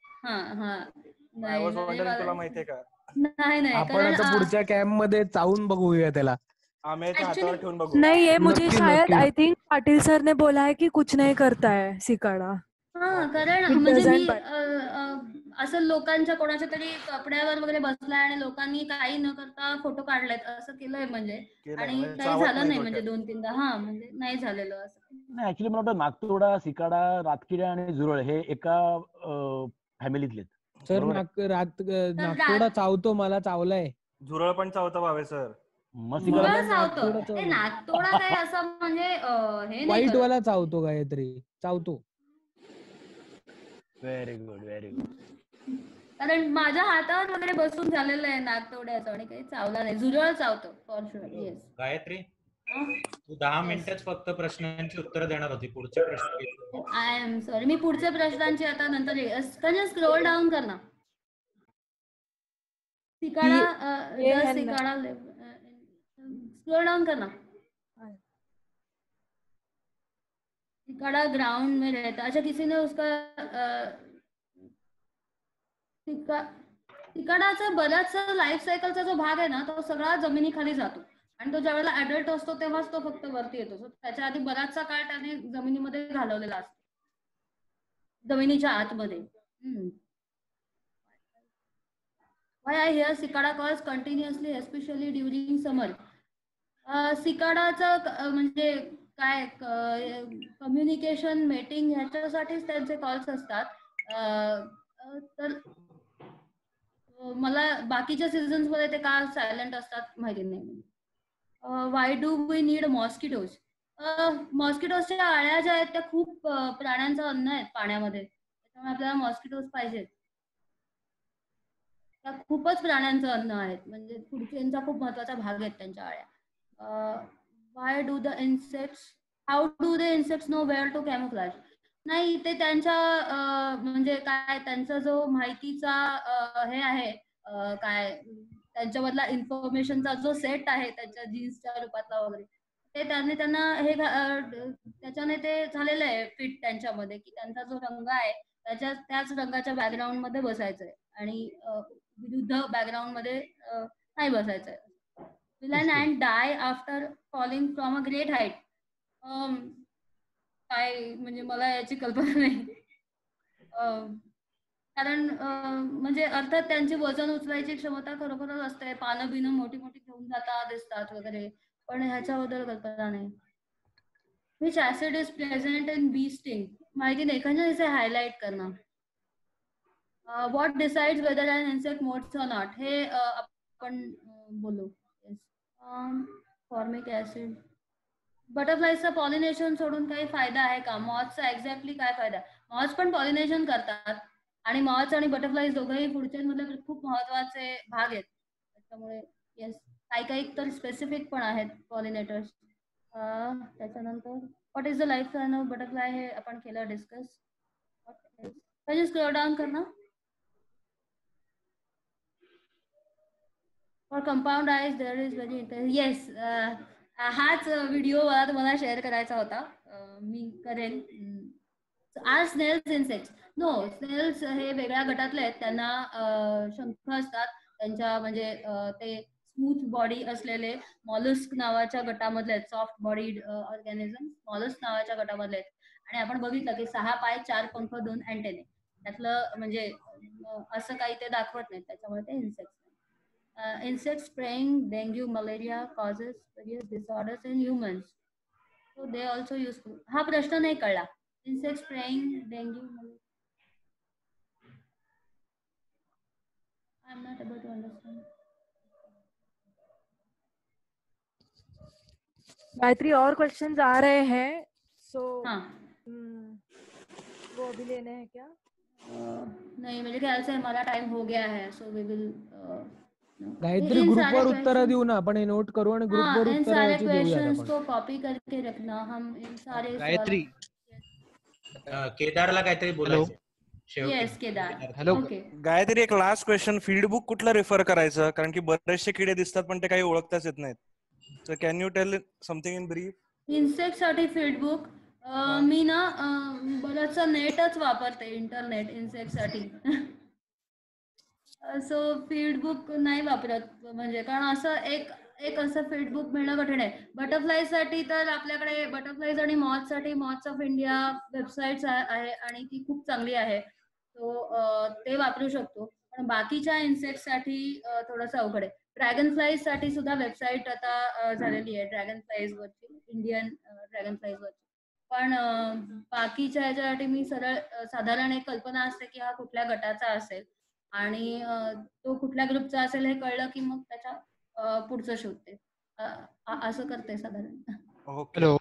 Speaker 8: तुला माहितीये का?
Speaker 2: नाही नाही
Speaker 7: आपण आता पुढच्या कॅम्प मध्ये चावून बघूया त्याला.
Speaker 5: नहीं ये मुझे शायद आई थिंक पाटिल सर ने बोला है कि कुछ नहीं करता है सिकाडा.
Speaker 2: हा कारण म्हणजे मी असं लोकांच्या कोणाच्या तरी कपड्यावर वगैरे बसलाय आणि लोकांनी काही न करता फोटो काढलेत असं केलंय म्हणजे आणि काही झालं नाही म्हणजे दोन तीनदा हा म्हणजे नाही झालेलं असं.
Speaker 6: नाही ऍक्च्युली मला वाटतं नागतोडा सिकाडा रातकिडा आणि झुरळ हे एका फॅमिलीतले.
Speaker 7: सर नागतोडा चावतो मला चावलाय.
Speaker 8: झुरळ पण चावतो भावे सर.
Speaker 2: नागतोडा काय असं म्हणजे हे
Speaker 7: व्हाईट वाला चावतो काहीतरी चावतो.
Speaker 6: Very good very good.
Speaker 2: कारण माझ्या हातावर वगैरे बसून झालेलं आहे नागतोड्याचं आणि काही चावला नाही. झुरळ चावतो फॉर शुअर. येस
Speaker 11: गायत्री तू दहा मिनिटच फक्त प्रश्नांची उत्तर देणार होती. पुढचे प्रश्न
Speaker 2: आय एम सॉरी मी पुढच्या प्रश्नांची आता नंतर स्क्रोल डाऊन कर ना. सिकाडा सिकाडा स्क्रोल डाउन करना. सिकाडा ग्राउंड में रहता. अच्छा किसी ने उसका सिका सिकाडाचा बराचसा लाईफ सायकलचा जो भाग आहे ना तो सगळा जमिनीखाली जातो आणि तो ज्यावेळेला ऍडल्ट असतो तेव्हाच तो फक्त वरती येतो. त्याच्या आधी बराचसा काळ त्याने जमिनीमध्ये घालवलेला असतो जमिनीच्या आतमध्ये. Why I hear cicada calls continuously, especially during summer. सिकाडाचं म्हणजे काय कम्युनिकेशन मेटिंग ह्याच्यासाठीच त्यांचे कॉल्स असतात. तर मला बाकीच्या सीझन्स मध्ये ते का सायलेंट असतात माहिती नाही. Why do we need mosquitoes? मॉस्किटोजच्या आळ्या ज्या आहेत त्या खूप प्राण्यांचं अन्न आहेत पाण्यामध्ये त्यामुळे आपल्याला मॉस्किटोज पाहिजेत. त्या खूपच प्राण्यांचं अन्न आहेत म्हणजे फूडचेनचा खूप महत्वाचा भाग आहेत त्यांच्या आळ्या. Why do the insects how do the insects know where to camouflage? नाही ते त्यांच्या म्हणजे काय त्यांचा जो माहितीचा हे आहे काय त्यांच्यामधला इन्फॉर्मेशनचा जो सेट आहे त्यांच्या जीन्सच्या रूपातला वगैरे ते त्यांनी त्यांना हे त्याच्याने ते झालेलं आहे फिट त्यांच्यामध्ये की त्यांचा जो रंग आहे त्याच्या त्याच रंगाच्या बॅकग्राऊंड मध्ये बसायचंय आणि विरुद्ध बॅकग्राऊंड मध्ये नाही बसायचंय. Will land and die after falling from a great height. काय म्हणजे मला याची कल्पना नाही. कारण म्हणजे अर्थात त्यांची वजन उचलायची क्षमता खरोखरच असते, पानं बिनं मोठी मोठी घेऊन जाता दिसतात वगैरे, पण ह्याच्याबद्दल कल्पना नाही. Which acid is present in bee sting, माहिती नाही, एखाद्या इथे हायलाइट करणं. What decides whether an insect moults or not, हे आपण बोलू. Formic acid. बटरफ्लायचा पॉलिनेशन सोडून काही फायदा आहे का? मॉथचा एक्झॅक्टली काय फायदा? मॉथ्स पण पॉलिनेशन करतात आणि मॉथ्स आणि बटरफ्लायज दोघंही पुढच्या मध्ये खूप महत्वाचे भाग आहेत. त्याच्यामुळे येस, काही काही तर स्पेसिफिक पण आहेत पॉलिनेटर्स. त्याच्यानंतर what is the life cycle of butterfly, हे आपण केलं डिस्कस. कधी स्क्रोल डाऊन करणार. For compound eyes there is very interest. Yes, हाच व्हिडिओ मला तुम्हाला शेअर करायचा होता, मी करेन. Are snails insects? No, snails हे वेगळ्या गटातले आहेत. त्यांना शंख असतात त्यांच्या, म्हणजे ते स्मूथ बॉडी असलेले मॉलस्क नावाच्या गटामधले आहेत. सॉफ्ट बॉडीड ऑर्गॅनिझम मॉलस्क नावाच्या गटामधले आहेत. आणि आपण बघितलं की सहा पाय, चार पंख, दोन अँटेने, त्यातलं म्हणजे असं काही ते दाखवत नाहीत, त्याच्यामुळे ते insects. Uh, insect spraying dengue, malaria causes various disorders in humans, so they also useful. हा प्रश्न नाही कळला. Insect spraying dengue, malaria. I'm not able to understand.
Speaker 5: Gayatri, और क्वेश्चंस आ रहे हैं, सो
Speaker 2: हाँ,
Speaker 5: वो अभी लेने हैं क्या?
Speaker 2: uh, नहीं, मेरे ख्याल से हमारा टाइम हो गया है, so we will uh,
Speaker 7: Gayatri ग्रुपवर उत्तर देऊ ना आपण, हे नोट करू आणि ग्रुपवर उत्तर द्यायची देऊया आपण.
Speaker 2: को कॉपी करके रखना. हम इन सारे
Speaker 11: गायत्री, केदारला काहीतरी बोलायचं.
Speaker 2: येस, केदार.
Speaker 8: हॅलो गायत्री, एक लास्ट क्वेश्चन, फील्ड बुक कुठलं रेफर करायचं? कारण की बरेचसे किडे दिसतात पण ते काही ओळखताच येत नाहीत. So can you tell something in brief?
Speaker 2: Insect साठी फील्ड बुक मी ना बरंचसा नेटच वापरते, इंटरनेट इन्सेक्ट साठी. सो फील्ड बुक नाही वापरत, म्हणजे कारण असं एक एक असं फील्ड बुक मिळणं कठीण आहे. बटरफ्लाय साठी तर आपल्याकडे बटरफ्लायज आणि मॉथ साठी मॉथ्स ऑफ इंडिया वेबसाईट आहे आणि ती खूप चांगली आहे, तो ते वापरू शकतो. पण बाकीच्या इन्सेक्ट साठी थोडंसं अवघड आहे. ड्रॅगन फ्लाईज साठी सुद्धा वेबसाईट आता झालेली आहे, ड्रॅगन फ्लाईज वरची, इंडियन ड्रॅगन फ्लाईज वरची. पण बाकीच्या ह्याच्यासाठी मी सरळ साधारण एक कल्पना असते की हा कुठल्या गटाचा असेल आणि तो कुठल्या ग्रुपचा असेल हे कळलं की मग त्याच्या पुढचं शोधते, असं करते साधारण.
Speaker 8: हॅलो,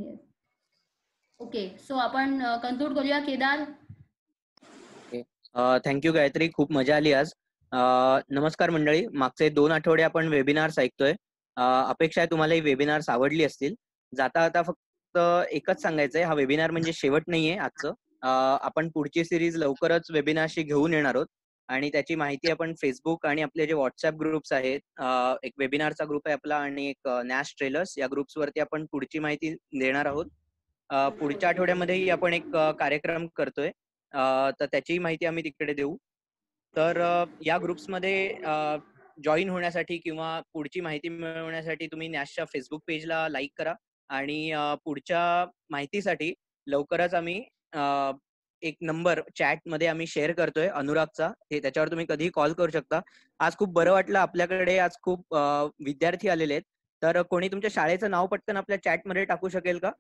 Speaker 2: ओके, सो आपण कन्क्लूड करूया. केदार.
Speaker 10: थँक्यू गायत्री, खूप मजा आली आज. नमस्कार मंडळी, मागचे दोन आठवडे आपण वेबिनार्स ऐकतोय. अपेक्षा आहे तुम्हाला ही वेबिनार्स आवडली असतील. जाता आता फक्त एकच सांगायचंय, हा वेबिनार म्हणजे शेवट नाहीये आजचं. आपण पुढची सिरीज लवकरच वेबिनारशी घेऊन येणार आहोत आणि त्याची माहिती आपण फेसबुक आणि आपले जे व्हॉट्सअप ग्रुप्स आहेत, एक वेबिनारचा ग्रुप आहे आपला आणि एक नॅश ट्रेलर्स, या ग्रुप्स वरती आपण पुढची माहिती देणार आहोत. पुढच्या आठवड्यामध्येही आपण एक कार्यक्रम करतोय, तर त्याची माहिती आम्ही तिकडे देऊ. तर या ग्रुप्समध्ये जॉईन होण्यासाठी किंवा पुढची माहिती मिळवण्यासाठी तुम्ही नॅशच्या फेसबुक पेजला लाईक करा आणि पुढच्या माहितीसाठी लवकरच आम्ही एक नंबर चॅट मध्ये आम्ही शेअर करतोय अनुरागचा, हे त्याच्यावर तुम्ही कधीही कॉल करू शकता. आज खूप बरं वाटलं, आपल्याकडे आज खूप विद्यार्थी आलेले आहेत. तर कोणी तुमच्या शाळेचं नाव पटकन आपल्या चॅट मध्ये टाकू शकेल का?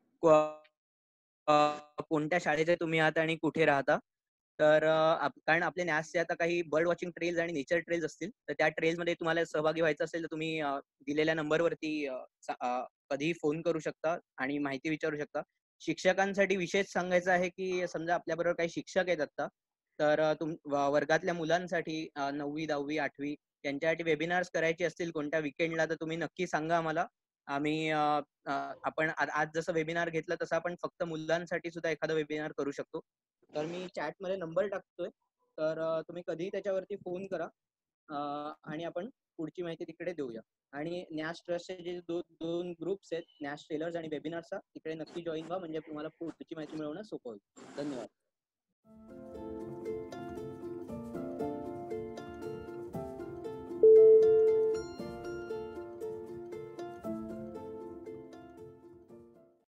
Speaker 10: कोणत्या शाळेचे तुम्ही आहात आणि कुठे राहता? तर कारण आपल्या नॅशचे आता काही बर्ड वॉचिंग ट्रेल्स आणि नेचर ट्रेल्स असतील, तर त्या ट्रेल्स मध्ये तुम्हाला सहभागी व्हायचं असेल तर तुम्ही दिलेल्या नंबरवरती कधीही फोन करू शकता आणि माहिती विचारू शकता. शिक्षकांसाठी विशेष सांगायचं आहे की समजा आपल्याबरोबर काही शिक्षक आहेत आता, तर तुम वर्गातल्या मुलांसाठी नववी दहावी आठवी त्यांच्यासाठी वेबिनार्स करायचे असतील कोणत्या विकेंडला, तर तुम्ही नक्की सांगा आम्हाला. आम्ही आपण आज जसं वेबिनार घेतलं तसं आपण फक्त मुलांसाठी सुद्धा एखादा वेबिनार करू शकतो. तर मी चॅट मध्ये नंबर टाकतोय, तर तुम्ही कधीही त्याच्यावरती फोन करा आणि आपण पुढची माहिती तिकडे देऊया. आणि नॅश ट्रस्टचे जे दो, दोन ग्रुप्स आहेत, नॅश ट्रेलर्स आणि वेबिनार्सचा, तिकडे नक्की जॉईन व्हा, म्हणजे तुम्हाला पुढची माहिती मिळवणं सोपं होईल. धन्यवाद.